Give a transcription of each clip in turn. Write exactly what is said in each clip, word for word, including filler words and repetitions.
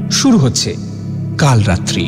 শুরু হচ্ছে কাল রাত্রি।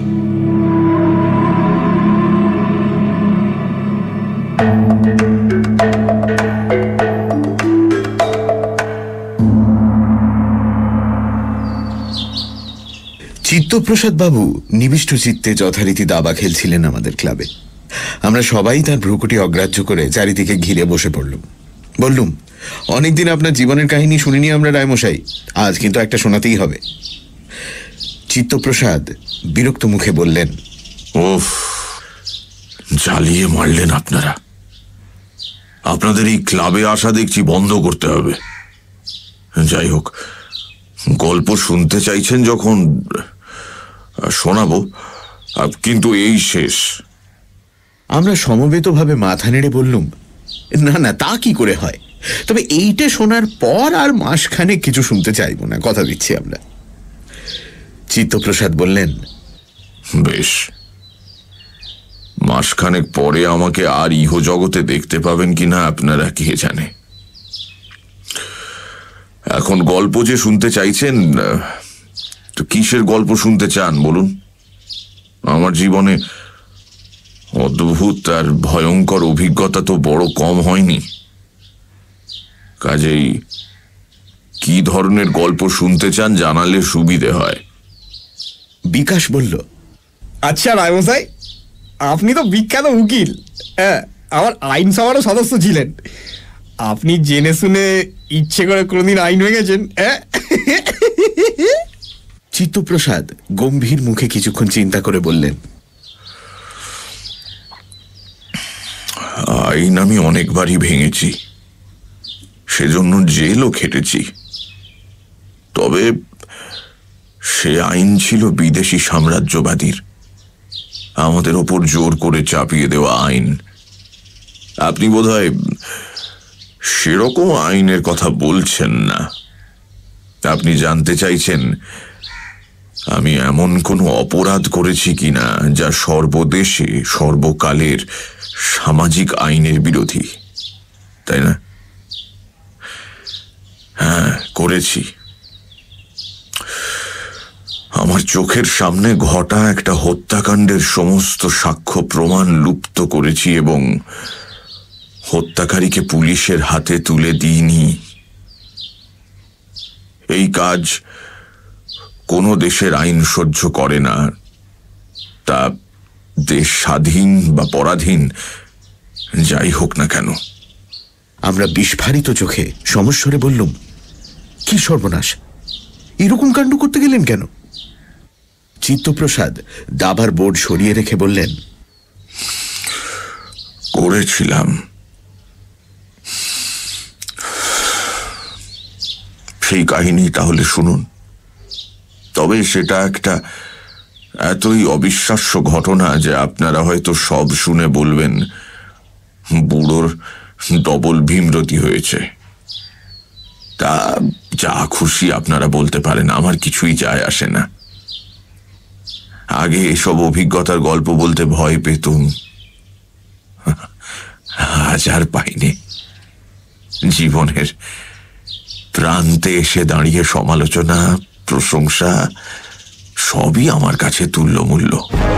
চিত্তপ্রসাদ বাবু নিবিষ্ট চিত্তে যথারীতি দাবা খেলছিলেন আমাদের ক্লাবে। আমরা সবাই তার ভ্রুকুটি অগ্রাহ্য করে চারিদিকে ঘিরে বসে পড়লুম। বললুম, অনেকদিন আপনার জীবনের কাহিনী শুনিনি আমরা রায়মশাই, আজ কিন্তু একটা শোনাতেই হবে। চিত্তপ্রসাদ বিরক্ত মুখে বললেন, ওফ, জ্বালিয়ে মারলেন আপনারা। আপনাদের এই ক্লাবে আসা দেখছি বন্ধ করতে হবে। যাই হোক, গল্প শুনতে চাইছেন যখন শোনাবো, কিন্তু এই শেষ। আমরা সমবেতভাবে মাথা নেড়ে বললুম, না না, তা কি করে হয়, তবে এইটা শোনার পর আর মাসখানে কিছু শুনতে চাইব না, কথা দিচ্ছি আমরা। চিত্তপ্রসাদ বললেন, বেশ, মাসখানেক পরে আমাকে আর ইহ জগতে দেখতে পাবেন কিনা আপনারা কে জানে। এখন গল্প যে শুনতে চাইছেন, তো কিসের গল্প শুনতে চান বলুন? আমার জীবনে অদ্ভুত আর ভয়ঙ্কর অভিজ্ঞতা তো বড় কম হয়নি, কাজেই কি ধরনের গল্প শুনতে চান জানালে সুবিধে হয়। বিকাশ বলল, আচ্ছা রায়মশাই, আপনি তো বিখ্যাত উকিল, হ্যাঁ, আমার আইনসভারও সদস্য ছিলেন। আপনি জেনে শুনে ইচ্ছে করে কোনোদিন আইন ভেঙেছেন? চিত্তপ্রসাদ গম্ভীর মুখে কিছুক্ষণ চিন্তা করে বললেন, আইন আমি অনেকবারই ভেঙেছি, সেজন্য জেলও খেটেছি। তবে সে আইন ছিল বিদেশি সাম্রাজ্যবাদীর, আমাদের ওপর জোর করে চাপিয়ে দেওয়া আইন। আপনি বোধহয় সেরকম আইনের কথা বলছেন না। আপনি জানতে চাইছেন আমি এমন কোনো অপরাধ করেছি কিনা যা সর্বদেশে সর্বকালের সামাজিক আইনের বিরোধী, তাই না? হ্যাঁ, করেছি। আমার চোখের সামনে ঘটা একটা হত্যাকাণ্ডের সমস্ত সাক্ষ্য প্রমাণ লুপ্ত করেছি এবং হত্যাকারীকে পুলিশের হাতে তুলে দিইনি। এই কাজ কোনো দেশের আইন সহ্য করে না, তা দেশ স্বাধীন বা পরাধীন যাই হোক না কেন। আমরা বিস্ফারিত চোখে সমস্বরে বললুম, কি সর্বনাশ, এরকম কাণ্ড করতে গেলেন কেন? চিত্তপ্রসাদ দাবার বোর্ড সরিয়ে রেখে বললেন, করেছিলাম। সেই কাহিনী তাহলে শুনুন। তবে সেটা একটা এতই অবিশ্বাস্য ঘটনা যে আপনারা হয়তো সব শুনে বলবেন বুড়োর ডবল ভীমরতি হয়েছে। তা যা খুশি আপনারা বলতে পারেন, আমার কিছুই যায় আসে না। আগে এসব অভিজ্ঞতার গল্প বলতে ভয় পেতুম, আজ আর পাইনি। জীবনের প্রান্তে এসে দাঁড়িয়ে সমালোচনা, প্রশংসা সবই আমার কাছে তুল্যমূল্য।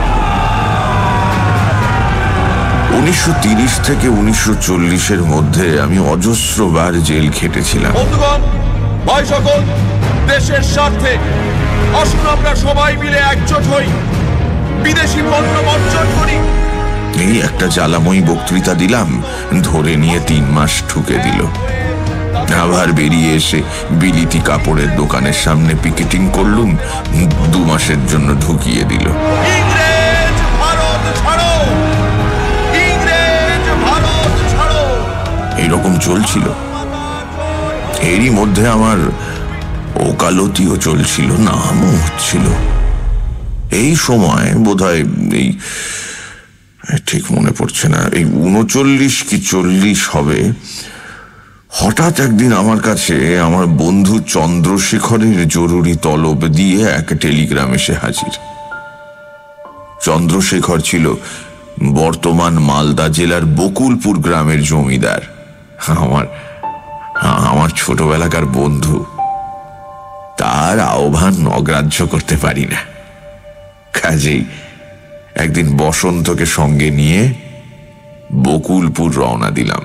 উনিশশো তিরিশ থেকে উনিশশো চল্লিশের মধ্যে আমি অজস্রবার জেল খেটেছিলাম। ভাই সকল, দেশের স্বার্থে আসুন আমরা সবাই মিলে একজোট হই, বিদেশি পণ্য বর্জন করি। এই একটা জ্বালাময়ী বক্তৃতা দিলাম, ধরে নিয়ে তিন মাস ঠুকে দিল। আবার বেরিয়ে এসে বিলিতি কাপড়ের দোকানের সামনে পিকেটিং করলুম, দু মাসের জন্য ঢুকিয়ে দিল। ইংরেজ ভারত ছাড়ো, ইংরেজ ভারত ছাড়ো, এইরকম চলছিল। এরই মধ্যে আমার ওকালতিও চলছিল, নামও হচ্ছিল। এই সময় বোধহয় এই ঠিক মনে পড়ছে না, এই উনচল্লিশ কি চল্লিশ হবে, হঠাৎ একদিন আমার কাছে আমার বন্ধু চন্দ্রশেখরের জরুরি তলব দিয়ে এক টেলিগ্রাম এসে হাজির। চন্দ্রশেখর ছিল বর্তমান মালদা জেলার বকুলপুর গ্রামের জমিদার, আমার আমার ছোটবেলাকার বন্ধু। তার আহ্বান অগ্রাহ্য করতে পারি না। কাজেই একদিন বসন্তকে সঙ্গে নিয়ে বকুলপুর রওনা দিলাম।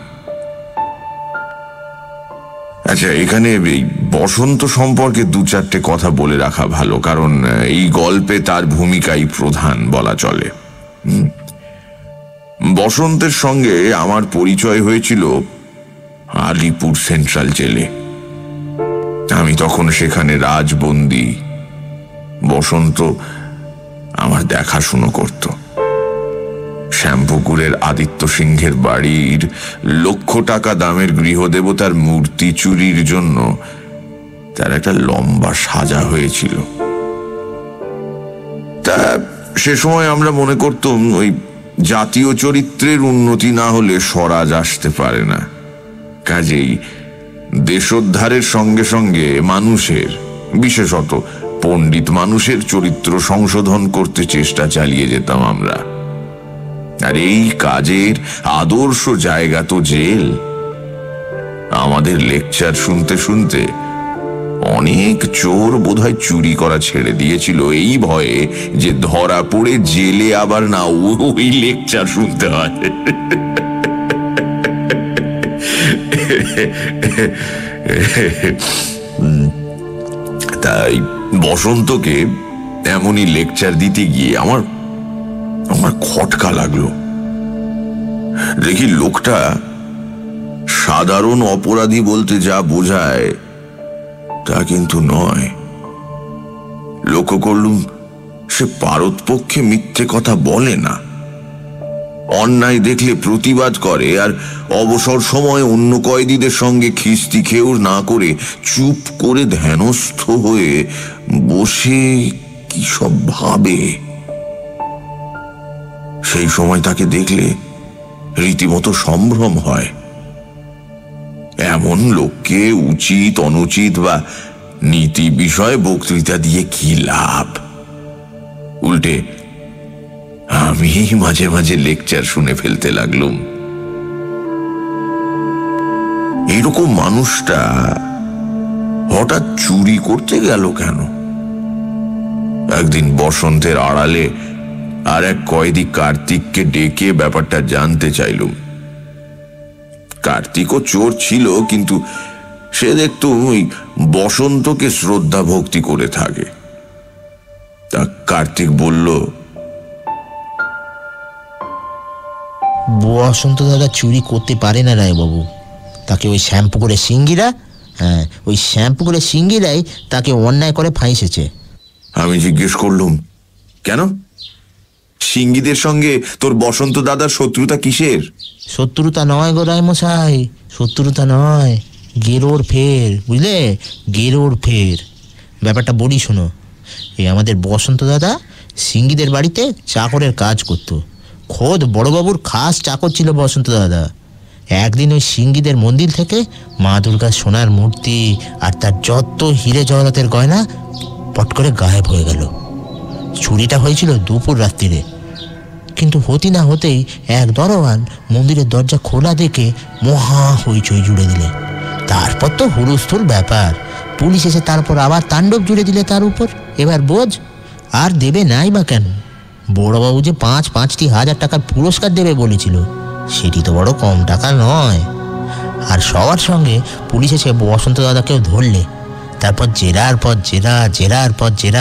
আচ্ছা, এখানে এই বসন্ত সম্পর্কে দু চারটে কথা বলে রাখা ভালো, কারণ এই গল্পে তার ভূমিকাই প্রধান বলা চলে। বসন্তের সঙ্গে আমার পরিচয় হয়েছিল আলিপুর সেন্ট্রাল জেলে। আমি তখন সেখানে রাজবন্দী। বসন্ত আমার দেখাশুনো করত। শ্যামপুকুরের আদিত্য সিংহের বাড়ির লক্ষ টাকা দামের গৃহদেবতার মূর্তি চুরির জন্য তার একটা লম্বা সাজা হয়েছিল। তা সে সময় আমরা মনে করতাম ওই জাতীয় চরিত্রের উন্নতি না হলে স্বরাজ আসতে পারে না। কাজেই দেশোদ্ধারের সঙ্গে সঙ্গে মানুষের, বিশেষত পণ্ডিত মানুষের চরিত্র সংশোধন করতে চেষ্টা চালিয়ে যেতাম আমরা। আর এই কাজের আদর্শ জায়গা তো জেল। আমাদের লেকচার শুনতে শুনতে অনেক চোর বোধহয় চুরি করা ছেড়ে দিয়েছিল এই ভয়ে যে ধরা পড়ে জেলে আবার না ওই লেকচার শুনতে হয়। তাই বসন্তকে এমনই লেকচার দিতে গিয়ে আমার আমার খটকা লাগলো। দেখি লোকটা সাধারণ অপরাধী বলতে যা বোঝায় তা কিন্তু নয়। লক্ষ্য করলুম সে পারতপক্ষে মিথ্যে কথা বলে না। অন্যায় দেখলে প্রতিবাদ করে, আর অবসর সময় অন্য কয়েদিদের সঙ্গে খিস্তি খেয়েও না করে চুপ করে ধ্যানস্থ হয়ে বসে কি সব ভাবে। সেই সময় তাকে দেখলে রীতিমতো সম্ভ্রম হয়। এমন লোককে উচিত অনুচিত বা নীতি বিষয়ে বক্তৃতা দিয়ে কি লাভ? উল্টে আমি মাঝে মাঝে লেকচার শুনে ফেলতে লাগলুম। এরকম মানুষটা হঠাৎ চুরি করতে গেল কেন? একদিন বসন্তের আড়ালে আর এক কয়েদি কার্তিককে ডেকে ব্যাপারটা জানতে চাইলুম। কার্তিকও চোর ছিল, কিন্তু সে দেখত ওই বসন্তকে শ্রদ্ধা ভক্তি করে থাকে। তা কার্তিক বলল, বসন্ত দাদা চুরি করতে পারে না রায়বাবু। তাকে ওই শ্যামপুকুরের সিঙ্গিরা, হ্যাঁ ওই শ্যামপুকুরের সিঙ্গিরাই তাকে অন্যায় করে ফাঁসেছে। আমি জিজ্ঞেস করলুম, কেন? সিঙ্গিদের সঙ্গে তোর বসন্ত দাদার শত্রুতা কিসের? শত্রুতা নয় গো রায়মশাই, শত্রুতা নয়, গেরোর ফের, বুঝলে, গেরোর ফের। ব্যাপারটা বলি শোনো। এই আমাদের বসন্ত দাদা সিঙ্গিদের বাড়িতে চাকরের কাজ করত। খোদ বড়বাবুর খাস চাকর ছিল বসন্ত দাদা। একদিন ওই সিঙ্গিদের মন্দির থেকে মা দুর্গার সোনার মূর্তি আর তার যত হিরে জহরাতের গয়না পট করে গায়েব হয়ে গেল। চুরিটা হয়েছিল দুপুর রাত্রিরে, কিন্তু হতি না হতেই এক দরওয়ান মন্দিরের দরজা খোলা দেখে মহা হইচই জুড়ে দিলে। তারপর তো হুলস্থুল ব্যাপার। পুলিশ এসে তারপর আবার তাণ্ডব জুড়ে দিলে তার উপর। এবার বোঝ, আর দেবে নাই বা কেন? বড়বাবু যে পাঁচ পাঁচটি হাজার টাকার পুরস্কার দেবে বলেছিল, সেটি তো বড় কম টাকা নয়। আর সবার সঙ্গে পুলিশ এসে বসন্ত দাদাকেও ধরলে। তারপর জেরার পর জেরা, জেরার পর জেরা।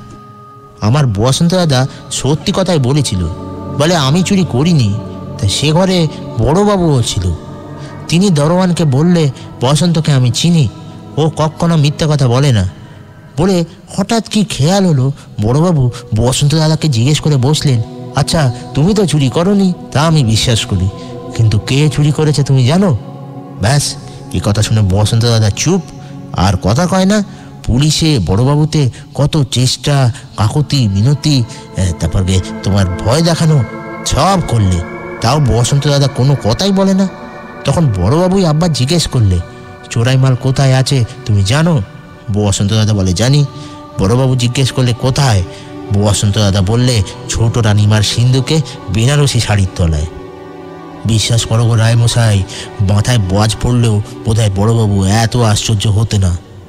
আমার বসন্ত দাদা সত্যি কথাই বলেছিল, বলে আমি চুরি করিনি। তা সে ঘরে বড়বাবুও ছিল। তিনি দরওয়ানকে বললে, বসন্তকে আমি চিনি, ও কখনো মিথ্যা কথা বলে না। বলে হঠাৎ কি খেয়াল হলো, বড়বাবু বসন্ত দাদাকে জিজ্ঞেস করে বসলেন, আচ্ছা তুমি তো চুরি করনি, তা আমি বিশ্বাস করি, কিন্তু কে চুরি করেছে তুমি জানো? ব্যাস, এই কথা শুনে বসন্ত দাদা চুপ, আর কথা কয় না। পুলিশে বড়বাবুতে কত চেষ্টা, কাকুতি মিনতি, তারপরে তোমার ভয় দেখানো সব করলে, তাও বসন্ত দাদা কোনো কথাই বলে না। তখন বড়বাবুই আব্বা জিজ্ঞেস করলে, চোরাই মাল কোথায় আছে তুমি জানো? বসন্ত দাদা বলে, জানি। বড়বাবু জিজ্ঞেস করলে, কোথায়? বসন্ত দাদা বললে, ছোট রানীমার সিন্ধুকে বেনারসি শাড়ির তলায়। বিশ্বাস করো গো রায়মশাই, মাথায় বাজ পড়লেও বোধহয় বড়বাবু এত আশ্চর্য হতে না।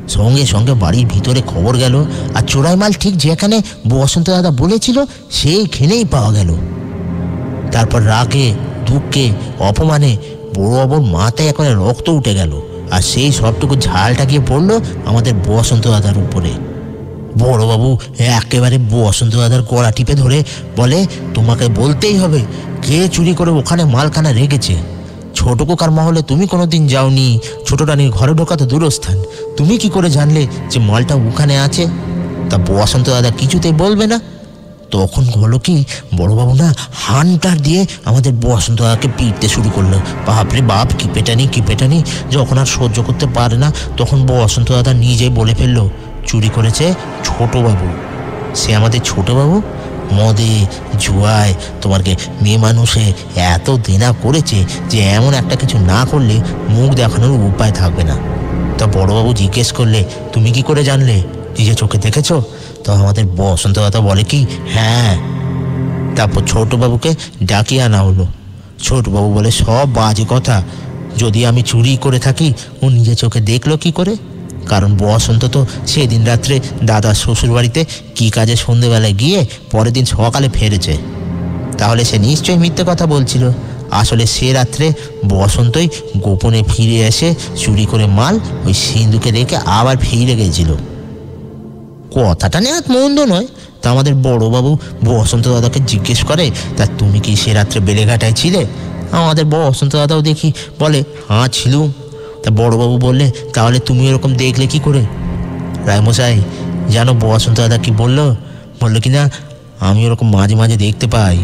সঙ্গে সঙ্গে বাড়ির ভিতরে খবর গেল, আর চোরাই মাল ঠিক যেখানে বসন্ত দাদা বলেছিল সেইখানেই পাওয়া গেল। তারপর রাগে, দুঃখে, অপমানে বড়বাবুর মাথায় একেবারে রক্ত উঠে গেল, আর সেই সবটুকু ঝালটা গিয়ে পড়লো আমাদের বসন্ত দাদার উপরে। বড়বাবু একেবারে বসন্ত দাদার গলা টিপে ধরে বলে, তোমাকে বলতেই হবে কে চুরি করে ওখানে মালখানা রেখেছে। ছোট কোকার মহলে তুমি কোনোদিন যাওনি, ছোট রানীর ঘরে ঢোকা তো দূরস্থান, তুমি কি করে জানলে যে মালটা ওখানে আছে? তা বসন্ত দাদা কিছুতেই বলবে না। তখন হলো কি, বড়বাবু না হান্টার দিয়ে আমাদের বসন্ত দাদাকে পিটতে শুরু করলো। বাপরে বাপ, কি পেটানি কি পেটানি! যখন আর সহ্য করতে পারে না তখন বসন্ত দাদা নিজেই বলে ফেললো, চুরি করেছে ছোটবাবু। সে আমাদের ছোটবাবু মদে জুয়ায় তোমাকে মেয়ে মানুষে এত দেনা করেছে যে এমন একটা কিছু না করলে মুখ দেখানোর উপায় থাকবে না। তা বড়বাবু জিজ্ঞেস করলে, তুমি কি করে জানলে? নিজে চোখে দেখেছো? তো আমাদের বসন্ত দাদা বলে কি, হ্যাঁ। তারপর ছোটবাবুকে ডাকিয়ে আনা হলো। ছোটবাবু বলে, সব বাজে কথা, যদি আমি চুরি করে থাকি ও নিজে চোখে দেখলো কি করে? কারণ বসন্ত তো সেদিন রাত্রে দাদার শ্বশুরবাড়িতে কী কাজে সন্ধেবেলায় গিয়ে পরের দিন সকালে ফেরেছে। তাহলে সে নিশ্চয়ই মিথ্যে কথা বলছিল। আসলে সে রাত্রে বসন্তই গোপনে ফিরে এসে চুরি করে মাল ওই সিন্ধুকে রেখে আবার ফিরে গেছিল। কথাটা নেহাত মন্দ নয়। তা আমাদের বড়বাবু বসন্ত দাদাকে জিজ্ঞেস করে, তা তুমি কি সে রাত্রে বেলেঘাটায় ছিলে? আমাদের বসন্ত দাদাও দেখি বলে, হ্যাঁ ছিলুম। তা বড়বাবু বললে, তাহলে তুমি এরকম দেখলে কি করে? রায়মশাই জানো বসন্ত দাদা কি বললো? বললো কি না, আমি ওরকম মাঝে মাঝে দেখতে পাই।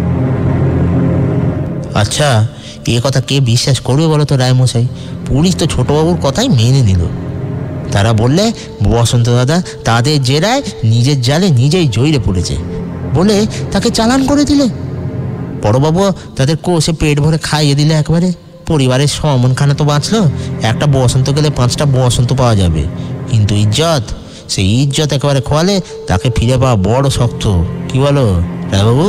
আচ্ছা, এ কথা কে বিশ্বাস করবে বলো তো রায়মশাই? পুলিশ তো ছোটবাবুর কথাই মেনে নিল। তারা বললে বসন্ত দাদা তাদের জেরায় নিজের জালে নিজেই জড়িয়ে পড়েছে বলে তাকে চালান করে দিলে। বড়বাবু তাদের কোষে পেট ভরে খাইয়ে দিলে একবারে। পরিবারের সমনখানা তো বাঁচলো। একটা বসন্ত গেলে পাঁচটা বসন্ত পাওয়া যাবে, কিন্তু ইজ্জত, সেই ইজ্জত একেবারে খোয়ালে তাকে ফিরে পাওয়া বড় শক্ত। কি বলো রায়বাবু?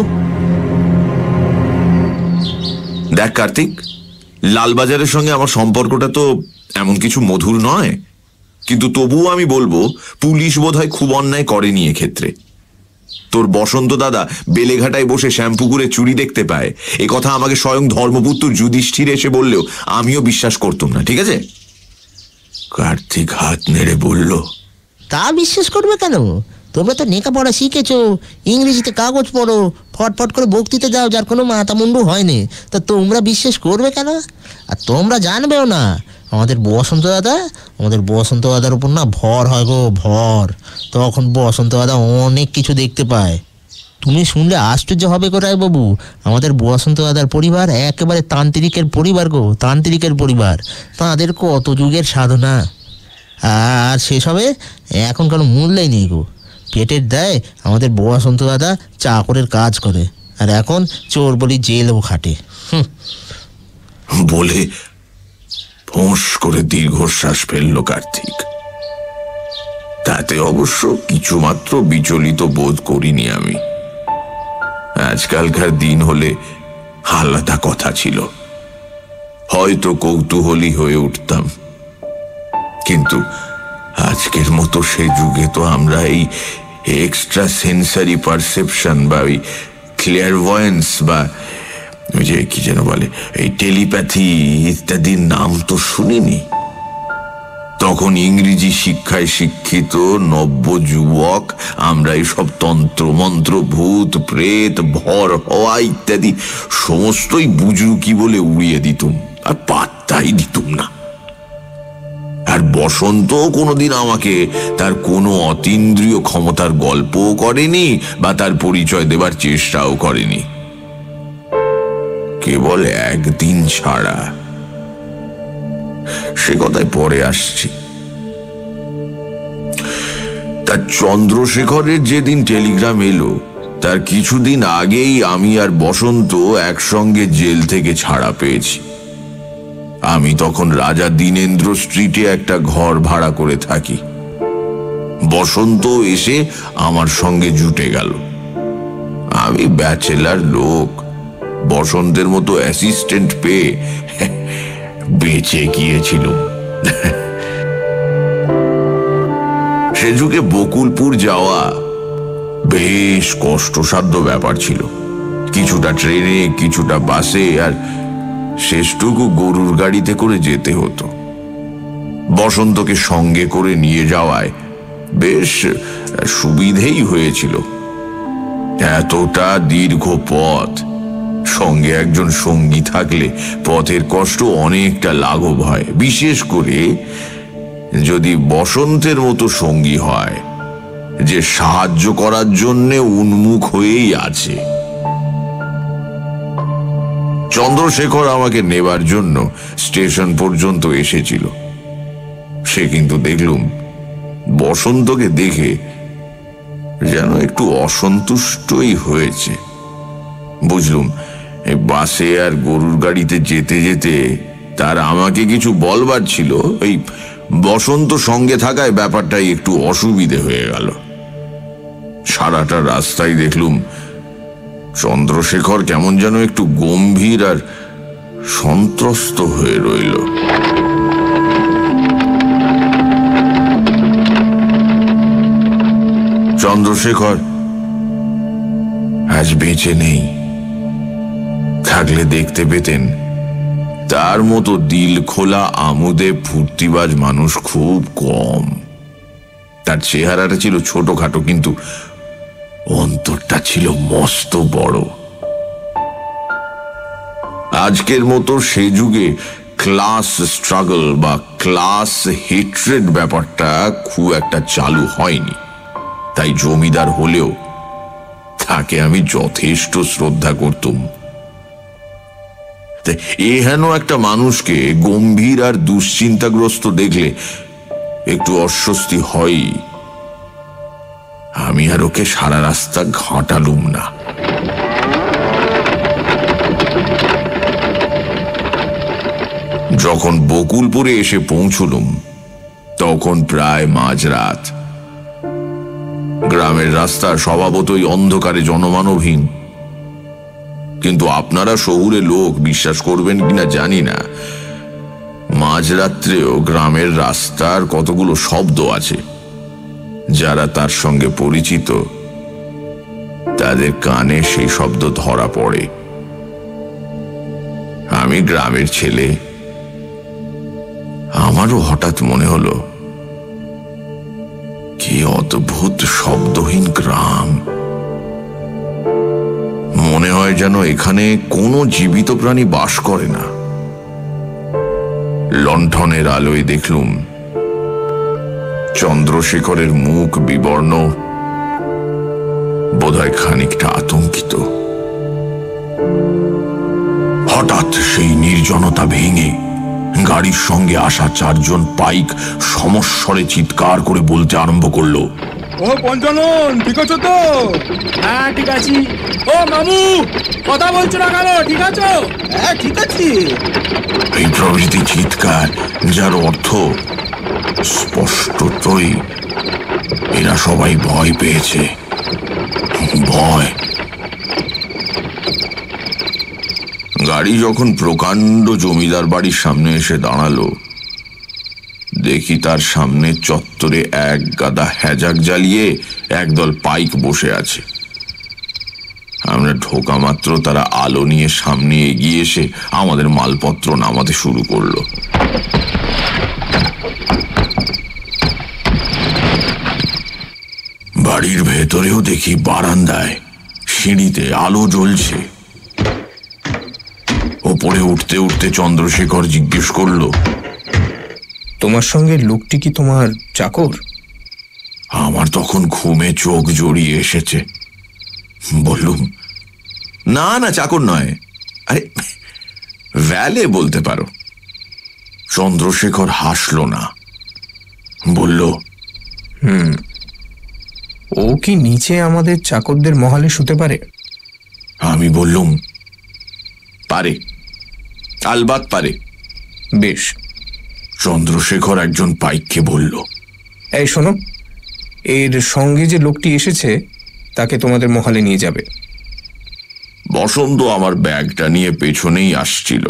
দেখ কার্তিক, লালবাজারের সঙ্গে আমার সম্পর্কটা তো এমন কিছু মধুর নয়, কিন্তু তবুও আমি বলবো পুলিশ বোধহয় খুব অন্যায় করেনি এক্ষেত্রে। তোর বসন্ত দাদা বেলেঘাটায় বসে শ্যামপুকুরে চুরি দেখতে পায়, এ কথা আমাকে স্বয়ং ধর্মপুত্র যুধিষ্ঠির এসে বললেও আমিও বিশ্বাস করতাম না, ঠিক আছে? কার্তিক হাত নেড়ে বলল, তা বিশ্বাস করবে কেন? তোমরা তো লেখাপড়া শিখেছো, ইংরেজিতে কাগজ পড়ো, ফটফট করে বক্তৃতা দাও, যার কোনো মাথা মুন্ডু হয়নি। তা তোমরা বিশ্বাস করবে কেন? আর তোমরা জানবেও না, আমাদের বসন্ত দাদা আমাদের বসন্ত দাদার উপর না ভর হয় গো, ভর। তখন বসন্ত দাদা অনেক কিছু দেখতে পায়। তুমি শুনলে আশ্চর্য হবে গো রায়বাবু, আমাদের বসন্ত দাদার পরিবার একেবারে তান্ত্রিকের পরিবার গো, তান্ত্রিকের পরিবার। তাঁদের কত যুগের সাধনা, আর সেসবে এখন কোনো মূল্যই নেই গো। পেটের দেয় আমাদের বসন্ত দাদা চাকরের কাজ করে, আর এখন চোর বলি জেলও খাটে। বলে ফোঁস করে দীর্ঘশ্বাস ফেলল কার্তিক। তাতে অবশ্য কিছুমাত্র বিচলিত বোধ করিনি আমি। আজকালকার দিন হলে আলাদা কথা ছিল, হয়তো কৌতূহলী হয়ে উঠতাম, কিন্তু আজকের মতো সে যুগে তো আমরা এই এক্সট্রা সেন্সারি পারসেপশন বা ওই ক্লিয়ারভয়েন্স বা ওই যে কি যেন বলে এই টেলিপ্যাথি ইত্যাদির নাম তো শুনিনি। তখন ইংরেজি শিক্ষায় শিক্ষিত নব্য যুবক আমরা এইসব তন্ত্র মন্ত্র, ভূত প্রেত, ভর হওয়া ইত্যাদি সমস্তই বুজরুকি বলে উড়িয়ে দিতুম, আর পাত্তাই দিতুম না। আর বসন্ত কোনোদিন আমাকে তার কোনো অতীন্দ্রিয় ক্ষমতার গল্পও করেনি বা তার পরিচয় দেবার চেষ্টাও করেনি, কেবল একদিন ছাড়া। সে কথায় পরে আসছি। তার চন্দ্রশেখরের যেদিন টেলিগ্রাম এলো তার কিছুদিন আগেই আমি আর বসন্ত একসঙ্গে জেল থেকে ছাড়া পেয়েছি। আমি তখন রাজা দীনেন্দ্র স্ট্রিটে একটা ঘর ভাড়া করে থাকি। বসন্ত এসে আমার সঙ্গে জুটে গেল। আমি ব্যাচেলার লোক, বসন্তের মতো অ্যাসিস্ট্যান্ট পেয়ে বেঁচে গিয়েছিল। সে যুগে বকুলপুর যাওয়া বেশ কষ্টসাধ্য ব্যাপার ছিল। কিছুটা ট্রেনে, কিছুটা বাসে, আর শেষটুকু গরুর গাড়িতে করে যেতে হতো। বসন্তকে সঙ্গে করে নিয়ে যাওয়ায় বেশ সুবিধেই হয়েছিল। এতটা দীর্ঘ পথ, সঙ্গে একজন সঙ্গী থাকলে পথের কষ্ট অনেকটা লাঘব হয়, বিশেষ করে যদি বসন্তের মতো সঙ্গী হয় যে সাহায্য করার জন্য উন্মুখ হয়েই আছে। চন্দ্রশেখর আমাকে নেবার জন্য স্টেশন পর্যন্ত এসেছিল। সে কিন্তু দেখলুম বসন্তকে দেখে যেন একটু অসন্তুষ্টই হয়েছে। বুঝলুম এই বাসে আর গরুর গাড়িতে যেতে যেতে তার আমাকে কিছু বলবার ছিল, এই বসন্ত সঙ্গে থাকায় ব্যাপারটাই একটু অসুবিধে হয়ে গেল। সারাটা রাস্তায় দেখলুম চন্দ্রশেখর কেমন যেন একটু গম্ভীর আর সন্ত্রস্ত হয়ে রইল। চন্দ্রশেখর আজ বেঁচে নেই। থাকলে দেখতে পেতেন তার মতো দিল খোলা আমোদে ফুর্তিবাজ মানুষ খুব কম। তার চেহারাটা ছিল ছোটখাটো, কিন্তু অন্তরটা ছিল মস্ত বড়। আজকের মতো সে যুগে ক্লাস স্ট্রাগল বা ক্লাস হেট্রেড ব্যাপারটা খুব একটা চালু হয়নি। তাই জমিদার হলেও তাকে আমি যথেষ্ট শ্রদ্ধা করতুম। এহেন একটা মানুষকে গম্ভীর আর দুশ্চিন্তাগ্রস্ত দেখলে একটু অস্বস্তি হয়ই। আমি আর ওকে সারা রাস্তা ঘাঁটালুম না। যখন বকুলপুরে এসে পৌঁছলুম তখন প্রায় মাঝরাত। গ্রামের রাস্তা স্বভাবতই অন্ধকারে জনমানবহীন, কিন্তু আপনারা শহুরে লোক বিশ্বাস করবেন কিনা জানি না, মাঝরাত্রেও গ্রামের রাস্তার কতগুলো শব্দ আছে। যারা তার সঙ্গে পরিচিত তাদের কানে সেই শব্দ ধরা পড়ে। আমি গ্রামের ছেলে, আমারও হঠাৎ মনে হলো কি অদ্ভুত শব্দহীন গ্রাম। মনে হয় যেন এখানে কোনো জীবিত প্রাণী বাস করে না। লণ্ঠনের আলোয় দেখলুম চন্দ্রশেখরের মুখ বিবর্ণ, বোধহয় খানিকটা আতঙ্কিত। হঠাৎ সেই নির্জনতা ভেঙে গাড়ির সঙ্গে আসা চারজন পাইক সমস্বরে চিৎকার করে বলতে আরম্ভ করলো, ও পঞ্চানন, ঠিক আছো তো? হ্যাঁ ঠিক আছি। ও মামু, কথা বলছো না কেন? ঠিক আছো? হ্যাঁ ঠিক আছে। এই প্রভৃতি চিৎকার, যার অর্থ স্পষ্টতই এরা সবাই ভয় পেয়েছে। ভয়। গাড়ি যখন প্রকাণ্ড জমিদার বাড়ির সামনে এসে দাঁড়ালো, দেখি তার সামনে চত্বরে এক গাদা হ্যাজাক জ্বালিয়ে একদল পাইক বসে আছে। আমরা ঢোকা মাত্র তারা আলো নিয়ে সামনে এগিয়ে এসে আমাদের মালপত্র নামাতে শুরু করলো। বাড়ির ভেতরেও দেখি বারান্দায় সিঁড়িতে আলো জ্বলছে। ওপরে উঠতে উঠতে চন্দ্রশেখর জিজ্ঞেস করলো, তোমার সঙ্গে লোকটি কি তোমার চাকর? আমার তখন ঘুমে চোখ জড়িয়ে এসেছে। বললুম, না না, চাকর নয়, আরে ভ্যালে বলতে পারো। চন্দ্রশেখর হাসল না, বলল, হুম, ও কি নিচে আমাদের চাকরদের মহলে শুতে পারে? আমি বললুম, পারে, আলবাত পারে। বেশ। চন্দ্রশেখর একজন পাইককে বলল, এই শোনো, এর সঙ্গে যে লোকটি এসেছে তাকে তোমাদের মহলে নিয়ে যাবে। বসন্ত আমার ব্যাগটা নিয়ে পেছনেই আসছিল।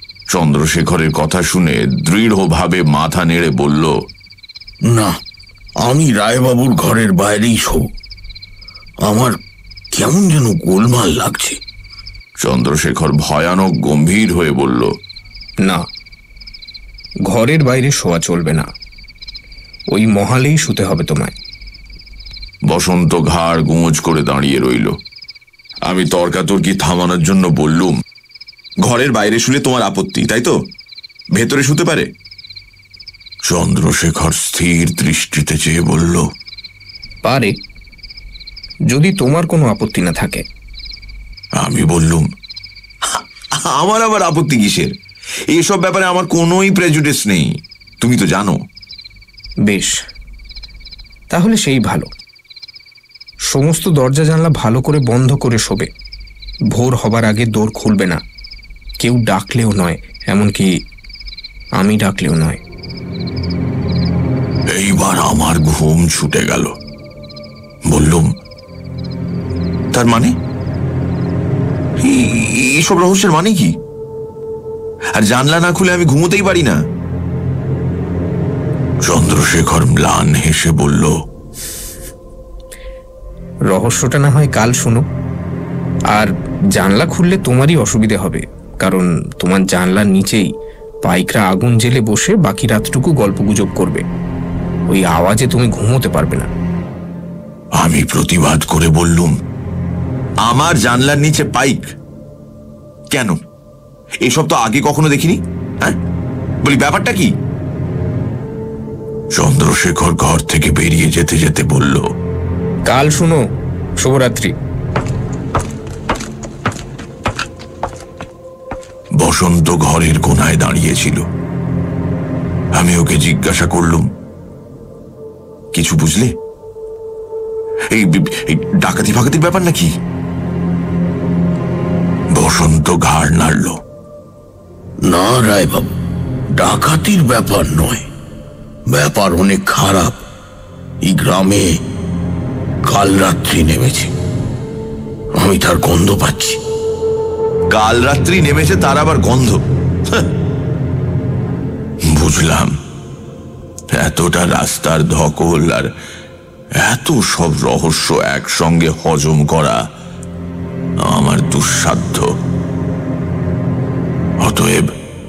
চন্দ্রশেখরের কথা শুনে দৃঢ়ভাবে মাথা নেড়ে বলল, না, আমি রায়বাবুর ঘরের বাইরেই শোব। আমার কেমন যেন গোলমাল লাগছে। চন্দ্রশেখর ভয়ানক গম্ভীর হয়ে বলল, না, ঘরের বাইরে শোয়া চলবে না, ওই মহালেই শুতে হবে তোমায়। বসন্ত ঘাড় গোঁজ করে দাঁড়িয়ে রইল। আমি তর্কাতর্কি থামানোর জন্য বললুম, ঘরের বাইরে শুলে তোমার আপত্তি, তাই তো? ভেতরে শুতে পারে? চন্দ্রশেখর স্থির দৃষ্টিতে চেয়ে বলল, পারে, যদি তোমার কোনো আপত্তি না থাকে। আমি বললুম, আমার আবার আপত্তি কিসের? এসব ব্যাপারে আমার কোনোই প্রেজুডিস নেই, তুমি তো জানো। বেশ, তাহলে সেই ভালো। সমস্ত দরজা জানলা ভালো করে বন্ধ করে শোবে। ভোর হবার আগে দোর খুলবে না, কেউ ডাকলেও নয়, এমনকি আমি ডাকলেও নয়। এইবার আমার ঘুম ছুটে গেল। বললুম, তার মানে এইসব রহস্যের মানে কি? আর জানলা না খুলে আমি ঘুমোতেই পারি না? চন্দ্রশেখর ম্লান হেসে বলল, রহস্যটা না হয় কাল শোনো। আর জানলা খুললে তোমারই অসুবিধে হবে, কারণ তোমার জানলার নিচেই পাইকরা আগুন জেলে বসে বাকি রাতটুকু গল্পগুজব করবে। ওই আওয়াজে তুমি ঘুমোতে পারবে না। আমি প্রতিবাদ করে বললুম, আমার জানলার নিচে পাইক কেন? এসব তো আগে কখনো দেখিনি। হ্যাঁ, বলি ব্যাপারটা কি? চন্দ্রশেখর ঘর থেকে বেরিয়ে যেতে যেতে বলল, কাল শুনো। শুভরাত্রি। বসন্ত ঘরের কোনায় দাঁড়িয়েছিল। আমি ওকে জিজ্ঞাসা করলুম, কিছু বুঝলে? এই ডাকাতি ফাকাতির ব্যাপার নাকি? বসন্ত ঘাড় নাড়ল। না রায়বাবু, ডাকাতির ব্যাপার নয়, ব্যাপার অনেক খারাপ। এই গ্রামে কাল রাত্রি নেমেছে, আমি তার গন্ধ পাচ্ছি। কাল রাত্রি নেমেছে, তার আবার গন্ধ? বুঝলাম, এতটা রাস্তার ধকল আর এত সব রহস্য একসঙ্গে হজম করা আমার দুঃসাধ্য। অতএব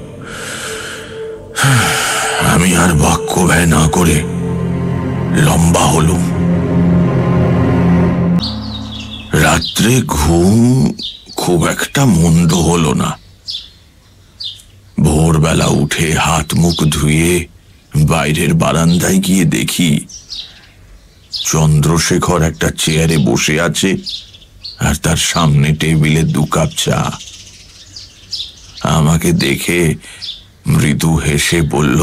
আমি আর বাক্য ব্যয় না করে লম্বা হলুম। রাত্রে ঘুম খুব একটা মন্দ হলো না। ভোরবেলা উঠে হাত মুখ ধুয়ে বাইরের বারান্দায় গিয়ে দেখি চন্দ্রশেখর একটা চেয়ারে বসে আছে, আর তার সামনে টেবিলে দু কাপ চা। আমাকে দেখে মৃদু হেসে বলল,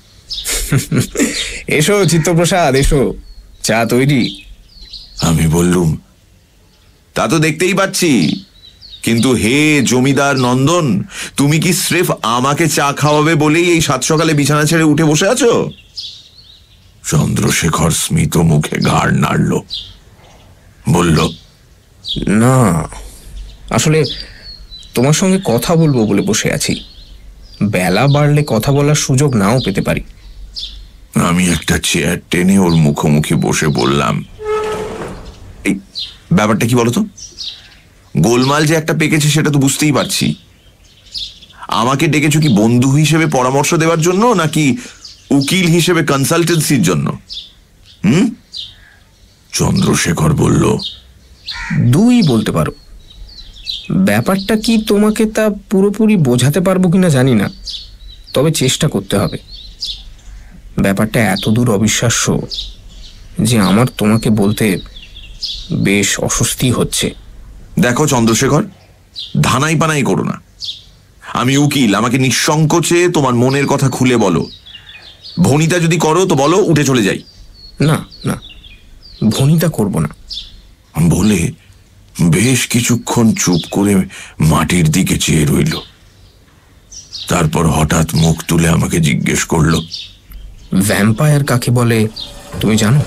এসো চিত্তপ্রসাদ, এসো, চা তৈরি। আমি বললুম, তা তো দেখতেই পাচ্ছি, কিন্তু হে জমিদার নন্দন, তুমি কি স্রেফ আমাকে চা খাওয়াবে বলেই এই সাত সকালে বিছানা ছেড়ে উঠে বসে আছো? চন্দ্রশেখর স্মিত মুখে ঘাড় নাড়ল, বলল, না, আসলে তোমার সঙ্গে কথা বলবো বলে বসে আছি। বেলা বাড়লে কথা বলার সুযোগ নাও পেতে পারি। আমি একটা চেয়ার টেনে ওর মুখোমুখি বসে বললাম, এই ব্যাপারটা কি বলতো? গোলমাল যে একটা পেকেছে সেটা তো বুঝতেই পারছি। আমাকে ডেকেছো কি বন্ধু হিসেবে পরামর্শ দেওয়ার জন্য, নাকি উকিল হিসেবে কনসালটেন্সির জন্য? হুম? চন্দ্রশেখর বলল, দুই বলতে পারো। ব্যাপারটা কি তোমাকে তা পুরোপুরি বোঝাতে পারবো কিনা জানি না, তবে চেষ্টা করতে হবে। ব্যাপারটা এতদূর অবিশ্বাস্য যে আমার তোমাকে বলতে বেশ অস্বস্তি হচ্ছে। দেখো চন্দ্রশেখর, ধানাই পানাই করো না। আমি উকিল, আমাকে নিঃসংকোচে তোমার মনের কথা খুলে বলো। ভনিতা যদি করো তো বলো, উঠে চলে যাই। না না, ভনিতা করব না বলে বেশ কিছুক্ষণ চুপ করে মাটির দিকে চেয়ে রইল। তারপর হঠাৎ মুখ তুলে আমাকে জিজ্ঞেস করলো, ভ্যাম্পায়ার কাকে বলে তুমি জানো?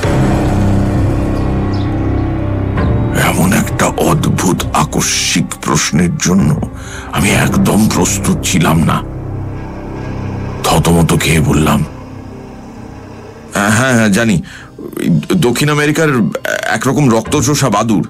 এমন একটা অদ্ভুত আকস্মিক প্রশ্নের জন্য আমি একদম প্রস্তুত ছিলাম না। থতমত খেয়ে বললাম, হ্যাঁ হ্যাঁ জানি, দক্ষিণ আমেরিকার একরকম রক্তচোষা বাদুড়।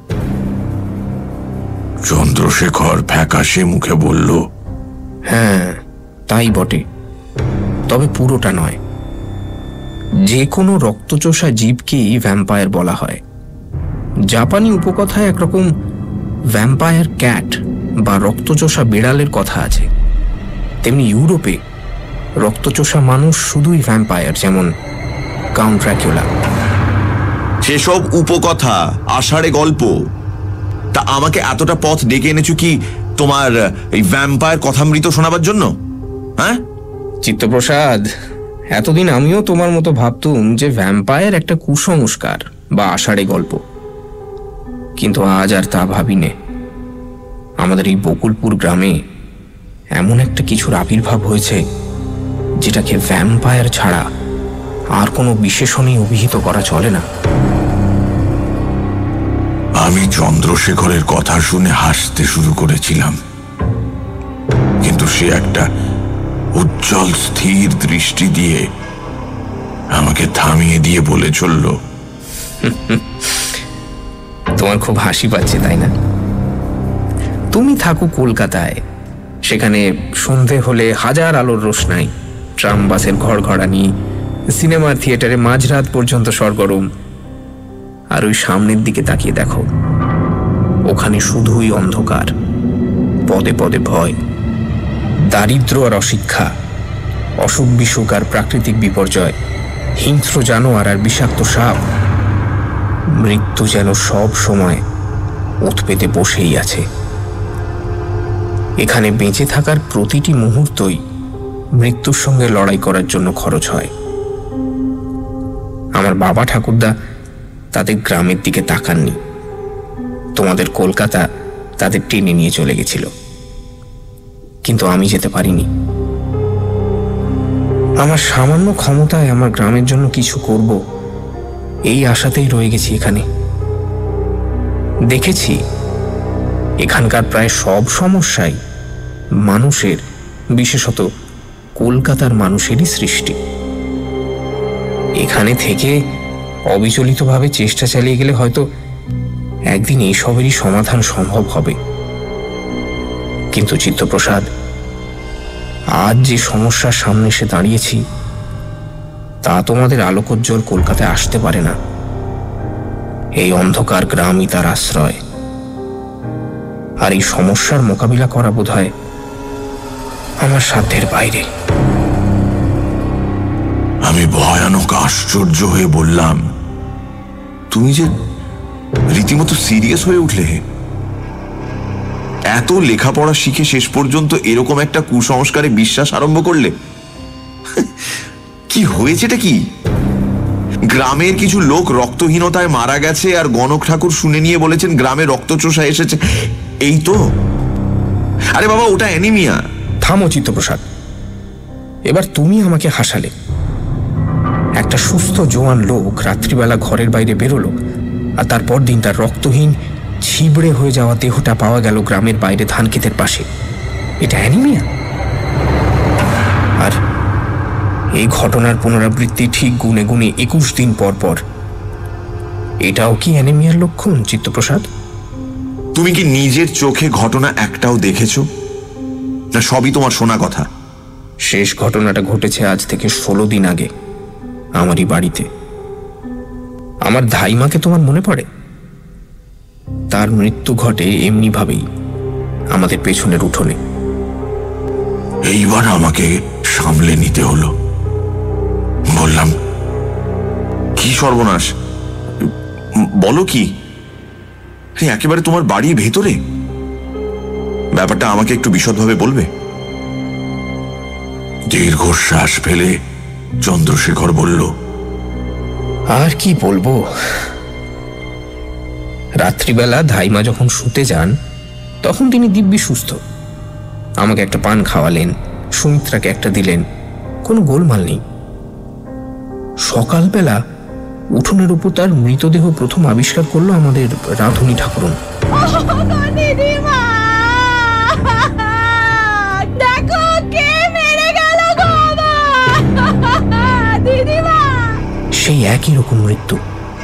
চন্দ্রশেখর ফ্যাকাশে মুখে বলল, হ্যাঁ তাই বটে, তবে পুরোটা নয়। যে কোনো রক্তচোষা জীবকেই ভ্যাম্পায়ার বলা হয়। জাপানি উপকথায় একরকম ভ্যাম্পায়ার ক্যাট বা রক্তচোষা বিড়ালের কথা আছে। তেমনি ইউরোপে রক্তচোষা মানুষ শুধুই ভ্যাম্পায়ার, যেমন কাউন্ট ড্রাকুলা। সেসব উপকথা, আষাঢ়ে গল্প। তা আমাকে এতটা পথ ডেকে এনেছো কি তোমার এই ভ্যাম্পায়ার কথামৃত শোনাবার জন্য? হ্যাঁ চিত্তপ্রসাদ, এতদিন আমিও তোমার মতো ভাবতুম যে ভ্যাম্পায়ার একটা কুসংস্কার বা আষাঢ়ে গল্প, কিন্তু আজ আর তা ভাবিনে। আমাদের এই বকুলপুর গ্রামে এমন একটা কিছুর আবির্ভাব হয়েছে যেটাকে ভ্যাম্পায়ার ছাড়া আর কোনো বিশেষণেই অভিহিত করা চলে না। আমি চন্দ্রশেখরের কথা শুনে হাসতে শুরু করেছিলাম, কিন্তু সে একটা উজ্জ্বল স্থির দৃষ্টি দিয়ে আমাকে থামিয়ে দিয়ে বলে চলল, তোমার খুব হাসি পাচ্ছে তাই না? তুমি থাকো কলকাতায়, সেখানে সন্ধে হলে হাজার আলোর রোশনাই, ট্রাম বাসের ঘড়ঘড়ানি, সিনেমার থিয়েটারে মাঝরাত পর্যন্ত সরগরম। আর ওই সামনের দিকে তাকিয়ে দেখো, ওখানে শুধুই অন্ধকার, পদে পদে ভয়, দারিদ্র আর অশিক্ষা, অসুখ বিসুখ আর প্রাকৃতিক বিপর্যয়, হিংস্র জানোয়ার আর বিষাক্ত সাপ। মৃত্যু যেন সব সময় ওত পেতে বসেই আছে। এখানে বেঁচে থাকার প্রতিটি মুহূর্তই মৃত্যুর সঙ্গে লড়াই করার জন্য খরচ হয়। আমার বাবা ঠাকুরদা তাদের গ্রামের দিকে তাকাননি, তোমাদের কলকাতা তাদের টেনে নিয়ে চলে গেছিল, কিন্তু আমি যেতে পারিনি। আমার সামান্য ক্ষমতায় আমার গ্রামের জন্য কিছু করব, এই আশাতেই রয়ে গেছি এখানে। দেখেছি এখানকার প্রায় সব সমস্যাই মানুষের, বিশেষত কলকাতার মানুষেরই সৃষ্টি। এখানে থেকে অবিচলিতভাবে চেষ্টা চালিয়ে গেলে হয়তো একদিন এইসবেরই সমাধান সম্ভব হবে। কিন্তু চিত্তপ্রসাদ, আজ যে সমস্যার সামনে এসে দাঁড়িয়েছি তা তোমাদের আলোকোজ্জ্বল কলকাতায় আসতে পারে না। এই অন্ধকার গ্রামই তার আশ্রয়। আর এই সমস্যার মোকাবিলা করা বোধহয় আমার সাধ্যের বাইরে। আমি ভয়ানক আশ্চর্য হয়ে বললাম, তুমি যে রীতিমতো সিরিয়াস হয়ে উঠলে। এত লেখাপড়া শিখে শেষ পর্যন্ত এরকম একটা কুসংস্কারে বিশ্বাস আরম্ভ করলে? কি হয়েছেটা কি? গ্রামের কিছু লোক রক্তহীনতায় মারা গেছে আর গণক ঠাকুর শুনে নিয়ে বলেছেন গ্রামে রক্তচোষা এসেছে, এই তো? আরে বাবা, ওটা অ্যানিমিয়া। থামো চিত্তপ্রসাদ, এবার তুমি আমাকে হাসালে। একটা সুস্থ জোয়ান লোক রাত্রিবেলা ঘরের বাইরে বেরোলো, আর তারপর দিন তার রক্তহীন ছিবড়ে হয়ে যাওয়া দেহটা পাওয়া গেল গ্রামের বাইরে ধান ক্ষেতের পাশে। এটা অ্যানিমিয়া? আর এই ঘটনার পুনরাবৃত্তি ঠিক গুনে গুনে একুশ দিন পর পর, এটাও কি অ্যানিমিয়ার লক্ষণ চিত্তপ্রসাদ? তুমি কি নিজের চোখে ঘটনা একটাও দেখেছ, না সবই তোমার শোনা কথা? শেষ ঘটনাটা ঘটেছে আজ থেকে ষোলো দিন আগে আমারই বাড়িতে। আমার ধাইমাকে তোমার মনে পড়ে? তার মৃত্যু ঘটে এমনি ভাবেই, আমাদের পেছনের উঠোনে। এইবার আমাকে সামলে নিতে হলো। বললাম, কি সর্বনাশ, বলো কি? একেবারে তোমার বাড়ির ভেতরে? ব্যাপারটা আমাকে একটু বিশদভাবে বলবে? দীর্ঘশ্বাস ফেলে চন্দ্রশেখর বলল, আর কি বলবো, রাত্রিবেলা ধাইমা যখন শুতে যান তখন তিনি দিব্যি সুস্থ। আমাকে একটা পান খাওয়ালেন, সুমিত্রাকে একটা দিলেন, কোনো গোলমাল নেই। সকালবেলা উঠোনের উপর তার মৃতদেহ প্রথম আবিষ্কার করলো আমাদের রাধুনী ঠাকুরন। সেই একই রকম মৃত্যু।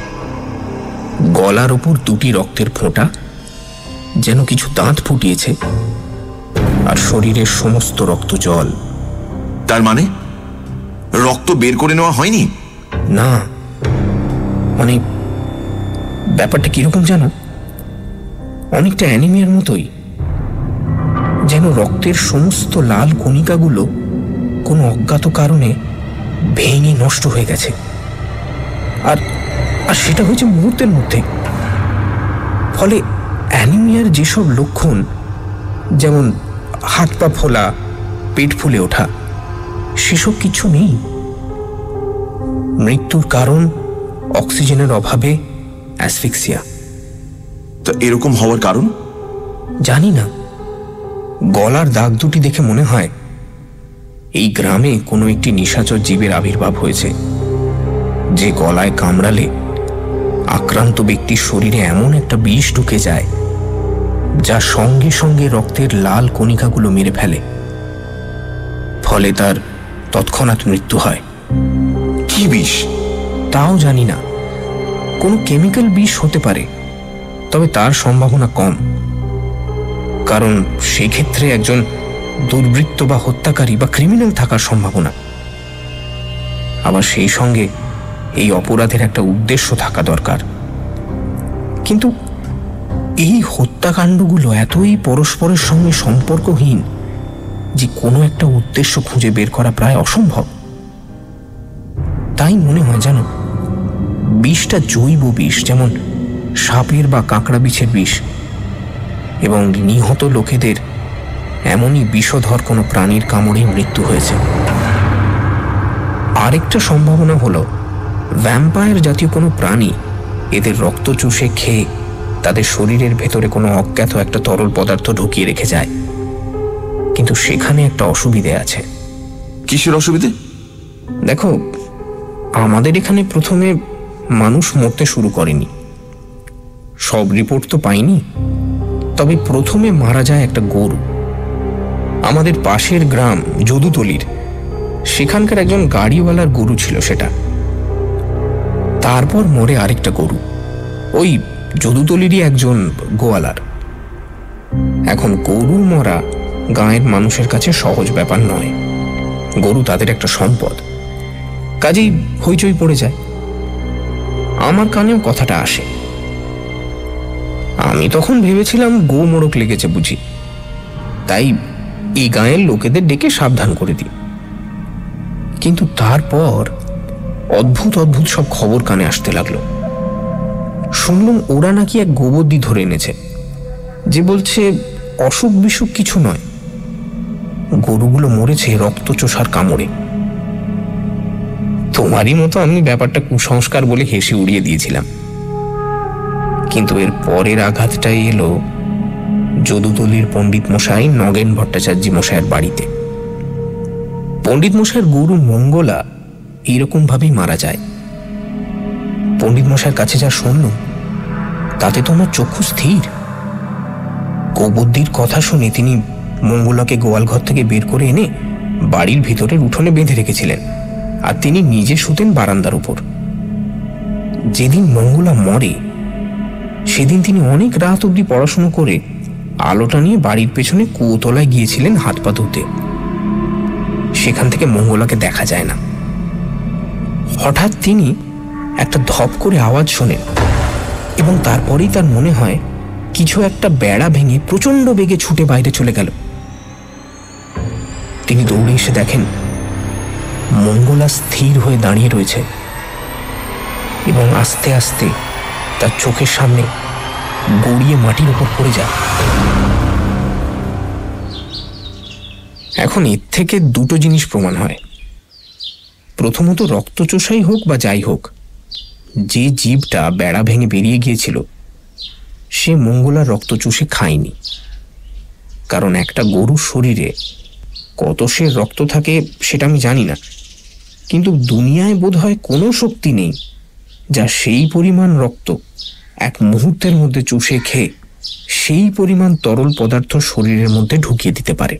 গলার ওপর দুটি রক্তের ফোঁটা, যেন কিছু দাঁত ফুটিয়েছে, আর শরীরের সমস্ত রক্ত জল। তার মানে রক্ত বের করে নেওয়া হয়নি? না, মানে ব্যাপারটা কিরকম জানো, অনেকটা অ্যানিমিয়ার মতোই। যেন রক্তের সমস্ত লাল কণিকাগুলো কোনো অজ্ঞাত কারণে ভেঙে নষ্ট হয়ে গেছে, আর আর সেটা হয়েছে মুহূর্তের মধ্যে। ফলে অ্যানিমিয়ার যেসব লক্ষণ, যেমন হাত পা ফোলা, পেট ফুলে ওঠা, সেসব কিছু নেই। মৃত্যুর কারণ অক্সিজেনের অভাবে অ্যাসফিক্সিয়া। তা এরকম হওয়ার কারণ? জানি না। গলার দাগ দুটি দেখে মনে হয় এই গ্রামে কোনো একটি নিশাচর জীবের আবির্ভাব হয়েছে, যে গলায় কামড়ালে আক্রান্ত ব্যক্তির শরীরে এমন একটা বিষ ঢুকে যায় যা সঙ্গে সঙ্গে রক্তের লাল কণিকাগুলো মেরে ফেলে। ফলে তার তৎক্ষণাৎ মৃত্যু হয়। কি বিষ? তাও জানি না। কোনো কেমিক্যাল বিষ হতে পারে, তবে তার সম্ভাবনা কম, কারণ সেক্ষেত্রে একজন দুর্বৃত্ত বা হত্যাকারী বা ক্রিমিনাল থাকার সম্ভাবনা। আবার সেই সঙ্গে এই অপরাধের একটা উদ্দেশ্য থাকা দরকার। কিন্তু এই হত্যাকাণ্ডগুলো এতই পরস্পরের সঙ্গে সম্পর্কহীন যে কোনো একটা উদ্দেশ্য খুঁজে বের করা প্রায় অসম্ভব। তাই মনে হয় জানো, বিষটা জৈব বিষ, যেমন সাপের বা কাঁকড়া বিছের বিষ, এবং নিহত লোকেদের এমনই বিষধর কোনো প্রাণীর কামড়েই মৃত্যু হয়েছে। আরেকটা সম্ভাবনা হলো ভ্যাম্পায়ার জাতীয় কোনো প্রাণী এদের রক্ত চুষে খেয়ে তাদের শরীরের ভেতরে কোনো অজ্ঞাত একটা তরল পদার্থ ঢুকিয়ে রেখে যায়। কিন্তু সেখানে একটা অসুবিধে আছে। কিসের অসুবিধে? দেখো, আমাদের এখানে প্রথমে মানুষ মরতে শুরু করেনি। সব রিপোর্ট তো পাইনি, তবে প্রথমে মারা যায় একটা গরু। আমাদের পাশের গ্রাম যদুতলির, সেখানকার একজন গাড়িওয়ালার গরু ছিল সেটা। তারপর মরে আরেকটা গরু, ওই যদুতলিরই একজন গোয়ালার। এখন গরু মরা গাঁয়ের মানুষের কাছে সহজ ব্যাপার নয়। গরু তাদের একটা সম্পদ, কাজেই হইচই পড়ে যায়। আমার কানেও কথাটা আসে। আমি তখন ভেবেছিলাম গো মোড়ক লেগেছে বুঝি, তাই এই গাঁয়ের লোকেদের ডেকে সাবধান করে দিই। কিন্তু তারপর অদ্ভুত অদ্ভুত সব খবর কানে আসতে লাগলো। শুনলাম ওরা নাকি এক গোবর্দি ধরে এনেছে, যে বলছে অসুখ বিসুখ কিছু নয়, গরুগুলো মরেছে রক্তচোষার কামড়ে। তোমারই মতো আমি ব্যাপারটা কুসংস্কার বলে হেসে উড়িয়ে দিয়েছিলাম। কিন্তু এর পরের আঘাতটাই এলো যদুতলির পণ্ডিত মশাই নগেন ভট্টাচার্য মশাইয়ের বাড়িতে। পণ্ডিত মশাইয়ের গরু মঙ্গলা এইরকম ভাবেই মারা যায়। পণ্ডিত মশাইয়ের কাছে যা শুনলাম তাতে তো আমার চক্ষু স্থির। গোবর্দির কথা শুনে তিনি মঙ্গলাকে গোয়ালঘর থেকে বের করে এনে বাড়ির ভিতরের উঠোনে বেঁধে রেখেছিলেন, আর তিনি নিজে শুতেন বারান্দার উপর। যেদিন মঙ্গলা মরে সেদিন তিনি অনেক রাত অবধি পড়াশুনো করে আলোটা নিয়ে বাড়ির পেছনে কুয়োতলায় গিয়েছিলেন হাত পা ধুতে। সেখান থেকে মঙ্গলাকে দেখা যায় না। হঠাৎ তিনি একটা ধপ করে আওয়াজ শোনেন, এবং তারপরেই তার মনে হয় কিছু একটা বেড়া ভেঙে প্রচন্ড বেগে ছুটে বাইরে চলে গেল। তিনি দৌড়ে এসে দেখেন মঙ্গলা স্থির হয়ে দাঁড়িয়ে রয়েছে, এবং আস্তে আস্তে তার চোখের সামনে গড়িয়ে মাটির উপর পড়ে যায়। এখন এর থেকে দুটো জিনিস প্রমাণ হয়। প্রথমত, রক্তচোষাই হোক বা যাই হোক, যে জীবটা বেড়া ভেঙে বেরিয়ে গিয়েছিল সে মঙ্গলার রক্ত চুষে খায়নি। কারণ একটা গরুর শরীরে কত সে রক্ত থাকে সেটা আমি জানি না, কিন্তু দুনিয়ায় বোধহয় কোনো শক্তি নেই যা সেই পরিমাণ রক্ত এক মুহূর্তের মধ্যে চুষে খেয়ে সেই পরিমাণ তরল পদার্থ শরীরের মধ্যে ঢুকিয়ে দিতে পারে।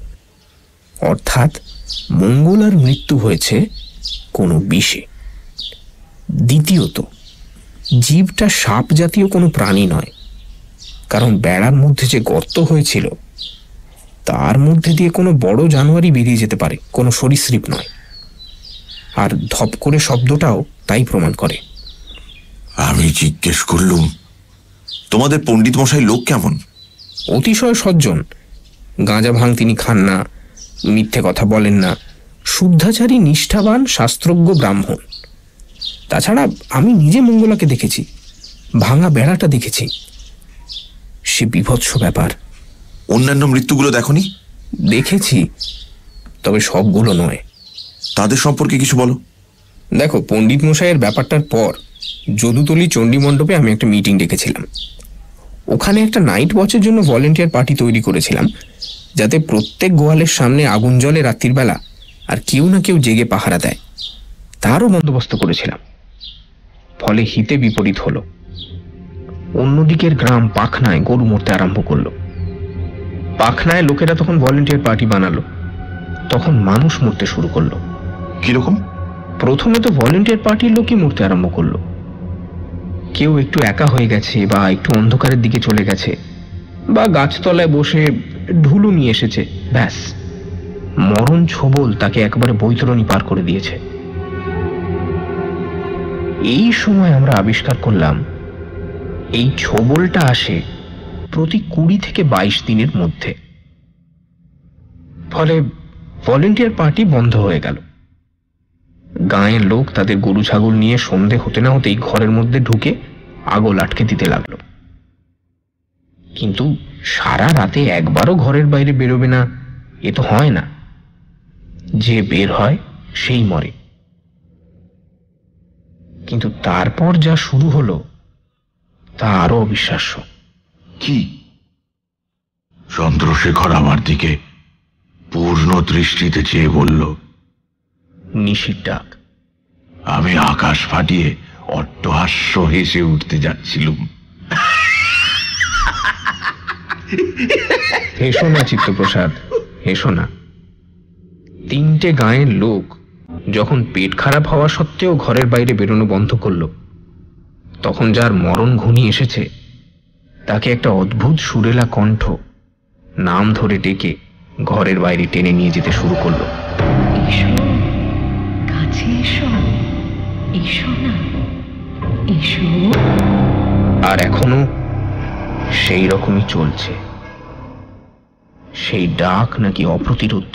অর্থাৎ মঙ্গলার মৃত্যু হয়েছে কোনো বিষে। দ্বিতীয়ত, জীবটা সাপ জাতীয় কোনো প্রাণী নয়, কারণ বেড়ার মধ্যে যে গর্ত হয়েছিল তার মধ্যে দিয়ে কোনো বড় জানোয়ারই বেরিয়ে যেতে পারে, কোনো সরীসৃপ নয়। আর ধপ করে শব্দটাও তাই প্রমাণ করে। আমি জিজ্ঞেস করলুম, তোমাদের পণ্ডিত মশাই লোক কেমন? অতিশয় সজ্জন। গাঁজা ভাঙ তিনি খান না, মিথ্যে কথা বলেন না, শুদ্ধাচারী, নিষ্ঠাবান, শাস্ত্রজ্ঞ ব্রাহ্মণ। তাছাড়া আমি নিজে মঙ্গলাকে দেখেছি, ভাঙা বেড়াটা দেখেছি, সে বীভৎস ব্যাপার। অন্যান্য মৃত্যুগুলো দেখনি? দেখেছি, তবে সবগুলো নয়। তাদের সম্পর্কে কিছু বলো। দেখো, পণ্ডিত মশাইয়ের ব্যাপারটার পর যদুতলি চণ্ডী মণ্ডপে আমি একটা মিটিং ডেকেছিলাম। ওখানে একটা নাইট ওয়াচের জন্য ভলেন্টিয়ার পার্টি তৈরি করেছিলাম, যাতে প্রত্যেক গোয়ালের সামনে আগুন জ্বলে রাত্রিবেলা, আর কেউ না কেউ জেগে পাহারা দেয়, তারও বন্দোবস্ত করেছিলাম। ফলে হিতে বিপরীত হলো। অন্যদিকের গ্রাম পাখনায় গরু মরতে আরম্ভ করলো। পাখনায় লোকেরা তখন ভলেন্টিয়ার পার্টি বানালো, তখন মানুষ মরতে শুরু করলো। কিরকম? প্রথমে তো ভলেন্টিয়ার পার্টির লোকই মরতে আরম্ভ করলো। কেউ একটু একা হয়ে গেছে, বা একটু অন্ধকারের দিকে চলে গেছে, বা গাছতলায় বসে ঢুলু নিয়ে এসেছে, ব্যাস মরণ ছোবল তাকে একবারে বৈতরণী পার করে দিয়েছে। এই সময় আমরা আবিষ্কার করলাম এই ছোবলটা আসে প্রতি কুড়ি থেকে বাইশ দিনের মধ্যে। ফলে ভলেন্টিয়ার পার্টি বন্ধ হয়ে গেল। গাঁয়ের লোক তাদের গরু ছাগল নিয়ে সন্ধে হতে না হতেই ঘরের মধ্যে ঢুকে আগল আটকে দিতে লাগলো। কিন্তু সারা রাতে একবারও ঘরের বাইরে বেরোবে না এ তো হয় না। যে বের হয় সেই মরে। কিন্তু তারপর যা শুরু হলো তা আরো অবিশ্বাস্য। কি? চন্দ্রশেখর আমার দিকে পূর্ণ দৃষ্টিতে চেয়ে বলল, নিশির ডাক। আমি আকাশ ফাটিয়ে অট্টহাস্য হেসে উঠতে যাচ্ছিলুম। হেসো না চিত্তপ্রসাদ, হেসো না। তিনটে গাঁয়ের লোক যখন পেট খারাপ হওয়া সত্ত্বেও ঘরের বাইরে বেরোনো বন্ধ করলো, তখন যার মরণ ঘনিয়ে এসেছে তাকে একটা অদ্ভুত সুরেলা কণ্ঠ নাম ধরে ডেকে ঘরের বাইরে টেনে নিয়ে যেতে শুরু করলো। এসো, কাছে এসো, এসো না, এসো। আর এখনো সেই রকমই চলছে। সেই ডাক নাকি অপ্রতিরোধ্য।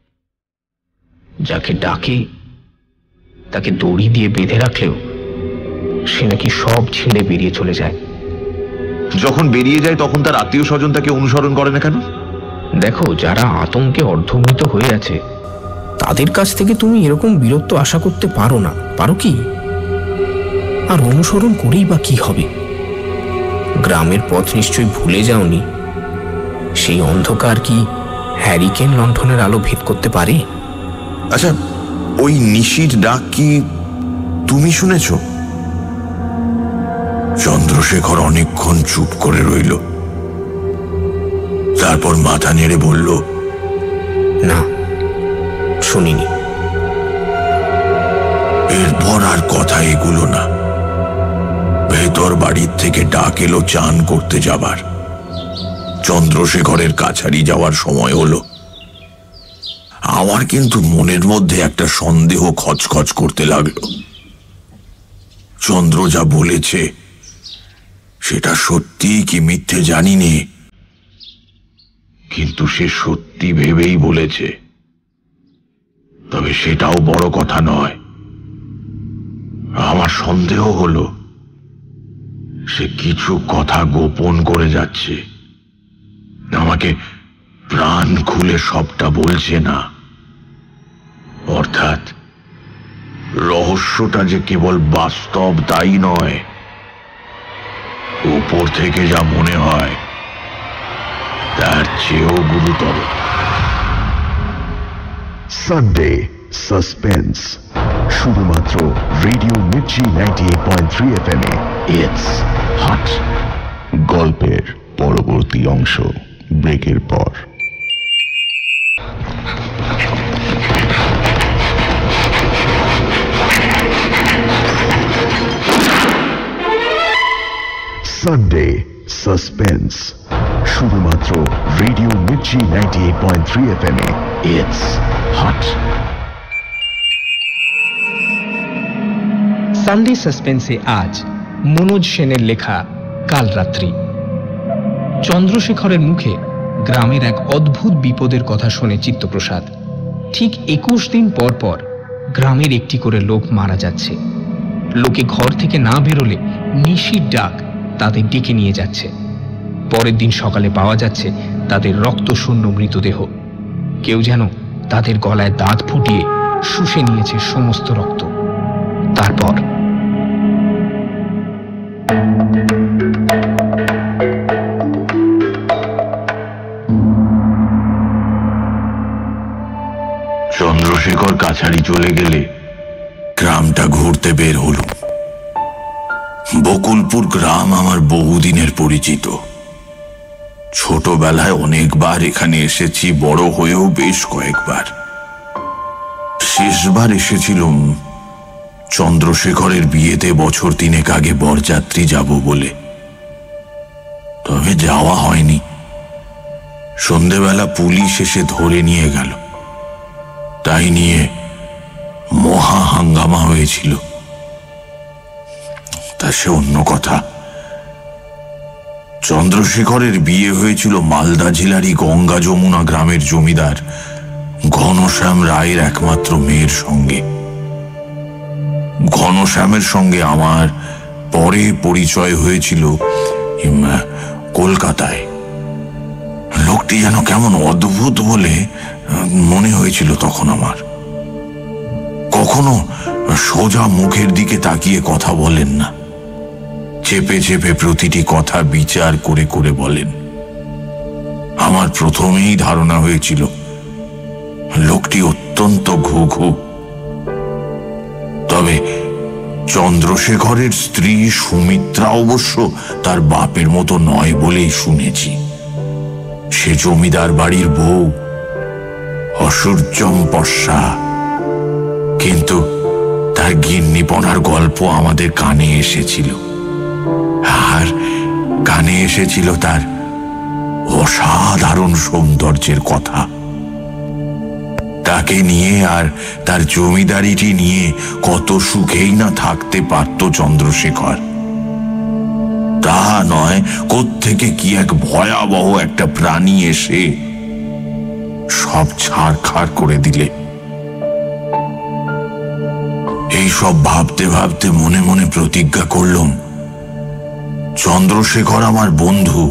যাকে ডাকে তাকে দড়ি দিয়ে বেঁধে রাখলেও সে নাকি সব ছেড়ে বেরিয়ে চলে যায়। যখন বেরিয়ে যায় তখন তার আত্মীয় স্বজন তাকে অনুসরণ করে না কেন? দেখো, যারা আতঙ্কে অর্ধমৃত হয়ে আছে তাদের কাছ থেকে তুমি এরকম বীরত্ব আশা করতে পারো না, পারো কি? আর অনুসরণ করেই বা কি হবে? গ্রামের পথ নিশ্চয়ই ভুলে যাওনি। সেই অন্ধকার কি হ্যারিকেন লণ্ঠনের আলো ভেদ করতে পারে? আচ্ছা, ওই নিশির ডাক কি তুমি শুনেছ? চন্দ্রশেখর অনেকক্ষণ চুপ করে রইল, তারপর মাথা নেড়ে বলল, না, শুনিনি। এরপর আর কথা এগুলো না। ভেতর বাড়ির থেকে ডাক এলো চান করতে যাবার। চন্দ্রশেখরের কাছারি যাওয়ার সময় হলো। আমার কিন্তু মনের মধ্যে একটা সন্দেহ খচখচ করতে লাগলো। চন্দ্র যা বলেছে সেটা সত্যি কি মিথ্যে জানিনি, কিন্তু সে সত্যি ভেবেই বলেছে। তবে সেটাও বড় কথা নয়। আমার সন্দেহ হলো সে কিছু কথা গোপন করে যাচ্ছে, আমাকে প্রাণ খুলে সবটা বলছে না। অর্থাৎ রহস্যটা যে কেবল বাস্তব তাই নয়, উপর থেকে যা মনে হয় তার চেয়েও গুরুতর। সানডে সাসপেন্স, শুধুমাত্র radio Mirchi ninety eight point three F M এ। It's hot. গল্পের পরবর্তী অংশ ব্রেকের পর। সানডে সাসপেন্স, শুধুমাত্র radio Mirchi ninety eight point three F M এ। It's hot. সানডে সাসপেন্সে আজ মনোজ সেনের লেখা কাল রাত্রি। চন্দ্রশেখরের মুখে গ্রামের এক অদ্ভুত বিপদের কথা শুনে চিত্তপ্রসাদ ঠিক একুশ দিন পর পর গ্রামের একটি করে লোক মারা যাচ্ছে। লোকে ঘর থেকে না বেরোলে নিশির ডাক তাদের ডেকে নিয়ে যাচ্ছে। পরের দিন সকালে পাওয়া যাচ্ছে তাদের রক্তশূন্য মৃতদেহ। কেউ যেন তাদের গলায় দাঁত ফুটিয়ে শুষে নিয়েছে সমস্ত রক্ত। তারপর চন্দ্রশেখর কাছারি চলে গেলে গ্রামটা ঘুরতে বের হলো। বকুলপুর গ্রাম আমার বহুদিনের পরিচিত। ছোটবেলায় অনেকবার এখানে এসেছি, বড় হয়েও বেশ কয়েকবার। শেষবার এসেছিলাম চন্দ্রশেখরের বিয়েতে বছর তিনেক আগে বরযাত্রী যাব বলে, তবে যাওয়া হয়নি। সন্ধেবেলা পুলিশ এসে ধরে নিয়ে গেল। তাই নিয়ে মহা হাঙ্গামা হয়েছিল। তা সে অন্য কথা। চন্দ্রশেখরের বিয়ে হয়েছিল মালদা জেলারই গঙ্গা যমুনা গ্রামের জমিদার ঘনশ্যাম রায়ের একমাত্র মেয়ের সঙ্গে। ঘনশ্যামের সঙ্গে আমার পরে পরিচয় হয়েছিল কলকাতায়। লোকটি যেন কেমন অদ্ভুত বলে মনে হয়েছিল তখন আমার। কখনো সোজা মুখের দিকে তাকিয়ে কথা বলেন না, চেপে চেপে প্রতিটি কথা বিচার করে করে বলেন। আমার প্রথমেই ধারণা হয়েছিল লোকটি অত্যন্ত ঘুঘু। তবে চন্দ্রশেখরের স্ত্রী সুমিত্রা অবশ্য তার বাপের মতো নয় বলেই শুনেছি। সে জমিদার বাড়ির বউ, অসূর্যম্পস্যা, কিন্তু তার গিন্নিপনার গল্প আমাদের কানে এসেছিল। আর কানে এসেছিল তার অসাধারণ সৌন্দর্যের কথা। তাকে নিয়ে আর তার জমিদারিটি নিয়ে কত সুখেই না থাকতে পারত চন্দ্রশেখর। তা নয়, কোত্থেকে কি এক ভয়াবহ একটা প্রাণী এসে সব ছাড়খাড় করে দিলে। এই সব ভাবতে ভাবতে মনে মনে প্রতিজ্ঞা করলাম, চন্দ্রশেখর আমার বন্ধু।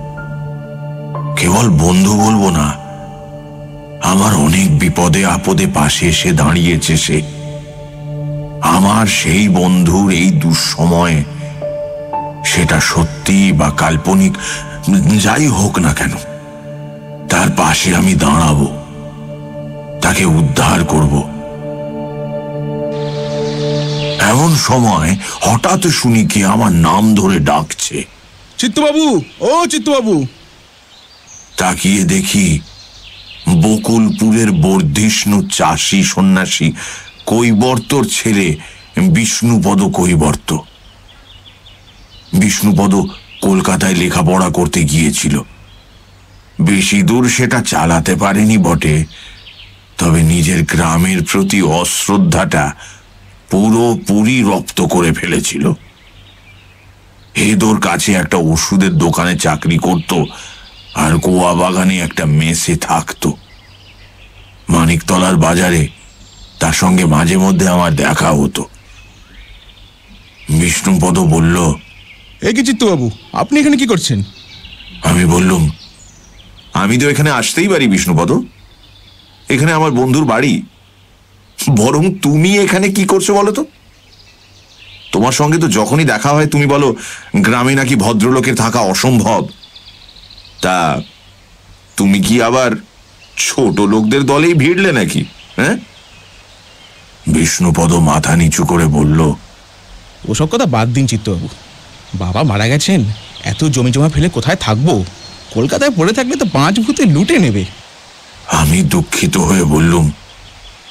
কেবল বন্ধু বলবো না, আমার অনেক বিপদে আপদে পাশে এসে দাঁড়িয়েছে সে। আমার সেই বন্ধুর এই দুঃসময়ে, সেটা সত্যি বা কাল্পনিক যাই হোক না কেন, তার পাশে আমি দাঁড়াবো, তাকে উদ্ধার করব। এমন সময় হঠাৎ শুনি কে আমার নাম ধরে ডাকছে। চিত্তবাবু, ও চিত্তবাবু। তাকিয়ে দেখি বকুলপুরের বর্ধিষ্ণু চাষি সন্ন্যাসী কৈবর্তর ছেলে বিষ্ণুপদ কৈবর্ত। বিষ্ণুপদ কলকাতায় লেখাপড়া করতে গিয়েছিল। বেশি দূর সেটা চালাতে পারেনি বটে, তবে নিজের গ্রামের প্রতি অশ্রদ্ধাটা পুরোপুরি রপ্ত করে ফেলেছিল। হেদোর কাছে একটা ওষুধের দোকানে চাকরি করত, আর গোয়া বাগানে একটা মেসে থাকত। মানিকতলার বাজারে তার সঙ্গে মাঝে মধ্যে আমার দেখা হতো। বিষ্ণুপদ বলল, এ কি চিত্তবাবু, আপনি এখানে কি করছেন? আমি বললুম, আমি তো এখানে আসতেই পারি বিষ্ণুপদ, এখানে আমার বন্ধুর বাড়ি। বরং তুমি এখানে কি করছো বলো তো? তোমার সঙ্গে তো যখনই দেখা হয় তুমি বলো গ্রামে নাকি ভদ্রলোকের থাকা অসম্ভব। তা তুমি কি আবার ছোট লোকদের দলেই ভিড়লে নাকি? হ্যাঁ? বিষ্ণুপদ মাথা নিচু করে বলল, ওসব কথা বাদ দিন চিত্তবাবু। বাবা মারা গেছেন, এত জমি জমা ফেলে কোথায় থাকবো? কলকাতায় পড়ে থাকলে তো পাঁচ ভূতে লুটে নেবে। আমি দুঃখিত হয়ে বললুম,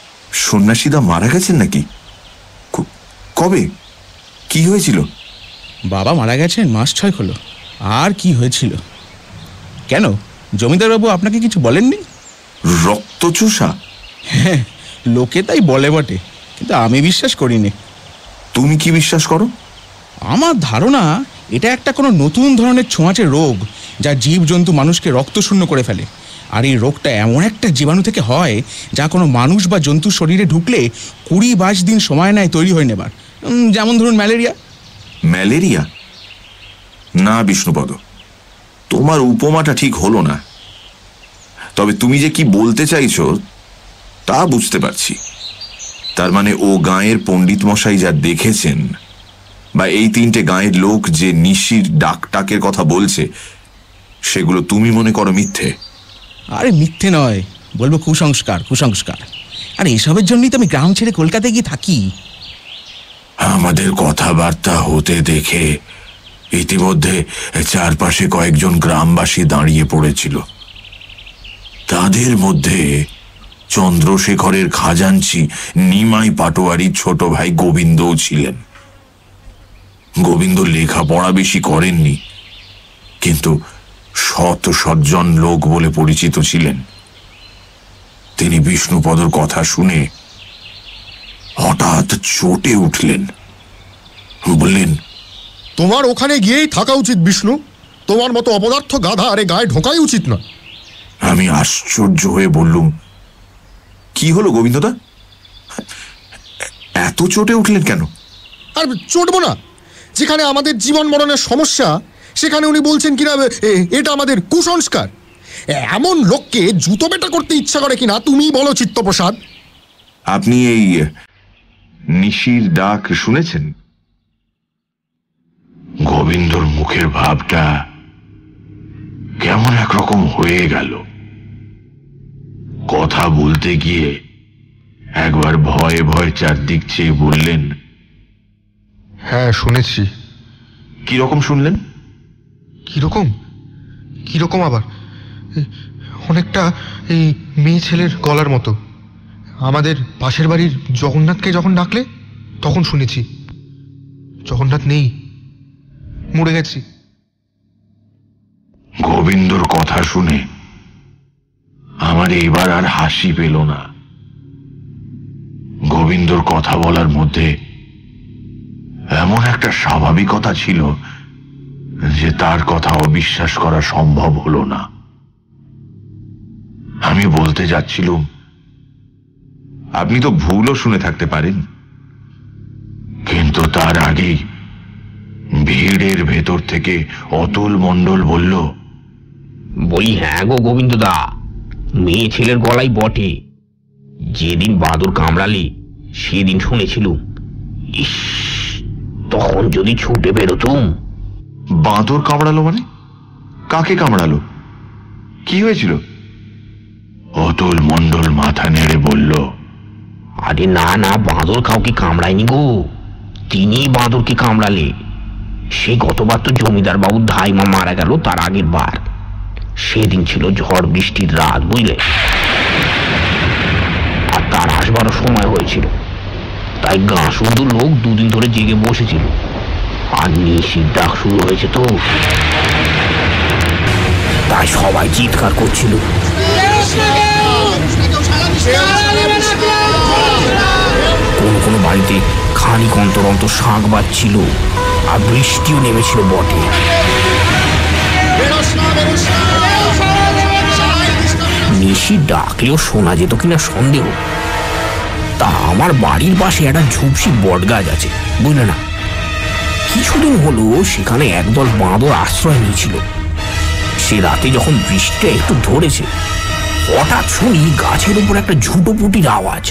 সন্ন্যাসীদা মারা গেছেন নাকি? কবে? কি হয়েছিল? বাবা মারা গেছেন মাস ছয় হলো। আর কি হয়েছিল? কেন, জমিদারবাবু আপনাকে কিছু বলেননি? রক্তচোষা? হ্যাঁ, লোকে তাই বলে বটে, কিন্তু আমি বিশ্বাস করিনি। তুমি কি বিশ্বাস করো? আমার ধারণা এটা একটা কোনো নতুন ধরনের ছোঁয়াচে রোগ, যা জীবজন্তু মানুষকে রক্তশূন্য করে ফেলে। আর এই রোগটা এমন একটা জীবাণু থেকে হয় যা কোনো মানুষ বা জন্তুর শরীরে ঢুকলে কুড়ি বাইশ দিন সময় নেয় তৈরি হয়ে নেবার। যেমন ধরুন ম্যালেরিয়া। ম্যালেরিয়া? না বিষ্ণুপদ, তোমার উপমাটা ঠিক হলো না। তবে তুমি যে কি বলতে চাইছো তা বুঝতে পারছি। তার মানে ও গাঁয়ের পণ্ডিত মশাই যা দেখেছেন, বা এই তিনটে গাঁয়ের লোক যে নিশির ডাকটাকের কথা বলছে, সেগুলো তুমি মনে করো মিথ্যে? আরে মিথ্যে নয়, বলবো কুসংস্কার। কুসংস্কার আর এসবের জন্যই তো আমি গ্রাম ছেড়ে কলকাতায় গিয়ে থাকি। আমাদের কথাবার্তা হতে দেখে ইতিমধ্যে চারপাশে কয়েকজন গ্রামবাসী দাঁড়িয়ে পড়েছিল। তাদের মধ্যে চন্দ্রশেখরের খাজাঞ্চি নিমাই পাটোয়ারির ছোট ভাই গোবিন্দও ছিলেন। গোবিন্দ লেখাপড়া বেশি করেননি, কিন্তু সৎ সজ্জন লোক বলে পরিচিত ছিলেন। তিনি বিষ্ণুপদর কথা শুনে হঠাৎ চটে উঠলেন, বললেন, তোমার ওখানে গিয়েই থাকা উচিত বিষ্ণু। তোমার মতো অপদার্থ গাধা আরে গায়ে ঢোকাই উচিত না। আমি আশ্চর্য হয়ে বললুম, কি হলো গোবিন্দদা, এত চটে উঠলেন কেন? আর চটবো না? যেখানে আমাদের জীবন মরণের সমস্যা, সেখানে উনি বলছেন কিনা এটা আমাদের কুসংস্কার। এমন লোককে জুতো বেটা করতে ইচ্ছা করে কিনা তুমি বলো চিত্তপ্রসাদ। আপনি এই নিশির ডাক শুনেছেন? গোবিন্দর মুখের ভাবটা কেমন একরকম হয়ে গেল। কথা বলতে গিয়ে একবার ভয়ে ভয়ে চারদিক চেয়ে বললেন, হ্যাঁ শুনেছি। কিরকম শুনলেন? কিরকম? কিরকম আবার? অনেকটা এই মেয়ে ছেলের গলার মতো। আমাদের পাশের বাড়ির জগন্নাথকে যখন ডাকলে তখন শুনেছি। জগন্নাথ নেই, মরে গেছি। গোবিন্দর কথা শুনে আমার এবার আর হাসি পেল না। গোবিন্দর কথা বলার মধ্যে এমন একটা স্বাভাবিকতা ছিল যে তার কথা অবিশ্বাস করা সম্ভব হলো না। আমি বলতে যাচ্ছিলুম, আপনি তো ভুলও শুনে থাকতে পারেন, কিন্তু তার আগেই ভিড়ের ভেতর থেকে অতুল মণ্ডল বলল, বলি, হ্যাঁ গো গোবিন্দদা, মেয়ে ছেলের গলাই বটে। যেদিন বাদুর কামড়ালি সেদিন শুনেছিলুম। ইস, তখন যদি ছুটে বেরোতুম। বাঁদর কামড়ালো মানে? কাকে কামড়ালো? কি হয়েছিল? অতুল মণ্ডল মাথা নেড়ে বলল, আরে না না, বাঁদর কাউকে কামড়ায়নি গো, তিনি বাঁদরকে কামড়ালে। সে গতবার তো জমিদার বাবুর ধাইমা মারা গেল তার আগের বার। সেদিন ছিল ঝড় বৃষ্টির রাত, বুঝলে, আর তার আসবারও সময় হয়েছিল। তাই গাঁ শুধু লোক দুদিন ধরে জেগে বসেছিল। আর নিশির ডাক শুরু হয়েছে তো, তাই সবাই চিৎকার করছিল। কোন কোন বাড়িতে খানিক অন্তর অন্তর শাঁখ বাজছিল, আর বৃষ্টিও নেমেছিল বটে। নিশি ডাকলেও শোনা যেত কিনা সন্দেহ। তা আমার বাড়ির পাশে একটা ঝুপসি বট গাছ আছে, বুঝলে না। কিছুদিন হলো সেখানে একদল বাঁদর আশ্রয় নিয়েছিল। সে রাতে যখন বৃষ্টিটা একটু ধরেছে, হঠাৎ শুনি গাছের উপর একটা ঝুটোপুটির আওয়াজ,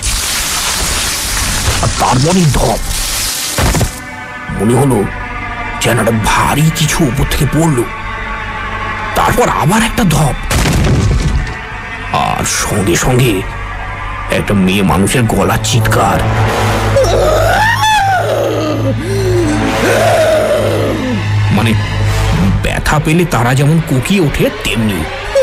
আর তারপরই ধপ। মনে হলো যেন একটা ভারী কিছু উপর থেকে পড়লো। তারপর আবার একটা ধপ, আর সঙ্গে সঙ্গে একটা মেয়ে মানুষের গলার চিৎকার। মানে ব্যথা পেলে তারা যেমন কুকিয়ে ওঠে তেমনি।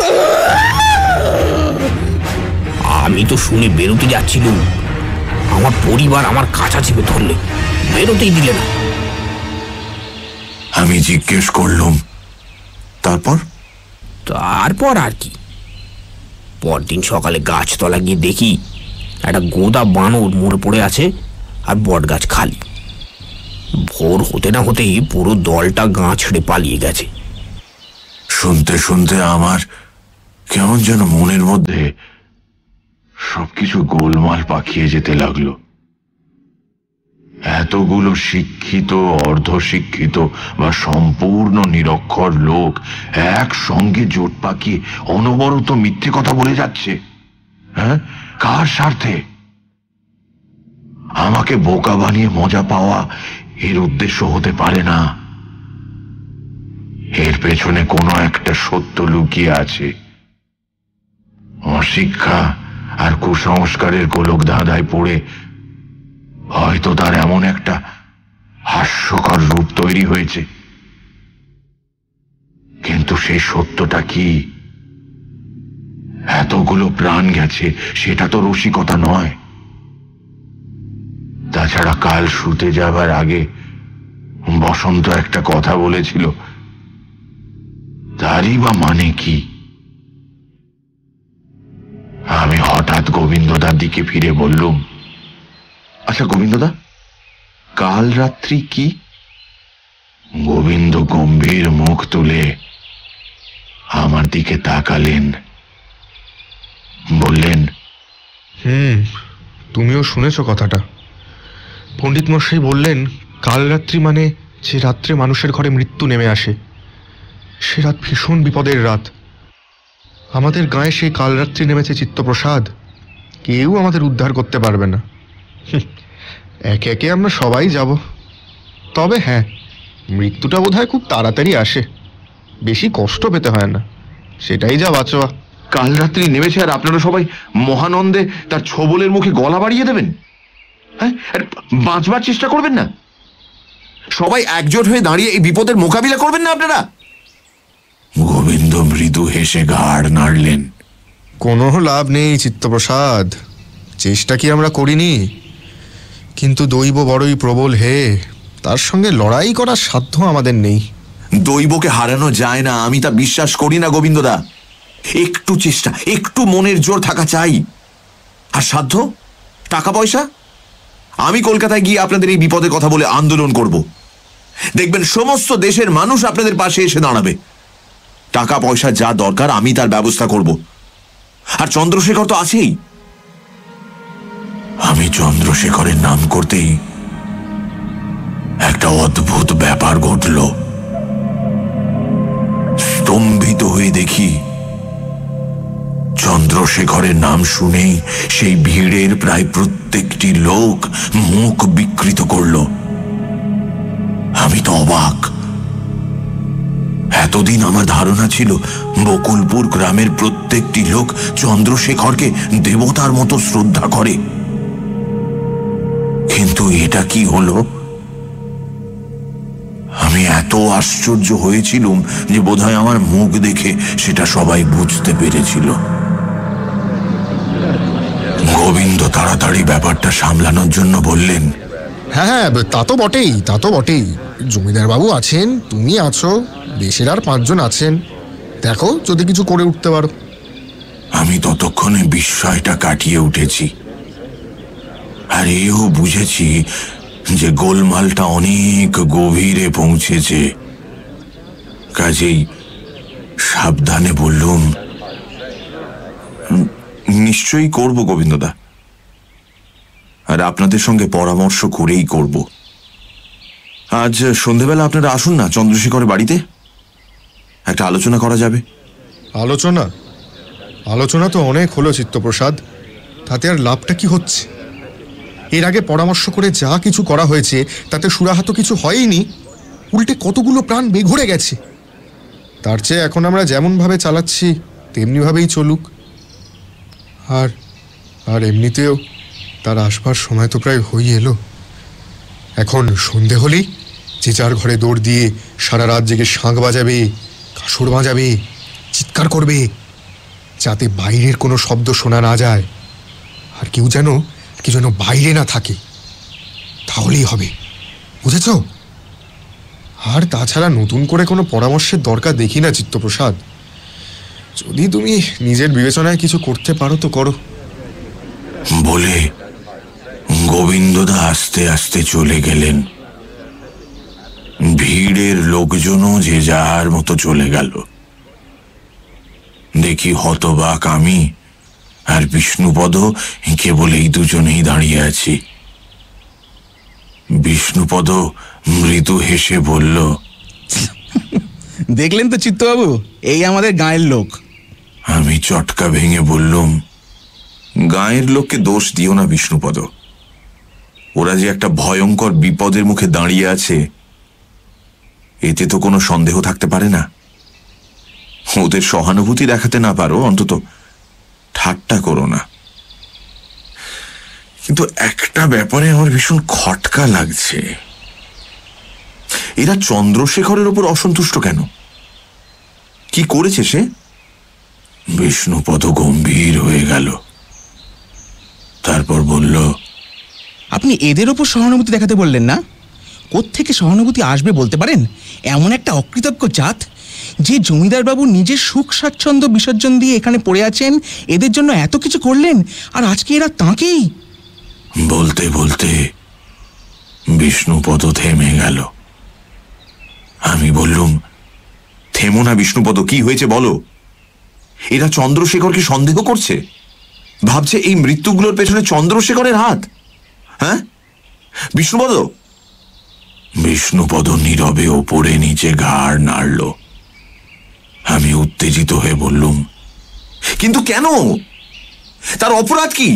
আমি তো শুনে বেরোতে যাচ্ছিলাম, আমার পরিবার আমার কাছা চেপে ধরলে, বেরোতেই দিলে না। আমি জিজ্ঞেস করলুম, তারপর? তারপর আর কি, পরদিন সকালে গাছতলা গিয়ে দেখি একটা গোদা বানর মরে পড়ে আছে আর বট গাছ খালি। ভোর হতে না হতেই পুরো দলটা গা ছেড়ে পালিয়ে গেছে। শুনতে শুনতে আমার কেমন যেন মনের মধ্যে সবকিছু গোলমাল পাকিয়ে যেতে লাগলো। এতগুলো শিক্ষিত, অর্ধশিক্ষিত বা সম্পূর্ণ নিরক্ষর লোক একসঙ্গে জোট পাকিয়ে অনবরত মিথ্যে কথা বলে যাচ্ছে। হ্যাঁ, কার স্বার্থে? আমাকে বোকা বানিয়ে মজা পাওয়া এর উদ্দেশ্য হতে পারে না। এর পেছনে কোনো একটা সত্য লুকিয়ে আছে। অশিক্ষা আর কুসংস্কারের গোলক ধাঁধায় পড়ে হয়তো তার এমন একটা হাস্যকর রূপ তৈরি হয়েছে। কিন্তু সেই সত্যটা কি? এতগুলো প্রাণ গেছে সেটা তো রসিকতা নয়। তাছাড়া কাল শুতে যাবার আগে বসন্ত একটা কথা বলেছিল, তারই বা মানে কি? আমি হঠাৎ গোবিন্দদার দিকে ফিরে বললুম, আচ্ছা গোবিন্দদা, কাল রাত্রি কি? গোবিন্দ গম্ভীর মুখ তুলে আমার দিকে তাকালেন, বললেন, হুম, তুমিও শুনেছ কথাটা। পণ্ডিত মশাই বললেন, কাল রাত্রি মানে যে রাত্রে মানুষের ঘরে মৃত্যু নেমে আসে, সে রাত ভীষণ বিপদের রাত। আমাদের গায়ে সেই কালরাত্রি নেমেছে চিত্তপ্রসাদ, কেউ আমাদের উদ্ধার করতে পারবে না। একে একে আমরা সবাই যাব। তবে হ্যাঁ, মৃত্যুটা বোধহয় খুব তাড়াতাড়ি আসে, বেশি কষ্ট পেতে হয় না, সেটাই যা বাঁচোয়া। কাল রাত্রি নেমেছে আর আপনারা সবাই মহানন্দে তার ছোবলের মুখে গলা বাড়িয়ে দেবেন? হ্যাঁ, বাঁচবার চেষ্টা করবেন না? সবাই একজোট হয়ে দাঁড়িয়ে এই বিপদের মোকাবিলা করবেন না আপনারা? গোবিন্দ মৃদু হেসে ঘাড় নাড়লেন। কোনো লাভ নেই চিত্তপ্রসাদ, চেষ্টা কি আমরা করিনি? কিন্তু দৈব বড়ই প্রবল হে, তার সঙ্গে লড়াই করার সাধ্য আমাদের নেই। দৈবকে হারানো যায় না, আমি তা বিশ্বাস করি না গোবিন্দদা। একটু চেষ্টা, একটু মনের জোর থাকা চাই। আর সাধ্য, টাকা পয়সা? আমি কলকাতায় গিয়ে আপনাদের এই বিপদের কথা বলে আন্দোলন করব। দেখবেন সমস্ত দেশের মানুষ আপনাদের পাশে এসে দাঁড়াবে। টাকা পয়সা যা দরকার আমি তার ব্যবস্থা করব। আর চন্দ্রশেখর তো আছেই। আমি চন্দ্রশেখরের নাম করতেই একটা অদ্ভুত ব্যাপার ঘটল। স্তম্ভিত হয়ে দেখি, চন্দ্রশেখরের নাম শুনেই সেই ভিড়ের প্রায় প্রত্যেকটি লোক মুখ বিকৃত করল। আমি তো অবাক। এতদিন আমার ধারণা ছিল বকুলপুর গ্রামের প্রত্যেকটি লোক চন্দ্রশেখরকে দেবতার মতো শ্রদ্ধা করে, কিন্তু এটা কি হলো? আমি এত আশ্চর্য হয়েছিলুম যে বোধহয় আমার মুখ দেখে সেটা সবাই বুঝতে পেরেছিল। গোবিন্দ তাড়াতাড়ি ব্যাপারটা সামলানোর জন্য বললেন, হ্যাঁ হ্যাঁ, তা তো বটেই, তা তো বটেই। জমিদার বাবু আছেন, তুমি আছো, দেশের আর পাঁচজন আছেন, দেখো যদি কিছু করে উঠতে পারো। আমি ততক্ষণে বিস্ময়টা কাটিয়ে উঠেছি, আর এও বুঝেছি যে গোলমালটা অনেক গভীরে পৌঁছেছে। কাজেই সাবধানে বললুম, নিশ্চয়ই করব গোবিন্দদা, আর আপনাদের সঙ্গে পরামর্শ করেই করব। আজ সন্ধেবেলা আপনারা আসুন না চন্দ্রশেখরের বাড়িতে, একটা আলোচনা করা যাবে। আলোচনা? আলোচনা তো অনেক হলো চিত্তপ্রসাদ, তাতে আর লাভটা কি হচ্ছে? এর আগে পরামর্শ করে যা কিছু করা হয়েছে তাতে সুরাহা তো কিছু হয়নি, উল্টে কতগুলো প্রাণ বেঘরে গেছে। তার চেয়ে এখন আমরা যেমনভাবে চালাচ্ছি তেমনিভাবেই চলুক। আর আর এমনিতেও তার আসবার সময় তো প্রায় হয়ে এলো। এখন সন্ধে হলেই যে যার ঘরে দৌড় দিয়ে সারা রাত জেগে শাঁখ বাজাবে, কাসর বাজাবে, চিৎকার করবে, যাতে বাইরের কোনো শব্দ শোনা না যায়, আর কেউ যেন কেউ যেন বাইরে না থাকে। তাহলেই হবে, বুঝেছ? আর তাছাড়া নতুন করে কোনো পরামর্শের দরকার দেখি না চিত্তপ্রসাদ। যদি তুমি নিজের বিবেচনায় কিছু করতে পারো তো করো। বলে গোবিন্দদা আস্তে আস্তে চলে গেলেন। ভিড়ের লোকজনও যে যার মতো চলে গেল। দেখি হতবাক আমি আর বিষ্ণুপদ কেবল এই দুজনেই দাঁড়িয়ে আছি। বিষ্ণুপদ মৃদু হেসে বলল, দেখলেন তো চিত্তবাবু, এই আমাদের গাঁয়ের লোক। আমি চটকা ভেঙে বললুম, গাঁয়ের লোককে দোষ দিও না বিষ্ণুপদ। ওরা যে একটা ভয়ঙ্কর বিপদের মুখে দাঁড়িয়ে আছে এতে তো কোনো সন্দেহ থাকতে পারে না। ওদের সহানুভূতি দেখাতে না পারো, অন্তত ঠাট্টা করো না। কিন্তু একটা ব্যাপারে আমার ভীষণ খটকা লাগছে। এরা চন্দ্রশেখরের ওপর অসন্তুষ্ট কেন? কি করেছে সে? বিষ্ণুপদ গম্ভীর হয়ে গেল। তারপর বলল, আপনি এদের ওপর সহানুভূতি দেখাতে বললেন না? কোত্থেকে সহানুভূতি আসবে বলতে পারেন? এমন একটা অকৃতজ্ঞ জাত যে জমিদারবাবু নিজের সুখ স্বাচ্ছন্দ্য বিসর্জন দিয়ে এখানে পড়ে আছেন, এদের জন্য এত কিছু করলেন, আর আজকে এরা তাঁকেই। বলতে বলতে বিষ্ণুপদ থেমে গেল। আমি বললুম, থেমো না বিষ্ণুপদ, কি হয়েছে বলো? এরা চন্দ্রশেখরকে সন্দেহ করছে, ভাবছে এই মৃত্যুগুলোর পেছনে চন্দ্রশেখরের হাত। হ্যাঁ বিষ্ণুপদ? বিষ্ণুপদ নীরবে ওপরে নিচে ঘাড় নাড়ল। আমি উত্তেজিত হয়ে বললুম, কিন্তু কেন? তার অপরাধ কি?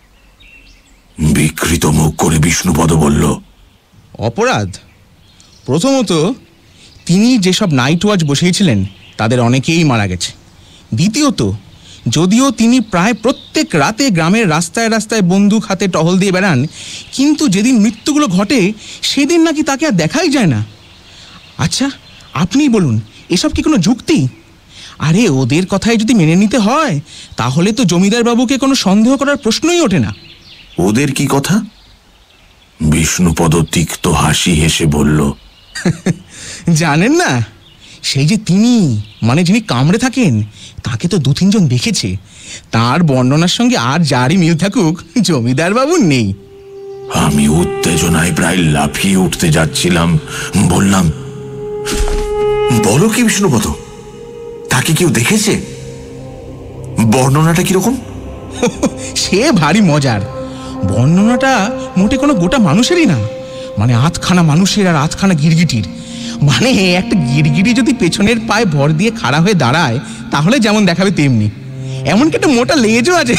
বিকৃত মুখ করে বিষ্ণুপদ বলল, অপরাধ? প্রথমত, তিনি যেসব নাইট ওয়াচ বসিয়েছিলেন তাদের অনেকেই মারা গেছে। দ্বিতীয়ত, যদিও তিনি প্রায় প্রত্যেক রাতে গ্রামের রাস্তায় রাস্তায় বন্দুক হাতে টহল দিয়ে বেড়ান, কিন্তু যেদিন মৃত্যুগুলো ঘটে সেদিন নাকি তাকে আর দেখাই যায় না। আচ্ছা আপনিই বলুন, এসব কি কোনো যুক্তি? আরে ওদের কথাই যদি মেনে নিতে হয় তাহলে তো জমিদার বাবুকে কোনো সন্দেহ করার প্রশ্নই ওঠে না। ওদের কি কথা? বিষ্ণুপদ তিক্ত হাসি হেসে বলল, জানেন না, সেই যে তিনি, মানে যিনি কামড়ে থাকেন, তাকে তো দু তিনজন দেখেছে। তার বর্ণনার সঙ্গে আর যারই মিল থাকুক, জমিদার বাবুর নেই। আমি উত্তেজনায় প্রায় লাফিয়ে উঠতে যাচ্ছিলাম। বললাম, বলো কি বিষ্ণুপদ, তাকে কেউ দেখেছে? বর্ণনাটা কিরকম? সে ভারী মজার। বর্ণনাটা মোটে কোনো গোটা মানুষেরই না, মানে আধখানা মানুষের আর আধখানা গিরগিটির। মানে একটা গিরগিটি যদি পেছনের পায়ে ভর দিয়ে খাড়া হয়ে দাঁড়ায় তাহলে যেমন দেখাবে তেমনি, এমনকি একটা মোটা লেজও আছে।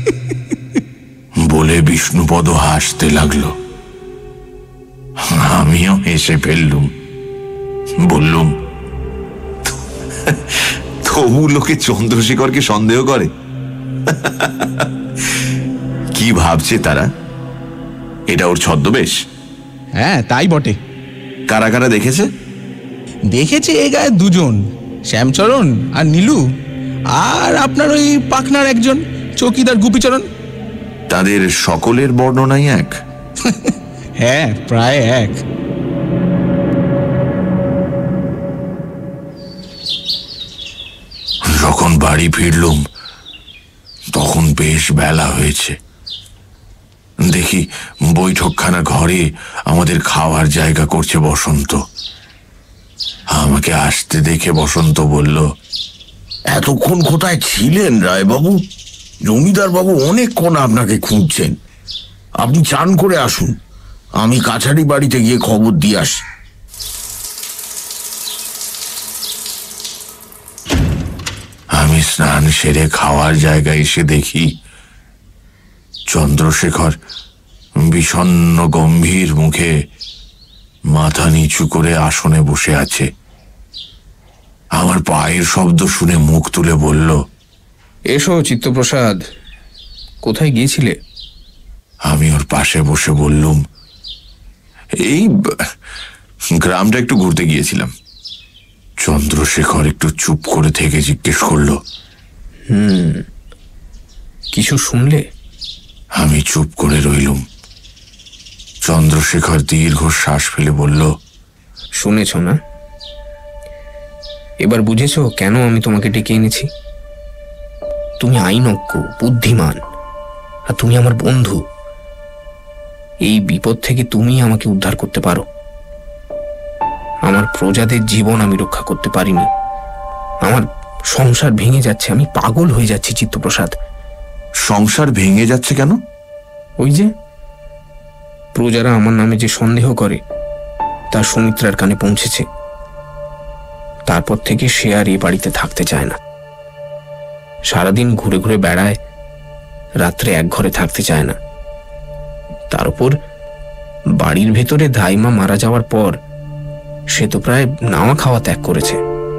বলে বিষ্ণুপদ হাসতে লাগলো। আমিও হেসে ফেললুম। বললুম, তবু লোকে চন্দ্রশেখরকে সন্দেহ করে। কি ভাবছে তারা? এটা ওর ছদ্মবেশ? হ্যাঁ তাই বটে। কারা কারা দেখেছে? দেখেছে এ গায়ে দুজন, শ্যামচরণ আর নীলু, আর আপনার ওই পাখনার একজন চৌকিদার গুপিচরণ। তাদের সকলের বর্ণনাই এক? হ্যাঁ প্রায় এক। যখন বাড়ি ফিরলুম তখন বেশ বেলা হয়েছে। দেখি বৈঠকখানা ঘরে আমাদের খাওয়ার জায়গা করছে বসন্ত। আমাকে আসতে দেখে বসন্ত বলল, এতক্ষণ কোথায় ছিলেন রায়বাবু? জমিদার বাবু অনেকক্ষণ আপনাকে খুঁজছেন। আপনি চান করে আসুন, আমি কাছারি বাড়িতে গিয়ে খবর দিয়ে আসি। আমি স্নান সেরে খাওয়ার জায়গায় এসে দেখি চন্দ্রশেখর বিষণ্ণ গম্ভীর মুখে মাথা নিচু করে আসনে বসে আছে। আমার পায়ের শব্দ শুনে মুখ তুলে বলল, এসো চিত্তপ্রসাদ, কোথায় গিয়েছিলে? আমি ওর পাশে বসে বললুম, এই গ্রামটা একটু ঘুরতে গিয়েছিলাম। চন্দ্রশেখর একটু চুপ করে থেকে জিজ্ঞেস করলো, হুম কিছু শুনলে? আমি চুপ করে রইলুম। চন্দ্রশেখর দীর্ঘ শ্বাস ফেলে বলল, শুনেছ না? এবার বুঝেছ কেন আমি তোমাকে ডেকে এনেছি? তুমি আইনজ্ঞ, বুদ্ধিমান, আর তুমি আমার বন্ধু। এই বিপদ থেকে তুমি আমাকে উদ্ধার করতে পারো। আমার প্রজাদের জীবন আমি রক্ষা করতে পারিনি। আমার সংসার ভেঙে যাচ্ছে, আমি পাগল হয়ে যাচ্ছি চিত্তপ্রসাদ। সংসার ভেঙে যাচ্ছে কেন? ওই যে প্রজারা আমার নামে যে সন্দেহ করে তা সুমিত্রার কানে পৌঁছেছে। তারপর থেকে সে আর এ বাড়িতে থাকতে চায় না। সারাদিন ঘুরে ঘুরে বেড়ায়, রাত্রে এক ঘরে থাকতে চায় না। তার উপর বাড়ির ভেতরে ধাইমা মারা যাওয়ার পর সে তো প্রায় নাওয়া খাওয়া ত্যাগ করেছে।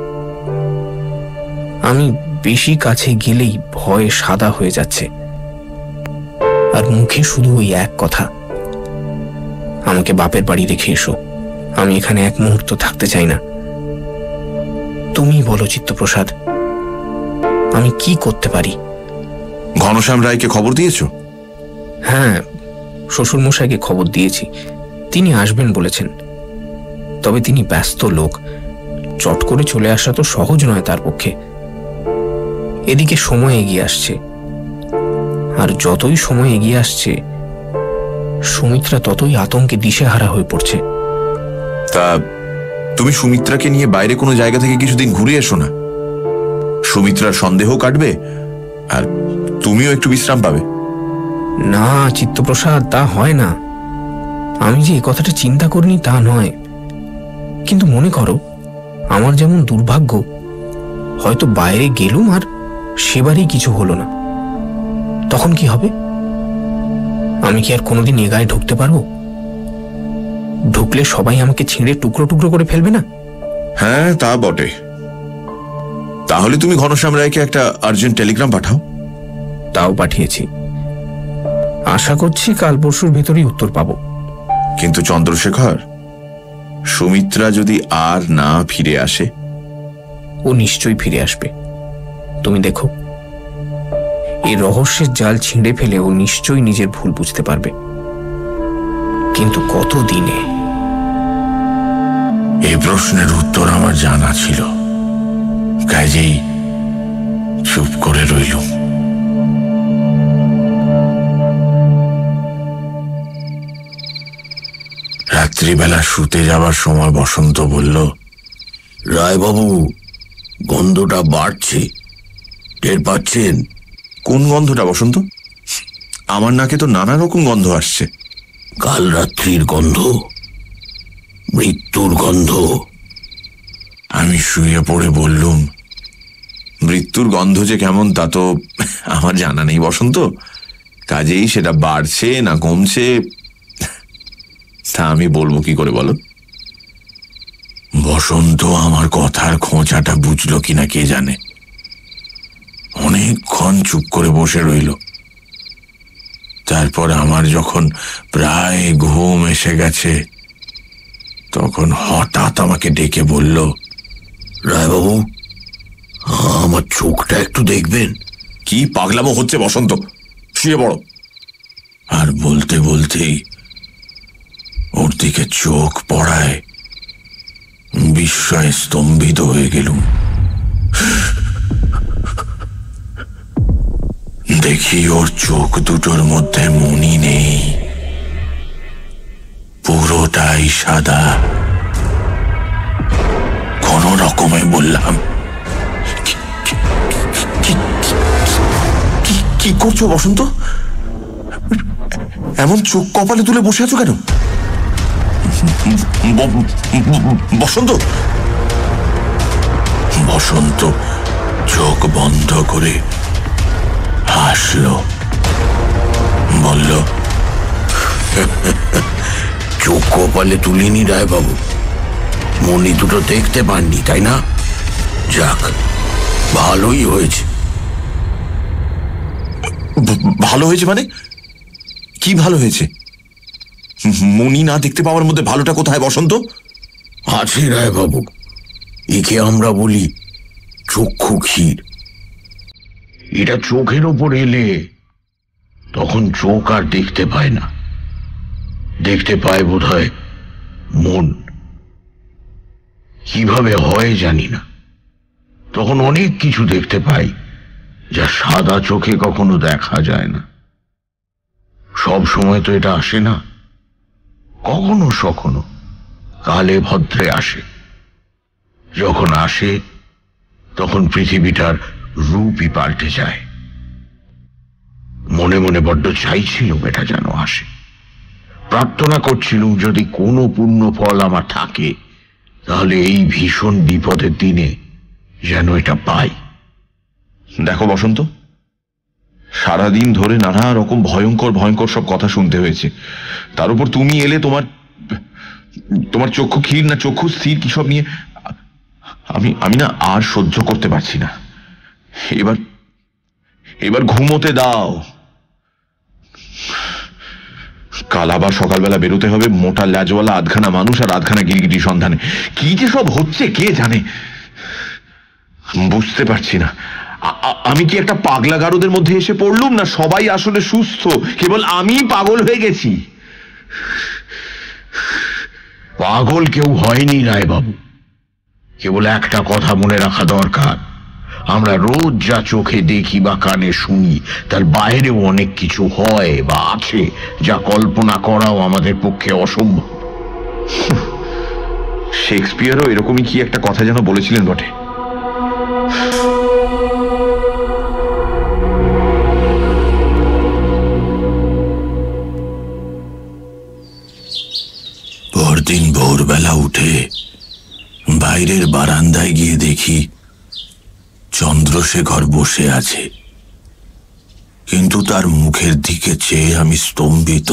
আমি বেশি কাছে গেলেই ভয়ে সাদা হয়ে যাচ্ছে, আর মুখে শুধু ওই এক কথা, আমাকে বাপের বাড়ি রেখে এসো, আমি এখানে এক মুহূর্ত থাকতে চাই না। তুমি বলো চিত্তপ্রসাদ, আমি কি করতে পারি? ঘনশ্যাম রায়কে খবর দিয়েছো? হ্যাঁ, শ্বশুর মশাইকে খবর দিয়েছি, তিনি আসবেন বলেছেন। তবে তিনি ব্যস্ত লোক, চট করে চলে আসা তো সহজ নয় তার পক্ষে। এদিকে সময় এগিয়ে আসছে, আর যতই সময় এগিয়ে আসছে সুমিত্রা ততই আতঙ্কে দিশেহারা হয়ে পড়ছে। তা তুমি সুমিত্রাকে নিয়ে বাইরে কোনো জায়গা থেকে কিছুদিন ঘুরে এসো না। সুমিত্রার সন্দেহ কাটবে আর তুমিও একটু বিশ্রাম পাবে। না চিত্তপ্রসাদ, তা হয় না। আমি যে এই কথাটা চিন্তা করিনি তা নয়, কিন্তু মনে করো আমার যেমন দুর্ভাগ্য, হয়তো বাইরে গেলুম আর সেবারই কিছু হলো না, তখন কি হবে? আমি কি আর কোনোদিন এ গায়ে ঢুকতে পারবো? ঢুকলে সবাই আমাকে ছিঁড়ে টুকরো টুকরো করে ফেলবে না? হ্যাঁ, তা বটে। তাহলে তুমি ঘনশ্যাম রায়কে একটা আর্জেন্ট টেলিগ্রাম পাঠাও। তাও পাঠিয়েছি, আশা করছি কাল পরশুর ভেতরেই উত্তর পাবো। কিন্তু চন্দ্রশেখর, সুমিত্রা যদি আর না ফিরে আসে? ও নিশ্চয়ই ফিরে আসবে, তুমি দেখো। এই রহস্যের জাল ছিঁড়ে ফেলে ও নিশ্চয়ই নিজের ভুল বুঝতে পারবে, কিন্তু কত দিনে? এই প্রশ্নের উত্তর আমার জানা ছিল, কাজেই চুপ করে রইলুম। রাত্রিবেলা শুতে যাবার সময় বসন্ত বলল, রায়বাবু, গন্ধটা বাড়ছে, টের পাচ্ছেন? কোন গন্ধটা বসন্ত? আমার নাকে তো নানা রকম গন্ধ আসছে। কাল রাত্রির গন্ধ, মৃত্যুর গন্ধ। আমি শুয়ে পড়ে বললুম, মৃত্যুর গন্ধ যে কেমন তা তো আমার জানা নেই বসন্ত, কাজেই সেটা বাড়ছে না কমছে তা আমি বলবো কি করে বলো? বসন্ত আমার কথার খোঁচাটা বুঝলো কিনা কে জানে। অনেকক্ষণ চুপ করে বসে রইল। তারপর আমার যখন প্রায় ঘুম এসে গেছে, তখন হঠাৎ আমাকে ডেকে বলল, রায়বাবু, আমার চোখটা একটু দেখবেন। কি পাগলামো হচ্ছে বসন্ত, শুয়ে পড়ো। আর বলতে বলতেই ওর দিকে চোখ পড়ায় বিস্ময়ে স্তম্ভিত হয়ে গেলুম। দেখি ওর চোখ দুটোর মধ্যে মনি নেই, পুরোটাই সাদা। কোন রকমে বললাম, কি করছো বসন্ত? এমন চোখ কপালে তুলে বসে আছো কেন? বসন্ত বসন্ত চোখ বন্ধ করে হাসলো, বলল, চোখ কপালে তুলিনি রায়বাবু, মনি দুটো দেখতে পাননি তাই না? যাক, ভালোই হয়েছে। ভালো হয়েছে মানে? কি ভালো হয়েছে? মনি না দেখতে পাওয়ার মধ্যে ভালোটা কোথায় বসন্ত? আছে রায়বাবু, একে আমরা বলি চক্ষু ক্ষীর। এটা চোখের ওপর এলে তখন চোখ আর দেখতে পায় না, দেখতে পায় বোধ হয় মন। কিভাবে হয় জানি না, তখন অনেক কিছু দেখতে পাই যা সাদা চোখে কখনো দেখা যায় না। সব সময় তো এটা আসে না, কখনো সখনো কালে ভদ্রে আসে। যখন আসে তখন পৃথিবীটার রূপই পাল্টে যায়। মনে মনে বড্ড চাইছিল এটা যেন আসে, প্রার্থনা করছিল যদি কোনো পুণ্য ফল আমার থাকে তাহলে এই ভীষণ বিপদের দিনে যেন এটা পাই। দেখো বসন্ত, সারাদিন ধরে নানা রকম ভয়ঙ্কর ভয়ঙ্কর সব কথা শুনতে হয়েছে, তার উপর তুমি এলে তোমার তোমার চক্ষু ক্ষীর না চক্ষু স্থির কি সব নিয়ে আমি আমি না আর সহ্য করতে পারছি না। এবার এবার ঘুমোতে দাও। কাল আবার সকালবেলা বেরোতে হবে মোটা ল্যাজওয়ালা আধখানা মানুষ আর আধখানা গিরগিটি সন্ধানে। কি যে সব হচ্ছে কে জানে, বুঝতে পারছি না। আমি কি একটা পাগলা গারদের মধ্যে এসে পড়লুম, না সবাই আসলে সুস্থ, কেবল আমি পাগল হয়ে গেছি? পাগল কেউ হয়নি রায়বাবু, কেবল একটা কথা মনে রাখা দরকার, আমরা রোজ যা চোখে দেখি বা কানে শুনি তার বাইরেও অনেক কিছু হয় বা আছে যা কল্পনা করাও আমাদের পক্ষে অসম্ভব। শেক্সপিয়ারও এরকমই কি একটা কথা যেন বলেছিলেন বটে। পরদিন ভোরবেলা উঠে বাইরের বারান্দায় গিয়ে দেখি চন্দ্রশেখর বসে আছে, কিন্তু তার মুখের দিকে চেয়ে আমি স্তম্ভিত।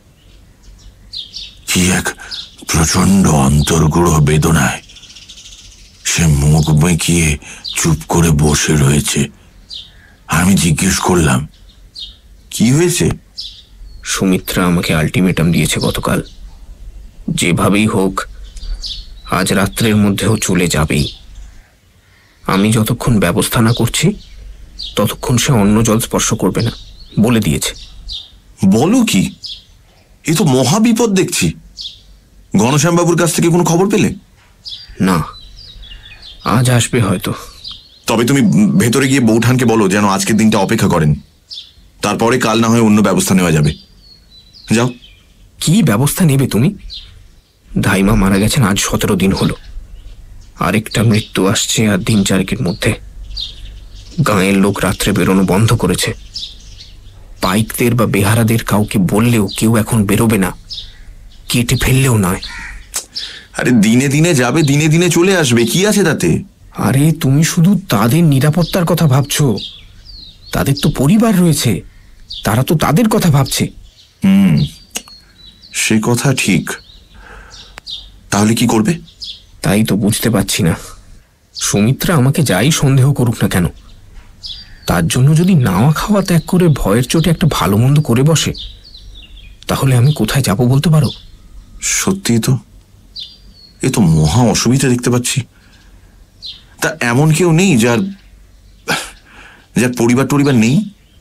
কি এক প্রচন্ড অন্তর্গুড় বেদনায় সে মুখ বেঁকিয়ে চুপ করে বসে রয়েছে। আমি জিজ্ঞেস করলাম, কি হয়েছে? সুমিত্রা আমাকে আলটিমেটাম দিয়েছে গতকাল, যেভাবেই হোক আজ রাত্রের মধ্যেও চলে যাবেই। আমি যতক্ষণ ব্যবস্থা না করছি ততক্ষণ সে অন্য জল স্পর্শ করবে না বলে দিয়েছে। বলো কি? এ তো মহা বিপদ দেখছি। ঘনশ্যামবাবুর কাছ থেকে কোনো খবর পেলে? না, আজ আসবে হয়তো। তবে তুমি ভেতরে গিয়ে বৌঠানকে বলো যেন আজকের দিনটা অপেক্ষা করেন, তারপরে কাল না হয় অন্য ব্যবস্থা নেওয়া যাবে। যাও। কি ব্যবস্থা নেবে তুমি? ধাইমা মারা গেছেন আজ সতেরো দিন হলো, আরেকটা মৃত্যু আসছে আর দিন চারেকের মধ্যে। গাঁয়ের লোক রাত্রে বেরোনো বন্ধ করেছে। পাইকদের বা বেহারাদের কাউকে বললেও কেউ এখন বেরোবে না, কেটে ফেললেও নয়। আরে দিনে দিনে যাবে, দিনে দিনে চলে আসবে, কি আছে তাতে? আরে তুমি শুধু তাদের নিরাপত্তার কথা ভাবছো, তাদের তো পরিবার রয়েছে, তারা তো তাদের কথা ভাবছে। হুম, সে কথা ঠিক। তাহলে কি করবে? তাই তো বুঝতে পারছি না। সুমিত্রা আমাকে যাই সন্দেহ করুক না কেন, তার জন্য যদি নাওয়া খাওয়া ত্যাগ করে ভয়ের চোটে একটা ভালো মন্দ করে বসে, তাহলে আমি কোথায় যাব বলতে পারো? সত্যি তো, এ তো মহা অসুবিধা দেখতে পাচ্ছি। তা এমন কেউ নেই যার যার পরিবার টরিবার নেই?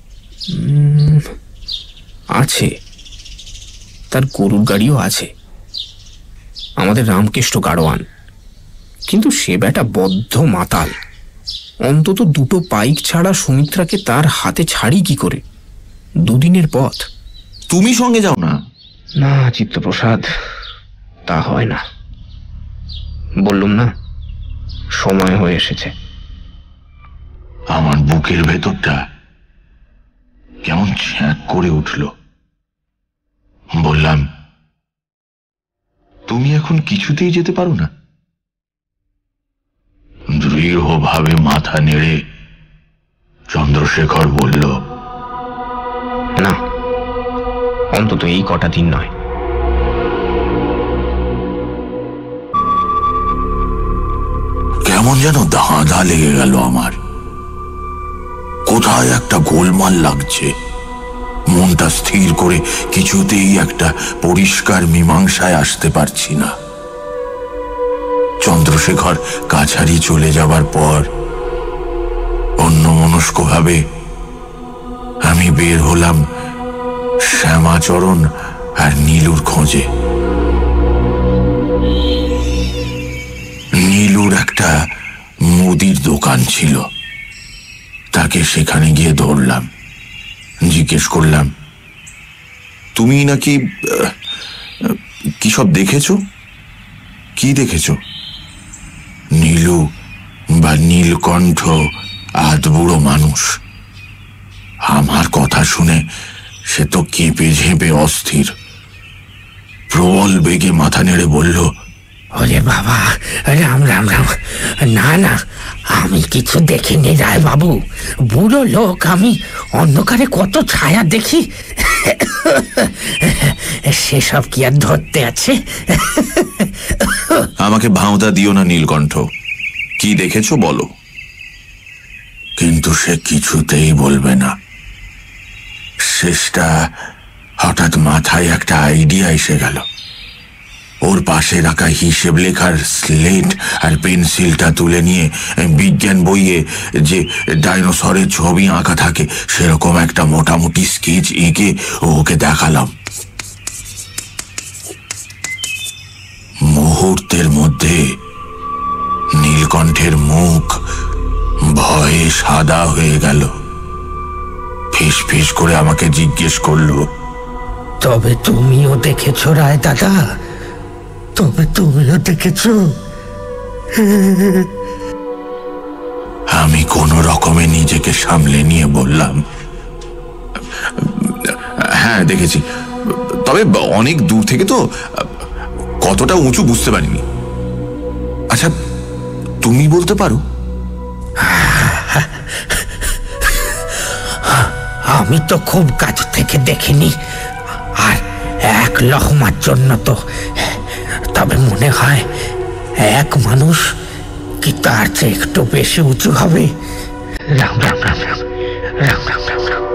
আছে, তার গরুর গাড়িও আছে, আমাদের রামকৃষ্ণ গাড়োয়ান। কিন্তু সে বেটা বদ্ধ মাতাল। অন্তত দুটো পাইক ছাড়া সুমিত্রাকে তার হাতে ছাড়ি কি করে? দুদিনের পথ। তুমি সঙ্গে যাও না? না চিত্তপ্রসাদ, তা হয় না। বললুম না, সময় হয়ে এসেছে। আমার বুকের ভেতরটা কেমন ছ্যাঁক করে উঠল। বললাম, তুমি এখন কিছুতেই যেতে পারো না? দৃঢ়ভাবে মাথা নেড়ে চন্দ্রশেখর বলল, না, অন্তত এই কটা দিন নয়। কেমন যেন ধাঁধা লেগে গেল আমার। কোথায় একটা গোলমাল লাগছে। মনটা স্থির করে কিছুতেই একটা পরিষ্কার মীমাংসায় আসতে পারছি না। চন্দ্রশেখর কাছারি চলে যাবার পর অন্যমনস্কভাবে আমি বের হলাম শ্যামাচরণ আর নীলুর খোঁজে। নীলু গরুর একটা মুদির দোকান ছিল। তাকে সেখানে গিয়ে ধরলাম, জিজ্ঞেস করলাম, তুমি নাকি কি সব দেখেছ? কি দেখেছ? নীলু বা নীলকণ্ঠ আধবুড়ো মানুষ। আমার কথা শুনে সে তো কেঁপে ঝেঁপে অস্থির, প্রবল বেগে মাথা নেড়ে বলল, ওরে বাবা, রাম রাম রাম, না না, আমি কিছু দেখিনি রায় বাবু, বুড়ো লোক আমি, অন্ধকারে কত ছায়া দেখি, সেসব কি আর ধরতে আছে? আমাকে ভাঁওতা দিও না নীলকণ্ঠ, কি দেখেছো বলো। কিন্তু সে কিছুতেই বলবে না। শেষটা হঠাৎ মাথায় একটা আইডিয়া এসে গেল। ওর পাশে রাখা হিসেব লেখার স্লেট আর পেন্সিলটা তুলে নিয়ে বিজ্ঞান বইয়ে যে ডাইনোসরের ছবি আঁকা থাকে সেরকম একটা মোটামুটি স্কেচ এঁকে ওকে দেখালাম। মুহূর্তের মধ্যে নীলকণ্ঠের মুখ ভয়ে সাদা হয়ে গেল। ফিস ফিস করে আমাকে জিজ্ঞেস করলো, তবে তুমিও দেখেছো রায় দাদা? তবে তুমিও দেখেছো? আমি কোনো রকমে নিজেকে সামলে নিয়ে বললাম, হ্যাঁ দেখেছি, তবে অনেক দূর থেকে তো, কতটা উঁচু বুঝতে পারিনি। আচ্ছা তুমি বলতে পারো? আমি তো খুব কাছ থেকে দেখিনি, আর এক লহমার জন্য তো, তবে মনে হয় এক মানুষ কি তার চেয়ে একটু বেশি উঁচু হবে। রাম রাম রাম রাম, রাম রাম রাম রাম।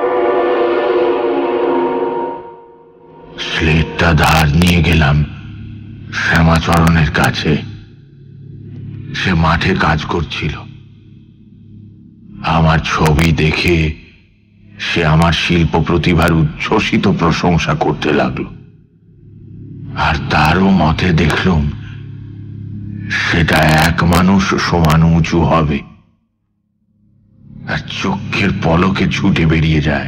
স্লেটটা ধার নিয়ে গেলাম শ্যামাচরণের কাছে। সে মাঠে কাজ করছিল। আমার ছবি দেখে সে আমার শিল্প প্রতিভার উচ্ছ্বসিত প্রশংসা করতে লাগলো, আর তারও মতে দেখলুম সেটা এক মানুষ সমান উঁচু হবে, আর চোখের পলকে ছুটে বেরিয়ে যায়।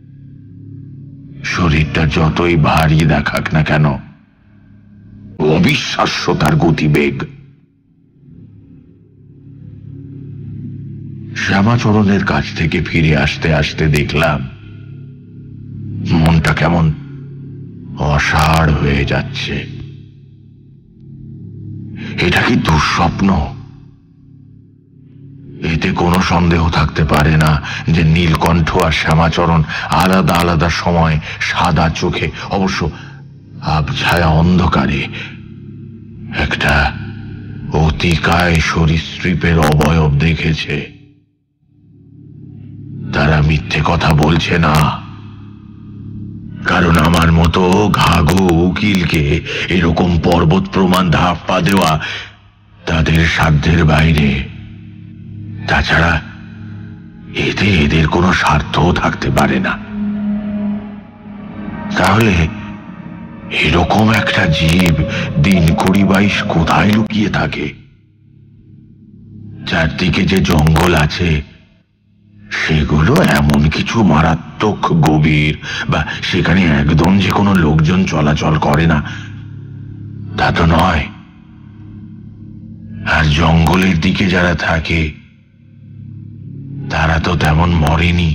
শরীরটা যতই ভারী দেখাক না কেন, অবিশ্বাস্য তার গতিবেগ। শ্যামাচরণের কাছ থেকে ফিরে আসতে আসতে দেখলাম মনটা কেমন অসাড় হয়ে যাচ্ছে। এটা কি দুঃস্বপ্ন? এতে কোনো সন্দেহ থাকতে পারে না যে নীলকণ্ঠ আর শ্যামাচরণ আলাদা আলাদা সময় সাদা চোখে, অবশ্য আবছায়া অন্ধকারে, একটা অতিকায় সরীসৃপের অবয়ব দেখেছে। তারা মিথ্যে কথা বলছে না, কারণ আমার মতো ঘাঘু উকিলকে এরকম পর্বত প্রমাণ ধাপ্পা দেওয়া তাদের সাধ্যের বাইরে। তাছাড়া এতে এদের কোনো স্বার্থও থাকতে পারে না। তাহলে এরকম একটা জীব দিন কুড়ি বাইশ কোথায় লুকিয়ে থাকে? চারদিকে যে জঙ্গল আছে সেগুলো এমন কিছু মারাত্মক গভীর, বা সেখানে একদম যে কোনো লোকজন চলাচল করে না তা তো নয়। আর জঙ্গলের দিকে যারা থাকে তারা তো তেমন মরেনি,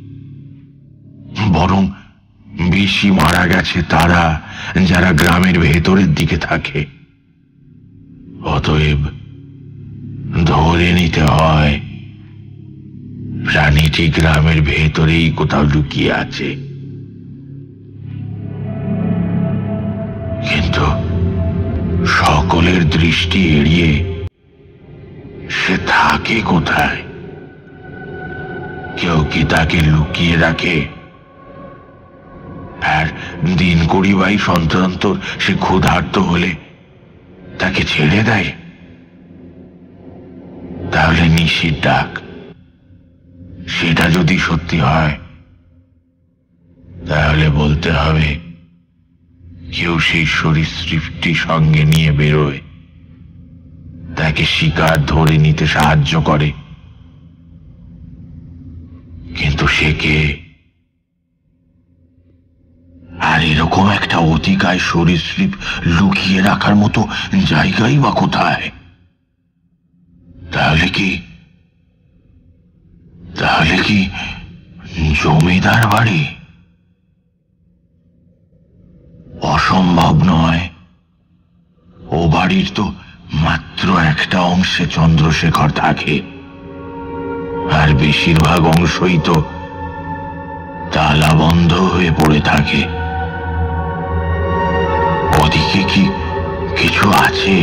বরং বেশি মারা গেছে তারা যারা গ্রামের ভেতরের দিকে থাকে। অতএব ধরে নিতে হয় প্রাণীটি গ্রামের ভেতরেই কোথাও লুকিয়ে আছে। কিন্তু সকলের দৃষ্টি এড়িয়ে সে থাকে কোথায়? কেউ কি তাকে লুকিয়ে রাখে? আর দিন কুড়ি বাইশ অন্তর সে ক্ষুধার্ত হলে তাকে ছেড়ে দেয়? তাহলে নিশির ডাক, সেটা যদি সত্যি হয় তাহলে বলতে হবে কেউ সেই সরীসৃপটি সঙ্গে নিয়ে বেরোয়, তাকে শিকার ধরে নিতে সাহায্য করে। কিন্তু সে কে? আর এরকম একটা অতিকায় সরীসৃপ লুকিয়ে রাখার মতো জায়গাই বা কোথায়? তাহলে কি তাহলে কি জমিদার বাড়ি? অসম্ভব নয়। ও বাড়ির তো মাত্র একটা অংশে চন্দ্রশেখর থাকে, আর বেশিরভাগ অংশই তো তালা বন্ধ হয়ে পড়ে থাকে। ওদিকে কি কিছু আছে?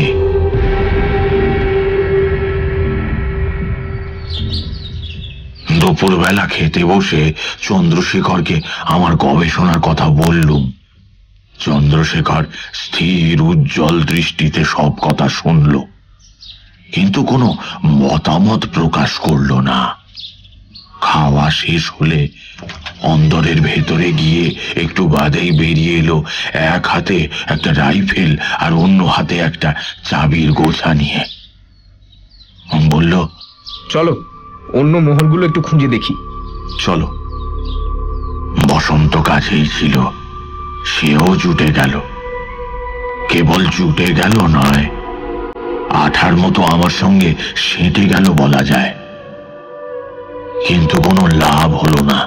দুপুরবেলা খেতে বসে চন্দ্রশেখরকে আমার গবেষণার কথা বললুম। চন্দ্রশেখর স্থির উজ্জ্বল দৃষ্টিতে সব কথা শুনল, কিন্তু কোনো মতামত প্রকাশ করল না। খাওয়া শেষ হলে অন্দরের ভেতরে গিয়ে একটু বাদেই বেরিয়ে এলো, এক হাতে একটা রাইফেল আর অন্য হাতে একটা চাবির গোছা নিয়ে। বলল, চলো অন্য মহলগুলো একটু খুঁজে দেখি। চলো। বসন্ত কাছেই ছিল, সেও জুটে গেল। কেবল জুটে গেল নয়, আঠার মতো আমার সঙ্গে সেঁটে গেল বলা যায়। কিন্তু কোনো লাভ হলো না,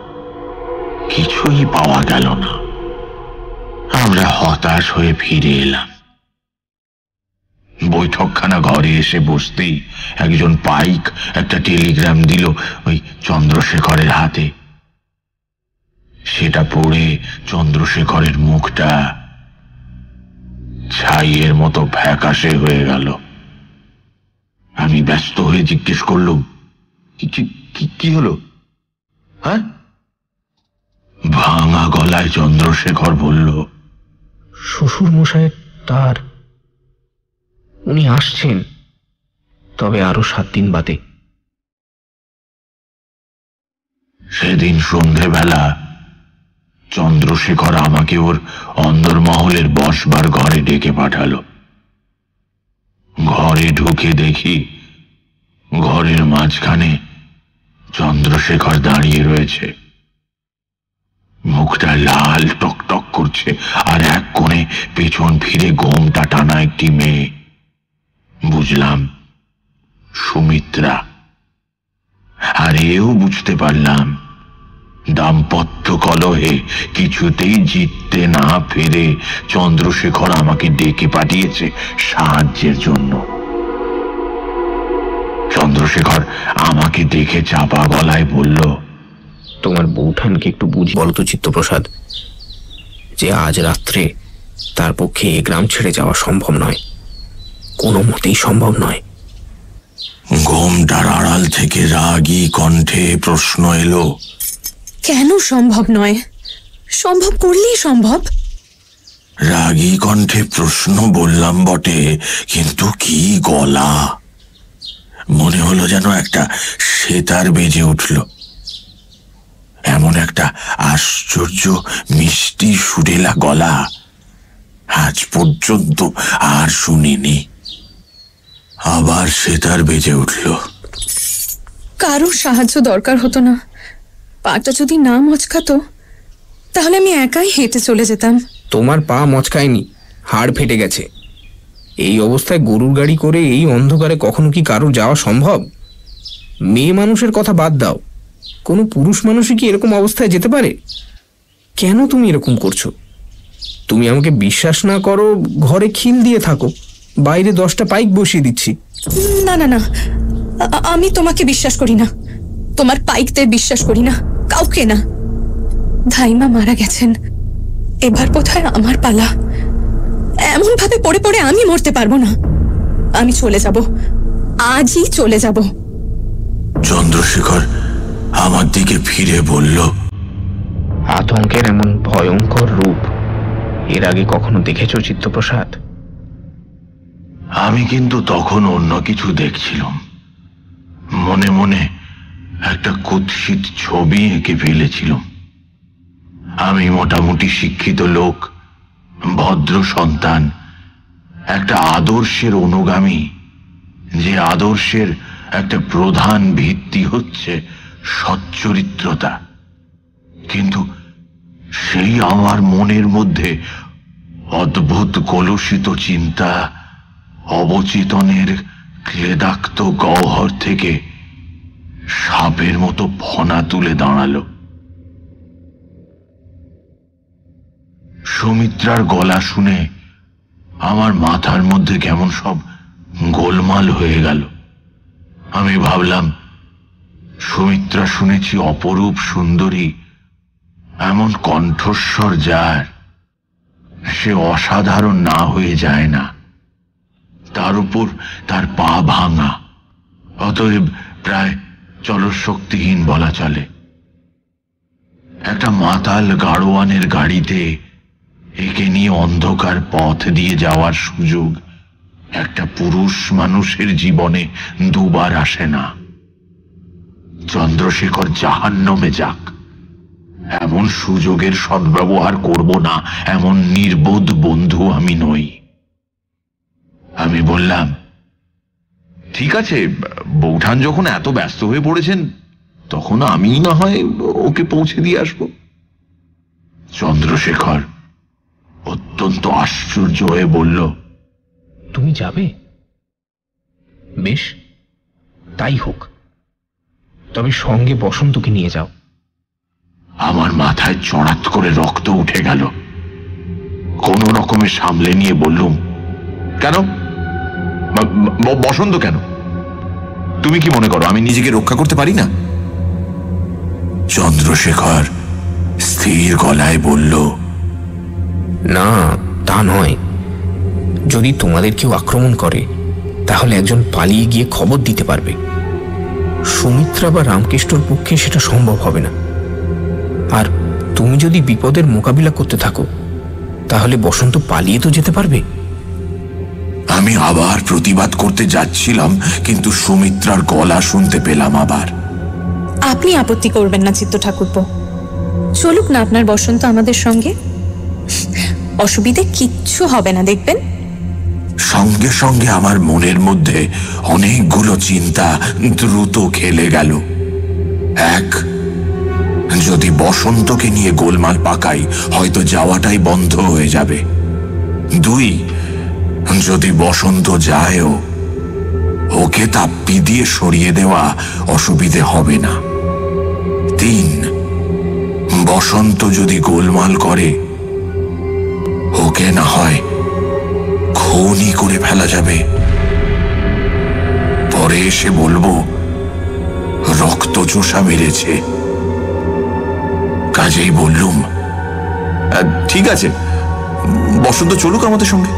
কিছুই পাওয়া গেল না। আমরা হতাশ হয়ে ফিরে এলাম। বৈঠকখানা ঘরে এসে বসতেই একজন পাইক একটা টেলিগ্রাম দিল ওই চন্দ্রশেখরের হাতে। সেটা পড়ে চন্দ্রশেখরের মুখটা ছাইয়ের মতো ফ্যাকাশে হয়ে গেল। আমি ব্যস্ত হয়ে জিজ্ঞেস করলুম, কি হলো? হ্যাঁ? ভাঙা গলায় চন্দ্রশেখর বলল, শ্বশুর মশাইয়ের তার, উনি আসছেন, তবে আরো সাত দিন বাদে। সেদিন সন্ধেবেলা চন্দ্রশেখর আমাকে ওর অন্দরমহলের বসবার ঘরে ডেকে পাঠালো। ঘরে ঢুকে দেখি ঘরের মাঝখানে চন্দ্রশেখর দাঁড়িয়ে রয়েছে। মুখটা লাল টকটক করছে, আর এক কোণে পেছন ফিরে গোমটা টানা একটি মেয়ে। বুঝলাম সুমিত্রা। আর এও বুঝতে পারলাম দাম্পত্য কলহে কিছুতেই জিততে না পেরে চন্দ্রশেখর আমাকে ডেকে পাঠিয়েছে সাহায্যের জন্য। চন্দ্রশেখর আমাকে দেখে চাপা গলায় বলল, তোমার বৌঠানকে একটু বুঝি বলতো চিত্তপ্রসাদ, যে আজ রাত্রে তার পক্ষে এ গ্রাম ছেড়ে যাওয়া সম্ভব নয়, কোনো মতেই সম্ভব নয়। ঘোমটার আড়াল থেকে রাগী কণ্ঠে প্রশ্ন এলো, কেন সম্ভব নয়? সম্ভব করলেই সম্ভব। রাগী কণ্ঠে প্রশ্ন বললাম বটে, কিন্তু কি গলা! মনে হলো যেন একটা সেতার বেজে উঠল। এমন একটা আশ্চর্য মিষ্টি সুরেলা গলা আজ পর্যন্ত আর শুনিনি। আবার সেতার বেজে উঠল। কারো সাহায্য দরকার হতো না। পাটা যদি না মচকাতো তাহলে আমি একাই হেঁটে চলে যেতাম। তোমার পা মচকায়নি, হাড় ফেটে গেছে। এই অবস্থায় গরুর গাড়ি করে এই অন্ধকারে কখনো কি কারোর যাওয়া সম্ভব? মেয়ে মানুষের কথা বাদ দাও, কোনো পুরুষ মানুষই কি এরকম অবস্থায় যেতে পারে? কেন তুমি এরকম করছো? তুমি আমাকে বিশ্বাস না করো, ঘরে খিল দিয়ে থাকো, বাইরে দশটা পাইক বসিয়ে দিচ্ছি। না না না, আমি তোমাকে বিশ্বাস করি না, তোমার পাইকদের বিশ্বাস করি না, কাউকে না। ধাইমা মারা গেছেন, এবার বোধহয় আমার পালা। এমন ভাবে পড়ে পড়ে আমি মরতে পারবো না। আমি চলে যাব, আজই চলে যাব। চন্দ্রশেখর আমার দিকে ফিরে বলল, আতঙ্কের এমন ভয়ঙ্কর রূপ এর আগে কখনো দেখেছো চিত্তপ্রসাদ? আমি কিন্তু তখন অন্য কিছু দেখছিলাম। মনে মনে একটা কুৎসিত ছবি এঁকে ফেলেছিলাম। আমি মোটামুটি শিক্ষিত লোক, ভদ্র সন্তান, একটা আদর্শের অনুগামী, যে আদর্শের একটা প্রধান ভিত্তি হচ্ছে সচ্চরিত্রতা, কিন্তু সেই আমার মনের মধ্যে অদ্ভুত কলুষিত চিন্তা অবচেতনের ক্লেদাক্ত গহ্বর থেকে সাপের মতো ফনা তুলে দাঁড়ালো। সুমিত্রার গলা শুনে আমার মাথার মধ্যে কেমন সব গোলমাল হয়ে গেল। আমি ভাবলাম, সুমিত্রা শুনেছি অপরূপ সুন্দরী, এমন কণ্ঠস্বর যার, সে অসাধারণ না হয়ে যায় না। তার উপর তার পা ভাঙা, অতএব প্রায় চলশক্তিহীন বলা চলে। একটা মাতাল গাড়োয়ানের গাড়িতে একে নিয়ে অন্ধকার পথ দিয়ে যাওয়ার সুযোগ একটা পুরুষ মানুষের জীবনে দুবার আসে না। চন্দ্রশেখর জাহান্নামে যাক, এমন সুযোগের সদ্ব্যবহার করব না এমন নির্বোধ বন্ধু আমি নই। আমি বললাম, ঠিক আছে, বৌঠান যখন এত ব্যস্ত হয়ে পড়েছেন তখন আমি না হয় ওকে পৌঁছে দিয়ে আসবো। চন্দ্রশেখর অত্যন্ত আশ্চর্য হয়ে বলল, তুমি যাবে? বেশ, তাই হোক, তবে সঙ্গে বসন্তকে নিয়ে যাও। আমার মাথায় চড়াত করে রক্ত উঠে গেল। কোন রকমে সামলে নিয়ে বললুম, কেন বসন্ত কেন? তুমি কি মনে করো আমি নিজেকে রক্ষা করতে পারি না? চন্দ্রশেখর স্থির গলায় বলল, না, তা নয়। যদি তোমাদের কেউ আক্রমণ করে তাহলে একজন পালিয়ে গিয়ে খবর দিতে পারবে। সুমিত্রা বা রামকৃষ্ণর পক্ষে সেটা সম্ভব হবে না। আর তুমি যদি বিপদের মোকাবিলা করতে থাকো তাহলে বসন্ত পালিয়ে তো যেতে পারবে। আমি আবার প্রতিবাদ করতে যাচ্ছিলাম, কিন্তু সুমিত্রার গলা শুনতে পেলাম আবার। আপনি আপত্তি করবেন না চিত্ত ঠাকুরপো, চলুক না আপনার বসন্ত আমাদের সঙ্গে, অসুবিধে কিচ্ছু হবে না, দেখবেন। সঙ্গে সঙ্গে আমার মনের মধ্যে অনেকগুলো চিন্তা দ্রুত খেলে গেল। এক, যদি বসন্তকে নিয়ে গোলমাল পাকাই হয়তো যাওয়াটাই বন্ধ হয়ে যাবে। দুই, যদি বসন্ত যায়ও ওকে তাপ্পি দিয়ে সরিয়ে দেওয়া অসুবিধে হবে না। তিন, বসন্ত যদি গোলমাল করে ওকে না হয় খুনই করে ফেলা যাবে। পরে এসে বলবো রক্ত চোষা মেরেছে। কাজেই বললুম, ঠিক আছে, বসন্ত চলুক আমাদের সঙ্গে।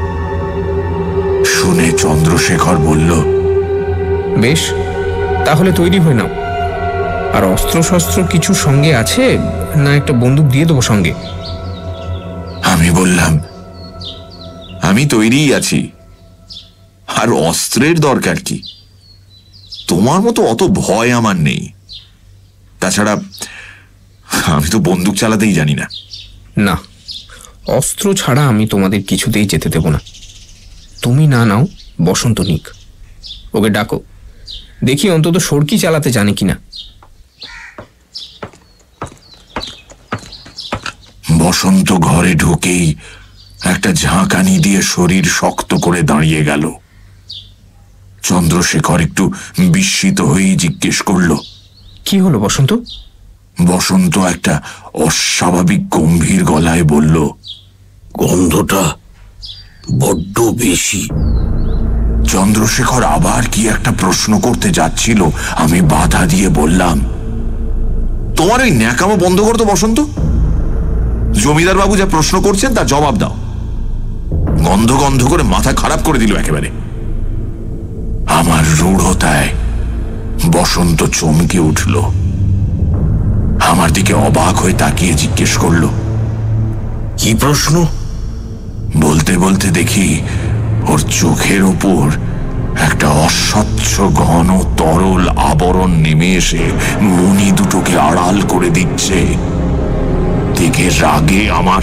শুনে চন্দ্রশেখর বলল, বেশ, তাহলে তৈরি হয়ে নাও। আর অস্ত্র শস্ত্র কিছু সঙ্গে আছে না? একটা বন্দুক দিয়ে দেবো সঙ্গে। আমি বললাম, আমি তৈরিই আছি, আর অস্ত্রের দরকার কি? তোমার মতো অত ভয় আমার নেই। তাছাড়া আমি তো বন্দুক চালাতেই জানি না। না, অস্ত্র ছাড়া আমি তোমাদের কিছুতেই যেতে দেব না। তুমি না নাও, বসন্ত নিক। ওকে ডাকো, দেখি অন্তত সড়কি চালাতে জানে কিনা। বসন্ত ঘরে ঢুকেই একটা ঝাঁকানি দিয়ে শরীর শক্ত করে দাঁড়িয়ে গেল। চন্দ্রশেখর একটু বিস্মিত হয়েই জিজ্ঞেস করল, কি হলো বসন্ত? বসন্ত একটা অস্বাভাবিক গম্ভীর গলায় বলল, গন্ধটা বড্ড বেশি। চন্দ্রশেখর আবার কি একটা প্রশ্ন করতে যাচ্ছিল, আমি বাধা দিয়ে বললাম, তোমার ওই ন্যাকামো বন্ধ করতো বসন্ত। জমিদার বাবু যা প্রশ্ন করছেন তার জবাব দাও। গন্ধ গন্ধ করে মাথা খারাপ করে দিল একেবারে। আমার রূঢ়তায় বসন্ত চমকে উঠল। আমার দিকে অবাক হয়ে তাকিয়ে জিজ্ঞেস করল, কি প্রশ্ন? বলতে বলতে দেখি ওর চোখের ওপর একটা অস্বচ্ছ ঘন তরল আবরণ নেমে এসে মণি দুটোকে আড়াল করে দিচ্ছে। দেখে রাগে আমার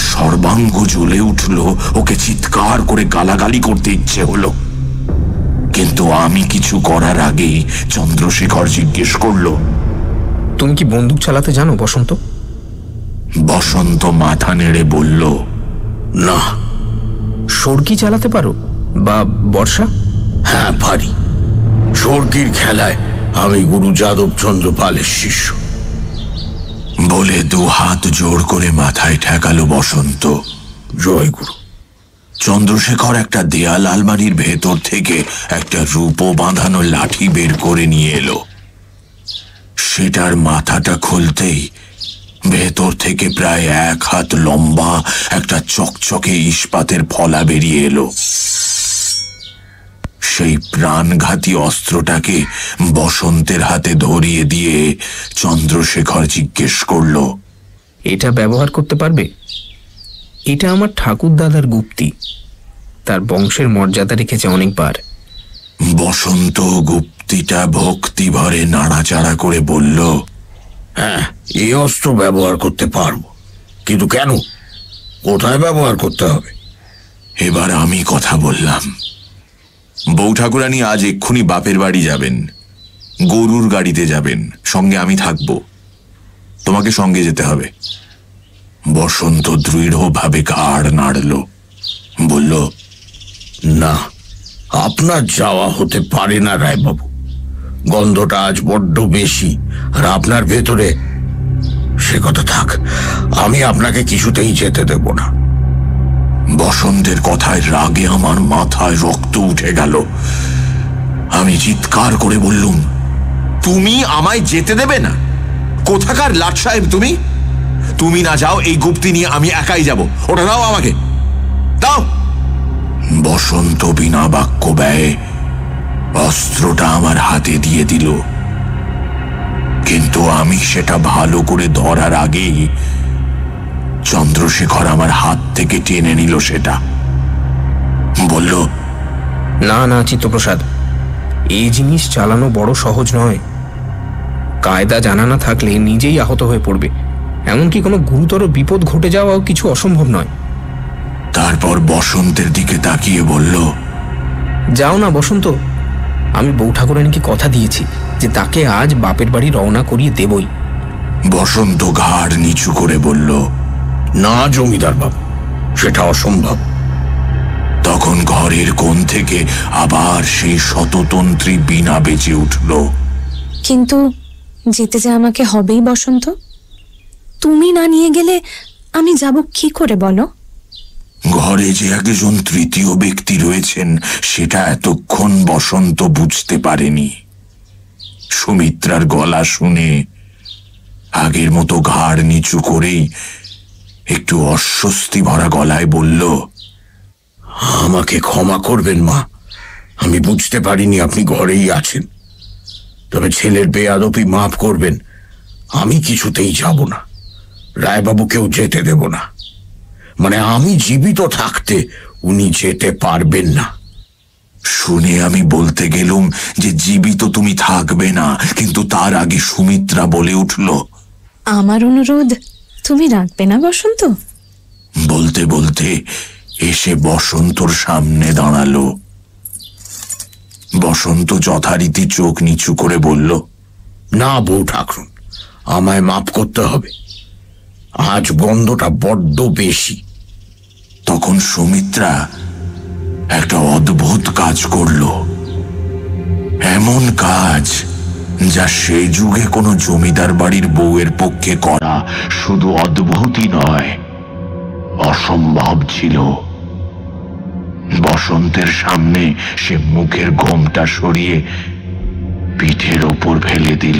সর্বাঙ্গ জ্বলে উঠল। ওকে চিৎকার করে গালাগালি করতে ইচ্ছে হলো, কিন্তু আমি কিছু করার আগেই চন্দ্রশেখর জিজ্ঞেস করলো, তুমি কি বন্দুক চালাতে জানো বসন্ত? বসন্ত মাথা নেড়ে বলল, না। সড়কি চালাতে পারো বা বর্ষা? হ্যাঁ পারি। সড়কির খেলায় আমি গুরু যাদব চন্দ্র পালের শিষ্য। বলে দু হাত জোর করে মাথায় ঠেকালো বসন্ত। জয় গুরু। চন্দ্রশেখর একটা দেয়াল আলমারির ভেতর থেকে একটা রূপো বাঁধানো লাঠি বের করে নিয়ে এলো। সেটার মাথাটা খুলতেই ভেতর থেকে প্রায় এক হাত লম্বা একটা চকচকে ইস্পাতের ফলা বেরিয়ে এলো। সেই প্রাণঘাতী অস্ত্রটাকে বসন্তের হাতে ধরিয়ে দিয়ে চন্দ্রশেখর জিজ্ঞেস করলো, এটা ব্যবহার করতে পারবে? এটা আমার ঠাকুর দাদার গুপ্তি, তার বংশের মর্যাদা রেখেছে অনেকবার। বসন্ত গুপ্তিটা ভক্তি ভরে নাড়াচাড়া করে বলল, হ্যাঁ এই অস্ত্র ব্যবহার করতে পারবো, কিন্তু কেন, কোথায় ব্যবহার করতে হবে? এবার আমি কথা বললাম। বউ ঠাকুরানী আজ এক্ষুনি বাপের বাড়ি যাবেন, গরুর গাড়িতে যাবেন, সঙ্গে আমি থাকবো, তোমাকে সঙ্গে যেতে হবে। বসন্ত দৃঢ়ভাবে ঘাড় নাড়ল, বলল, না, আপনার যাওয়া হতে পারে না রায়বাবু। গন্ধটা আজ বড্ড বেশি, আর আপনার ভেতরে, সে কথা থাক, আমি আপনাকে কিছুতেই যেতে দেব না। বসন্তের কথায় রাগে আমার মাথায় রক্ত উঠে গেল। আমি চিৎকার করে বললুম, তুমি আমায় যেতে দেবে না? কোথাকার লাট সাহেব তুমি? তুমি না যাও, এই গুপ্তি নিয়ে আমি একাই যাব। ওটা দাও আমাকে, দাও। বসন্ত বিনা বাক্য ব্যয়ে অস্ত্রটা আমার হাতে দিয়ে দিল, কিন্তু আমি সেটা ভালো করে ধরার আগেই চন্দ্রশেখর আমার হাত থেকে টেনে নিল সেটা। বলল, না না চিত্তপ্রসাদ, এই জিনিস চালানো বড় সহজ নয়। কায়দা জানা না থাকলে নিজেই আহত হয়ে পড়বে, এমনকি কোনো গুরুতর বিপদ ঘটে যাওয়াও কিছু অসম্ভব নয়। তারপর বসন্তের দিকে তাকিয়ে বলল, যাও না বসন্ত, আমি বউ ঠাকুরানীকে কথা দিয়েছি যে তাকে আজ বাপের বাড়ি রওনা করিয়ে দেবই। বসন্ত ঘাড় নিচু করে বলল, না জমিদার বাবু, সেটা অসম্ভব। তখন ঘরের কোণ থেকে আবার সেই শততন্ত্রী বীণা বেজে উঠল। কিন্তু যেতে যে আমাকে হবেই বসন্ত, তুমি না নিয়ে গেলে আমি যাব কি করে বলো? ঘরে যে একজন তৃতীয় ব্যক্তি রয়েছেন সেটা এতক্ষণ বসন্ত বুঝতে পারেনি। সুমিত্রার গলা শুনে আগের মতো ঘাড় নিচু করেই একটু অস্বস্তি ভরা গলায় বলল, আমাকে ক্ষমা করবেন মা, আমি বুঝতে পারিনি আপনি ঘরেই আছেন। তবে ছেলের বেয়াদবি মাফ করবেন, আমি কিছুতেই যাব না, রায়বাবুকেও যেতে দেব না। মানে আমি জীবিত থাকতে উনি যেতে পারবেন না। শুনে আমি বলতে গেলুম যে জীবিত তুমি থাকবে না, কিন্তু তার আগে সুমিত্রা বলে উঠল, আমার অনুরোধ তুমি রাখবে না বসন্ত? বলতে বলতে এসে বসন্তর সামনে দাঁড়ালো। বসন্ত যথারীতি চোখ নিচু করে বলল, না বউ ঠাকুরুন, আমায় মাফ করতে হবে, আজ গন্ধটা বড্ড বেশি। তখন সুমিত্রা একটা অদ্ভুত কাজ করল, এমন কাজ যা সে যুগে কোনো জমিদার বাড়ির বউয়ের পক্ষে করা শুধু অদ্ভুতই নয়, অসম্ভব ছিল। বসন্তের সামনে সে মুখের ঘোমটা সরিয়ে পিঠের ওপর ফেলে দিল,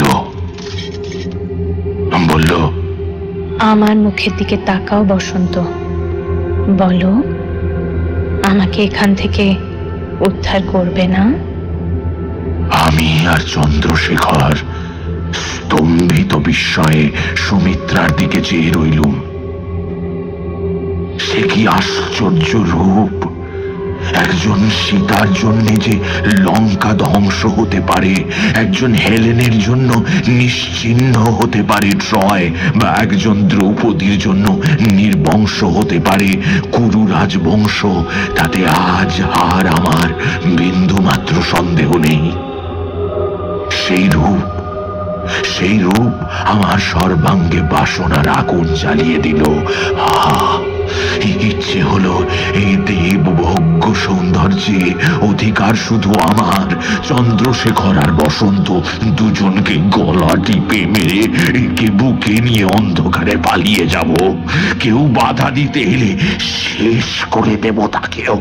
বলল, আমার মুখের দিকে তাকাও বসন্ত, বলো আমাকে এখান থেকে উদ্ধার করবে না? আমি আর চন্দ্রশেখর স্তম্ভিত বিস্ময়ে সুমিত্রার দিকে চেয়ে রইলুম। সে কি আশ্চর্য রূপ! একজন সীতার জন্য যে লঙ্কা ধ্বংস হতে পারে, একজন হেলেনের জন্য নিশ্চিহ্ন হতে পারে ট্রয়, বা একজন দ্রৌপদীর জন্য নির্বংশ হতে পারে কুরু রাজবংশ, তাতে আজ আর আমার বিন্দুমাত্র সন্দেহ নেই। সেই রূপ সেই রূপ আমার সর্বাঙ্গে বাসনার আগুন জ্বালিয়ে দিল। আহা, ইচ্ছে হলো এই দেবভোগ্য সৌন্দর্যে অধিকার শুধু আমার। চন্দ্রশেখর আর বসন্ত দুজনকে গলা টিপে মেরে কে বুকে নিয়ে অন্ধকারে পালিয়ে যাব। কেউ বাধা দিতে এলে শেষ করে দেব তাকেও।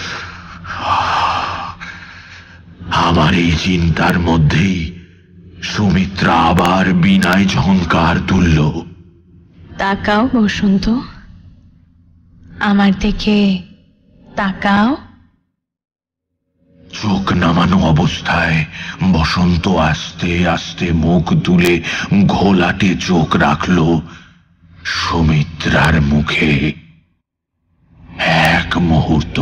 আমার এই চিন্তার মধ্যেই সুমিত্রা আবার বিনায় ঝংকার তুলল। তাকাও বসন্ত, আমার দিকে তাকাও। চোখ নামানো অবস্থায় বসন্ত আস্তে আস্তে মুখ তুলে ঘোলাটে চোখ রাখল সুমিত্রার মুখে। এক মুহূর্ত,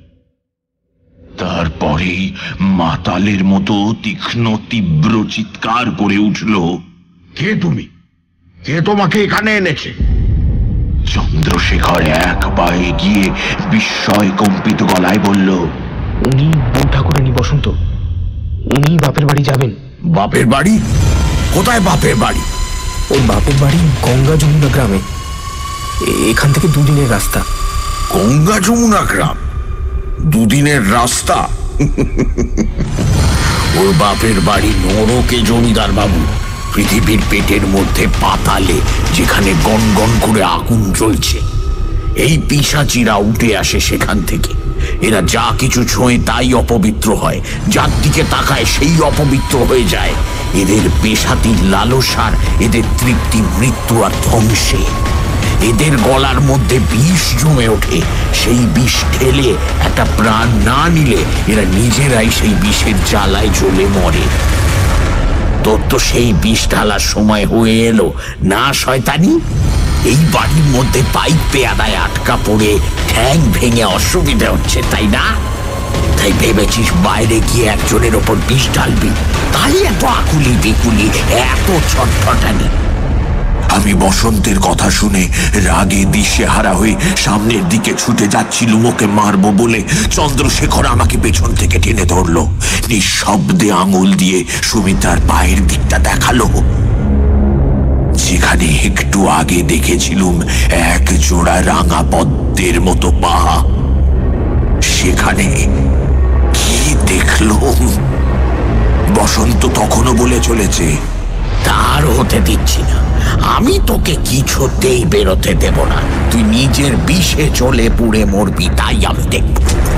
তারপরেই মাতালের মতো তীক্ষ্ণ তীব্র চিৎকার করে উঠল, কে তুমি? কে তোমাকে এখানে এনেছে? চন্দ্রশেখর এক পায়ে গিয়ে বিস্ময় কম্পিত গলায় বলল, উনি বউ ঠাকুরানী বসন্ত, উনি বাপের বাড়ি যাবেন। বাপের বাড়ি? কোথায় বাপের বাড়ি? ওর বাপের বাড়ি গঙ্গা যমুনা গ্রামে, এখান থেকে দুদিনের রাস্তা। গঙ্গা যমুনা গ্রাম? দুদিনের রাস্তা? ওর বাপের বাড়ি নরকে জমিদার বাবু, পৃথিবীর পেটের মধ্যে পাতালে, যেখানে গন গন করে আগুন জ্বলছে। এই পিশাচিরা উঠে আসে সেখান থেকে। এরা যা কিছু ছোঁয় তাই অপবিত্র হয়, যার দিকে তাকায় সেই অপবিত্র হয়ে যায়। এদের পেশাতির লালসার, এদের তৃপ্তি মৃত্যু আর ধ্বংসে। এদের গলার মধ্যে বিষ জমে ওঠে, সেই বিষ ঠেলে একটা প্রাণ না নিলে এরা নিজেরাই সেই বিষের জ্বালায় জ্বলে মরে। তোর তো সেই বিষ ঢালার সময় হয়ে এলো না শয়তানি? এই বাড়ির মধ্যে পাইপ পেয়াদায় আটকা পড়ে ঠ্যাং ভেঙে অসুবিধা হচ্ছে, তাই না? তাই ভেবেছিস বাইরে গিয়ে একজনের ওপর বিষ ঢালবি, তাই এত আকুলি বিকুলি, এত ছটফটানি। আমি বসন্তের কথা শুনে রাগে দিশেহারা হয়ে সামনের দিকে ছুটে যাচ্ছিলুম ওকে মারবো বলে। চন্দ্রশেখর আমাকে পেছন থেকে টেনে ধরলো, নিঃশব্দে আঙুল দিয়ে সুমিত্রার পায়ের দিকটা দেখালো, যেখানে একটু আগে দেখেছিলুম এক জোড়া রাঙা পদ্মের মতো পা। সেখানে কি দেখলুম? বসন্ত তখনও বলে চলেছে, তার হতে দিচ্ছি না, আমি তোকে কিছুতেই বেরোতে দেব না। তুই নিজের বিষে চলে পুড়ে মরবি, তাই আমি দেখব।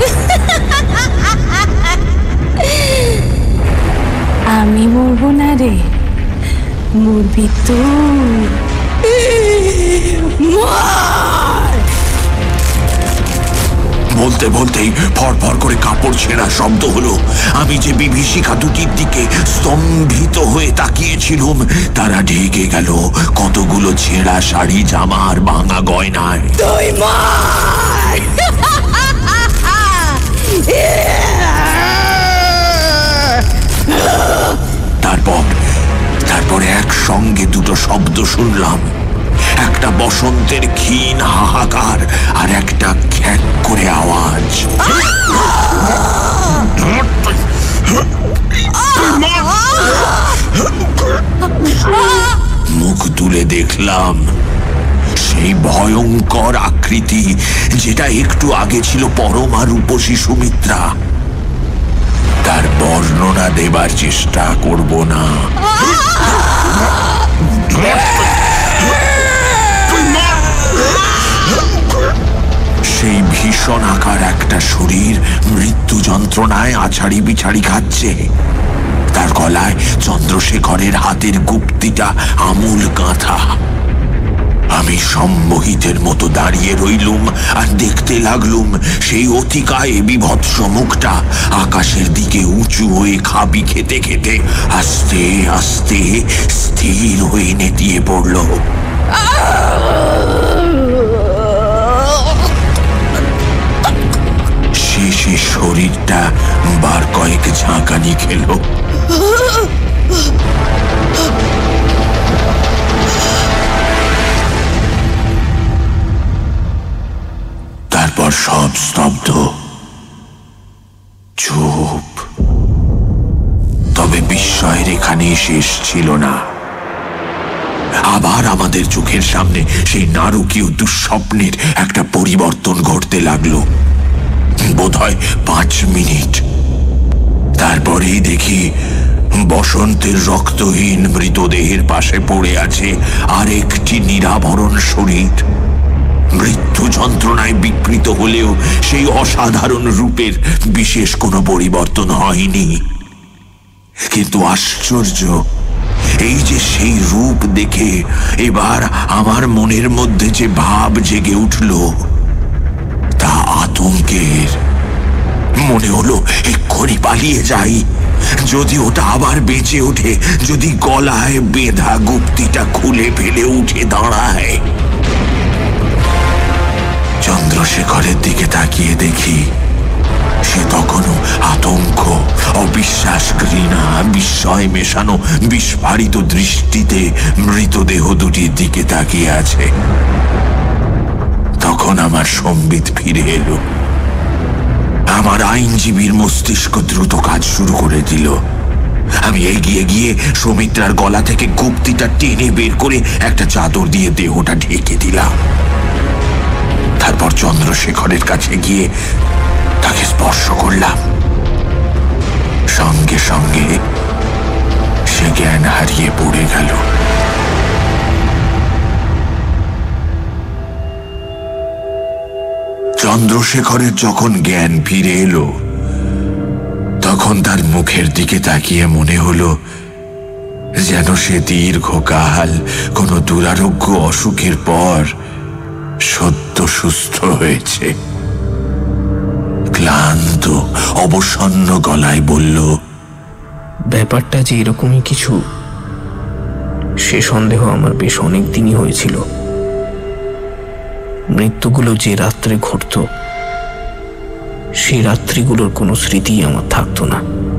আমি মরবো না রে, মরবি তুই। বলতে বলতেই ফরফর করে কাপড় ছেঁড়া শব্দ হলো। আমি যে বিভীষিকা দুটির দিকে স্তম্ভিত হয়ে তাকিয়েছিলুম, তারা ঢেকে গেল কতগুলো ছেঁড়া শাড়ি, জামা আর ভাঙা গয়নায়। তারপর তারপর একসঙ্গে দুটো শব্দ শুনলাম, একটা বসন্তের ক্ষীণ হাহাকার আর একটা খ্যাক করে আওয়াজ। মুখ তুলে দেখলাম সেই ভয়ঙ্কর আকৃতি, যেটা একটু আগে ছিল পরমা রূপসী সুমিত্রা। তার বর্ণনা দেবার চেষ্টা করব না। সেই ভীষণ আকার একটা শরীর মৃত্যু যন্ত্রণায় আছাড়ি বিছাড়ি খাচ্ছে। তার গলায় চন্দ্রশেখরের হাতের গুপ্তিটা আমূল গাঁথা। আমি সম্মোহিতের মতো দাঁড়িয়ে রইলুম আর দেখতে লাগলুম সেই অতিকায় বিভৎস মুখটা আকাশের দিকে উঁচু হয়ে খাবি খেতে খেতে আস্তে আস্তে স্থির হয়ে নেতিয়ে পড়ল। শেষ সে শরীরটা বার কয়েক ঝাঁকানি খেল। তারপর সব স্তব্ধ, চুপ। তবে বিস্ময়ের এখানে শেষ ছিল না। আবার আমাদের চোখের সামনে সেই নারকীয় দুঃস্বপ্নের একটা পরিবর্তন ঘটতে লাগলো। বোধহয় পাঁচ মিনিট। তারপরেই দেখি বসন্তের রক্তহীন মৃতদেহের পাশে পড়ে আছে আরেকটি নিরাভরণ শরীর। মৃত্যু যন্ত্রণায় বিকৃত হলেও সেই অসাধারণ রূপের বিশেষ কোনো পরিবর্তন হয়নি। কিন্তু আশ্চর্য এই যে সেই রূপ দেখে এবার আমার মনের মধ্যে যে ভাব জেগে উঠল তা আতঙ্কের। মনে হলো এক্ষুনি পালিয়ে যাই। যদি ওটা আবার বেঁচে ওঠে, যদি গলায় বেঁধা গুপ্তিটা খুলে ফেলে উঠে দাঁড়ায়। চন্দ্রশেখরের দিকে তাকিয়ে দেখি সে তখনও আতঙ্ক, অবিশ্বাস, ঘৃণা, বিস্ময় মেশানো বিস্ফারিত দৃষ্টিতে মৃতদেহ দুটির দিকে তাকিয়ে আছে। তখন আমার সম্বিত ফিরে এলো। আমার আইনজীবীর মস্তিষ্ক দ্রুত কাজ শুরু করে দিল। আমি এগিয়ে গিয়ে সৌমিত্রার গলা থেকে গুপ্তিটা টেনে বের করে একটা চাদর দিয়ে দেহটা ঢেকে দিলাম। তারপর চন্দ্রশেখরের কাছে গিয়ে তাকে স্পর্শ করলাম। সঙ্গে সঙ্গে সে জ্ঞান হারিয়ে পড়ে গেল। চন্দ্রশেখরের যখন জ্ঞান ফিরে এলো তখন তার মুখের দিকে তাকিয়ে মনে হলো যেন সে দীর্ঘকাল কোনো দুরারোগ্য অসুখের পর সদ্য সুস্থ হয়েছে। ক্লান্ত, অবসন্ন গলায় বলল, ব্যাপারটা যে এরকমই কিছু সে সন্দেহ আমার বেশ অনেক দিনই হয়েছিল। মৃত্যুগুলো যে রাত্রে ঘটত সেই রাত্রিগুলোর কোনো স্মৃতি আমার থাকতো না।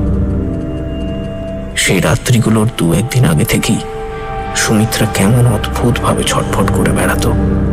সেই রাত্রিগুলোর দু একদিন আগে থেকেই সুমিত্রা কেমন অদ্ভুত ভাবে ছটফট করে বেড়াতো।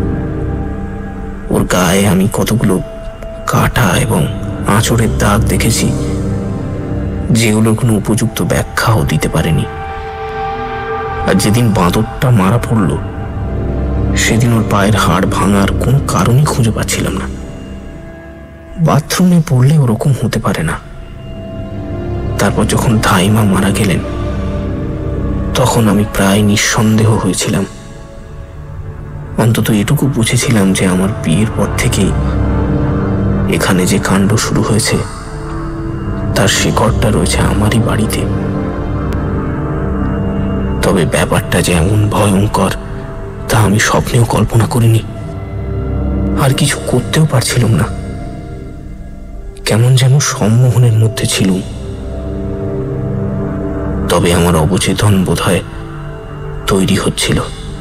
ওর গায়ে আমি কতগুলো কাটা এবং আঁচড়ের দাগ দেখেছি যেগুলোর কোনো উপযুক্ত ব্যাখ্যাও দিতে পারেনি। আর যেদিন বাঁদরটা মারা পড়ল সেদিন ওর পায়ের হাড় ভাঙার কোনো কারণই খুঁজে পাচ্ছিলাম না। বাথরুমে পড়লে ওরকম হতে পারে না। তারপর যখন ধাইমা মারা গেলেন তখন আমি প্রায় নিঃসন্দেহ হয়েছিলাম। অন্তত এটুকু বুঝেছিলাম যে আমার বিয়ের পর থেকেই এখানে যে কাণ্ড শুরু হয়েছে তার শিকড়টা রয়েছে আমারই বাড়িতে। তবে ব্যাপারটা যে এমন ভয়ঙ্কর তা আমি স্বপ্নেও কল্পনা করিনি। আর কিছু করতেও পারছিলাম না। কেমন যেন সম্মোহনের মধ্যে ছিলুম। তবে আমার অবচেতন বোধহয় তৈরি হচ্ছিল।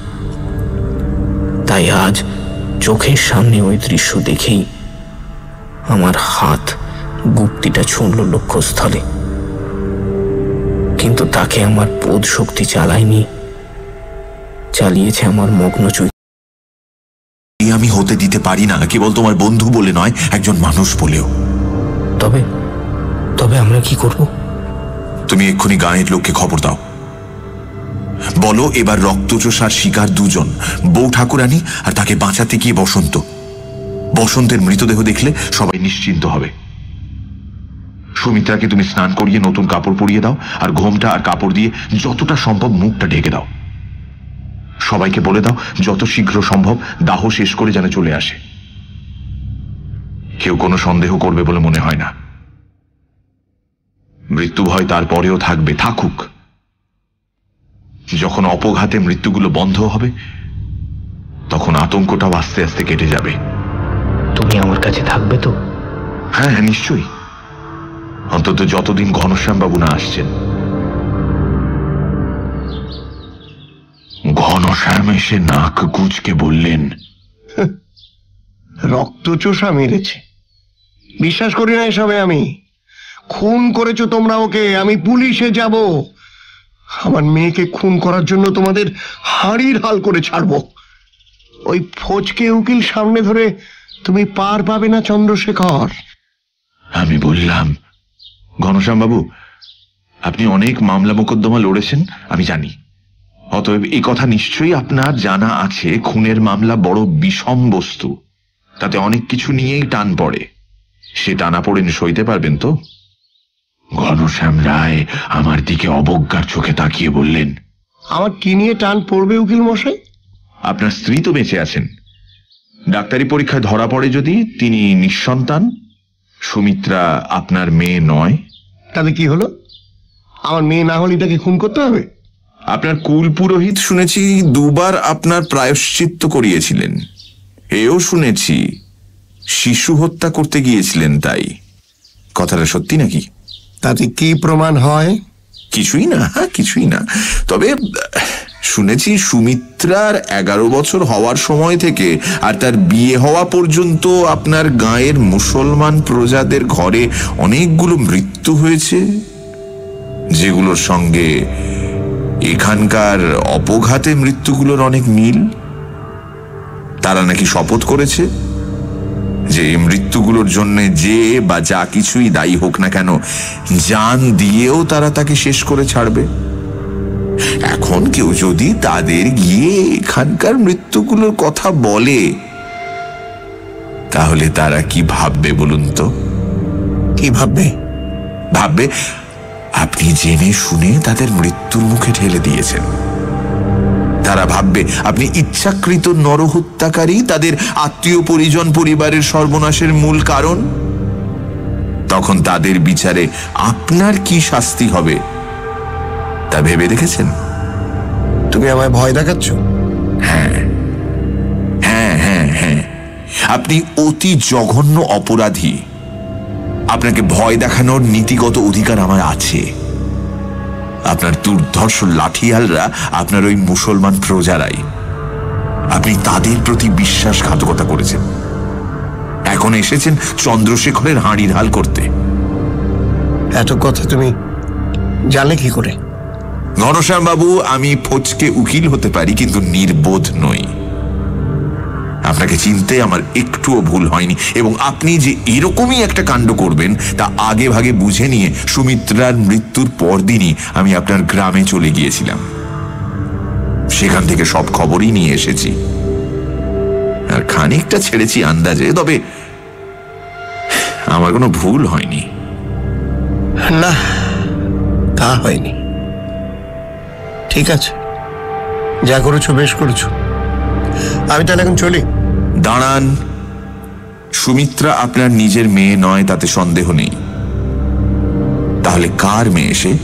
তাই আজ চোখের সামনে ওই দৃশ্য দেখেই আমার হাত গুপ্তিটা ছুঁড়ল লক্ষ্যস্থলে। কিন্তু তাকে আমার বোধ শক্তি চালায়নি, চালিয়েছে আমার মগ্ন চৈতন্য। আমি হতে দিতে পারি না, কেবল তোমার বন্ধু বলে নয়, একজন মানুষ বলেও। তবে তবে আমরা কি করব? তুমি এক্ষুনি গাঁয়ের লোককে খবর দাও। বলো এবার রক্তচোষার শিকার দুজন, বউ ঠাকুরানী আর তাকে বাঁচাতে গিয়ে বসন্ত। বসন্তের মৃতদেহ দেখলে সবাই নিশ্চিন্ত হবে। সুমিত্রাকে তুমি স্নান করিয়ে নতুন কাপড় পরিয়ে দাও আর ঘোমটা আর কাপড় দিয়ে যতটা সম্ভব মুখটা ঢেকে দাও। সবাইকে বলে দাও যত শীঘ্র সম্ভব দাহ শেষ করে যেন চলে আসে। কেউ কোনো সন্দেহ করবে বলে মনে হয় না। মৃত্যু ভয় তারপরেও থাকবে, থাকুক। যখন অপঘাতে মৃত্যুগুলো বন্ধ হবে তখন আতঙ্কটাও আস্তে আস্তে কেটে যাবে। তুমি আমার কাছে থাকবে তো? হ্যাঁ হ্যাঁ, নিশ্চয়ই। অন্তত যতদিন ঘনশ্যামবাবু না আসছেন। ঘনশ্যাম এসে নাক গুজকে বললেন, রক্তচোষা মেরেছে, বিশ্বাস করি না এসবে। আমি খুন করেছো তোমরা ওকে, আমি পুলিশে যাব। আমার মেয়েকে খুন করার জন্য তোমাদের হাড়ির হাল করে ছাড়বো। ওই ফোচকে উকিল সামনে ধরে তুমি পার পাবে না চন্দ্রশেখর। আমি বললাম, ঘনশ্যাম বাবু, আপনি অনেক মামলা মোকদ্দমা লড়েছেন, আমি জানি। অতএব এই কথা নিশ্চয়ই আপনার জানা আছে, খুনের মামলা বড় বিষম বস্তু, তাতে অনেক কিছু নিয়েই টান পড়ে। সে টানা পড়েন সইতে পারবেন তো? ঘনশ্যাম রায় আমার দিকে অবজ্ঞার চোখে তাকিয়ে বললেন, আমার কি নিয়ে টান পড়বে উকিল মশাই? আপনার স্ত্রী তো বেঁচে আছেন। ডাক্তারি পরীক্ষায় ধরা পড়ে যদি তিনি নিঃসন্তান, সুমিত্রা আপনার মেয়ে নয়, তাতে কি হলো? আমার মেয়ে না হলে তাকে খুন করতে হবে? আপনার কুল পুরোহিত শুনেছি দুবার আপনার প্রায়শ্চিত্ত করিয়েছিলেন। এও শুনেছি শিশু হত্যা করতে গিয়েছিলেন, তাই কথাটা সত্যি নাকি? তাতে কি প্রমাণ হয়? কিছুই না, কিছুই না। তবে শুনেছি সুমিত্রার এগারো বছর হওয়ার সময় থেকে আর তার বিয়ে হওয়া পর্যন্ত আপনার গাঁয়ের মুসলমান প্রজাদের ঘরে অনেকগুলো মৃত্যু হয়েছে, যেগুলোর সঙ্গে এখানকার অপঘাতে মৃত্যুগুলোর অনেক মিল। তারা নাকি শপথ করেছে যে এই মৃত্যুগুলোর জন্য যে বা যা কিছুই দায়ী হোক না কেন, জান দিয়েও তারা তাকে শেষ করে ছাড়বে। এখন কেউ যদি তাদের গিয়ে এখানকার মৃত্যুগুলোর কথা বলে, তাহলে তারা কি ভাববে বলুন তো? কি ভাববে? ভাববে আপনি জেনে শুনে তাদের মৃত্যুর মুখে ঠেলে দিয়েছেন। তারা ভাববে আপনি ইচ্ছাকৃত নরহত্যাকারী, তাদের আত্মীয় পরিজন পরিবারের সর্বনাশের মূল কারণ। তখন তাদের বিচারে আপনার কি শাস্তি হবে তা ভেবে দেখেছেন? তুমি আমায় ভয় দেখাচ্ছ? হ্যাঁ হ্যাঁ হ্যাঁ হ্যাঁ আপনি অতি জঘন্য অপরাধী। আপনাকে ভয় দেখানোর নীতিগত অধিকার আমার আছে। আপনার দুর্ধর্ষ লাঠিয়ালরা আপনার ওই মুসলমান প্রজারাই। আপনি তাদের প্রতি বিশ্বাসঘাতকতা করেছেন, এখন এসেছেন চন্দ্রশেখরের হাঁড়ির হাল করতে। এত কথা তুমি জানলে কি করে? ঘনশ্যাম বাবু, আমি ফোচকে উকিল হতে পারি, কিন্তু নির্বোধ নই। আপনাকে চিনতে আমার একটুও ভুল হয়নি, এবং আপনি যে এরকমই একটা কাণ্ড করবেন তা আগে ভাগে বুঝে নিয়ে সুমিত্রার মৃত্যুর পরদিনই আমি আপনার গ্রামে চলে গিয়েছিলাম। সেখান থেকে সব খবরই নিয়ে এসেছি, আর খানিকটা ছেড়েছি আন্দাজে। তবে আমার কোনো ভুল হয়নি। না, তা হয়নি। ঠিক আছে, যা করেছো বেশ করেছো। আমি তাহলে এখন চলি। দাঁড়ান, সুমিত্রা আপনার নিজের মেয়ে নয় তাতে সন্দেহ নেই। তাহলে কার মেয়ে সে?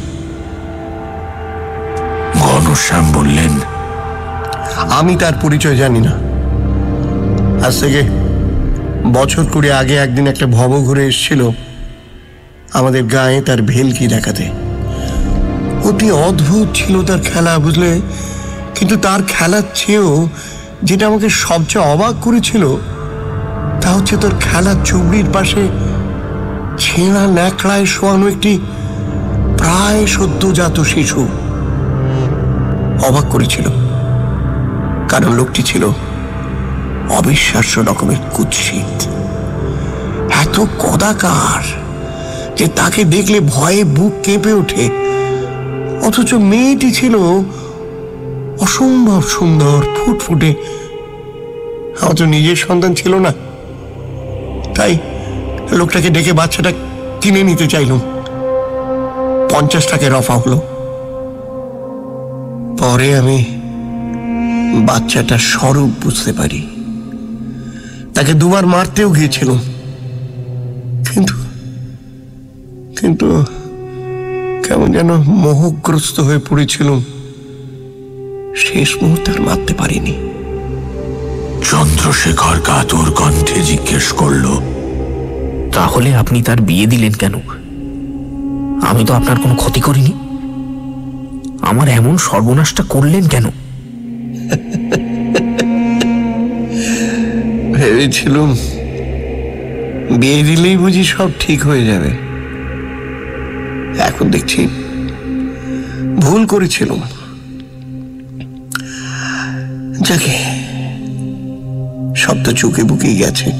ঘনশ্যাম বললেন, আমি তার পরিচয় জানি না। আজ থেকে বছর কুড়ি আগে একদিন একটা ভব ঘুরে এসেছিল আমাদের গায়ে তার ভেলকি দেখাতে। অতি অদ্ভুত ছিল তার খেলা, বুঝলে? কিন্তু তার খেলার চেয়েও যেটা আমাকে সবচেয়ে অবাক করেছিল তা হচ্ছে তোর খেলার চুবড়ির পাশে ছেঁড়া ন্যাকড়ায় শোয়ানো একটি প্রায় সদ্যজাত শিশু। অবাক করেছিল কারণ লোকটি ছিল অবিশ্বাস্য রকমের কুৎসিত, এত কদাকার যে তাকে দেখলে ভয়ে বুক কেঁপে ওঠে। অথচ মেয়েটি ছিল অসম্ভব সুন্দর, ফুটফুটে। আমার তো নিজের সন্তান ছিল না, তাই লোকটাকে ডেকে বাচ্চাটা কিনে নিতে চাইলাম। পঞ্চাশ টাকায় রফা হলো। পরে আমি বাচ্চাটার স্বরূপ বুঝতে পারি। তাকে দুবার মারতেও গিয়েছিলাম, কিন্তু কিন্তু কেমন যেন মোহগ্রস্ত হয়ে পড়েছিলাম। শেষ মুহূর্তে আর মারতে পারিনি। চন্দ্রশেখর কাতর কণ্ঠে জিজ্ঞেস করল, তাহলে আপনি তার বিয়ে দিলেন কেন? আমি তো আপনার কোনো ক্ষতি করিনি, আমার এমন সর্বনাশটা করলেন কেন? ভেবেছিলুম বিয়ে দিলেই বুঝি সব ঠিক হয়ে যাবে। এখন দেখছি ভুল করেছিল। যাকে সব তো চুকে বুকেই গেছে,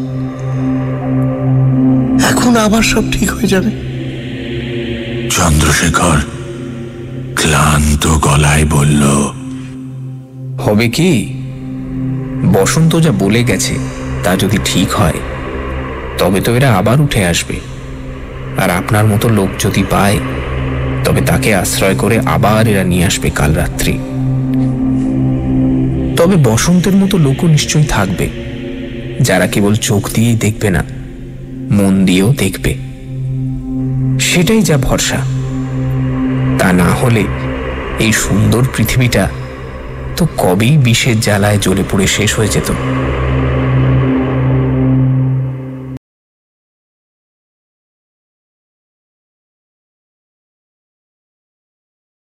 এখন আবার সব ঠিক হয়ে যাবে। চন্দ্রশেখর ক্লান্ত গলায় বলল, হবে কি, বসন্ত যা বলে গেছে তা যদি ঠিক হয় তবে তো এরা আবার উঠে আসবে, আর আপনার মতো লোক যদি পায় তবে তাকে আশ্রয় করে আবার এরা নিয়ে আসবে কাল রাত্রি। তবে বসন্তের মতো লোকও নিশ্চয়ই থাকবে যারা কেবল চোখ দিয়েই দেখবে না, মন দিয়েও দেখবে। সেটাই যা ভরসা। তা না হলে এই সুন্দর পৃথিবীটা তো কবেই বিষের জ্বালায় জ্বলে পুড়ে শেষ হয়ে যেত।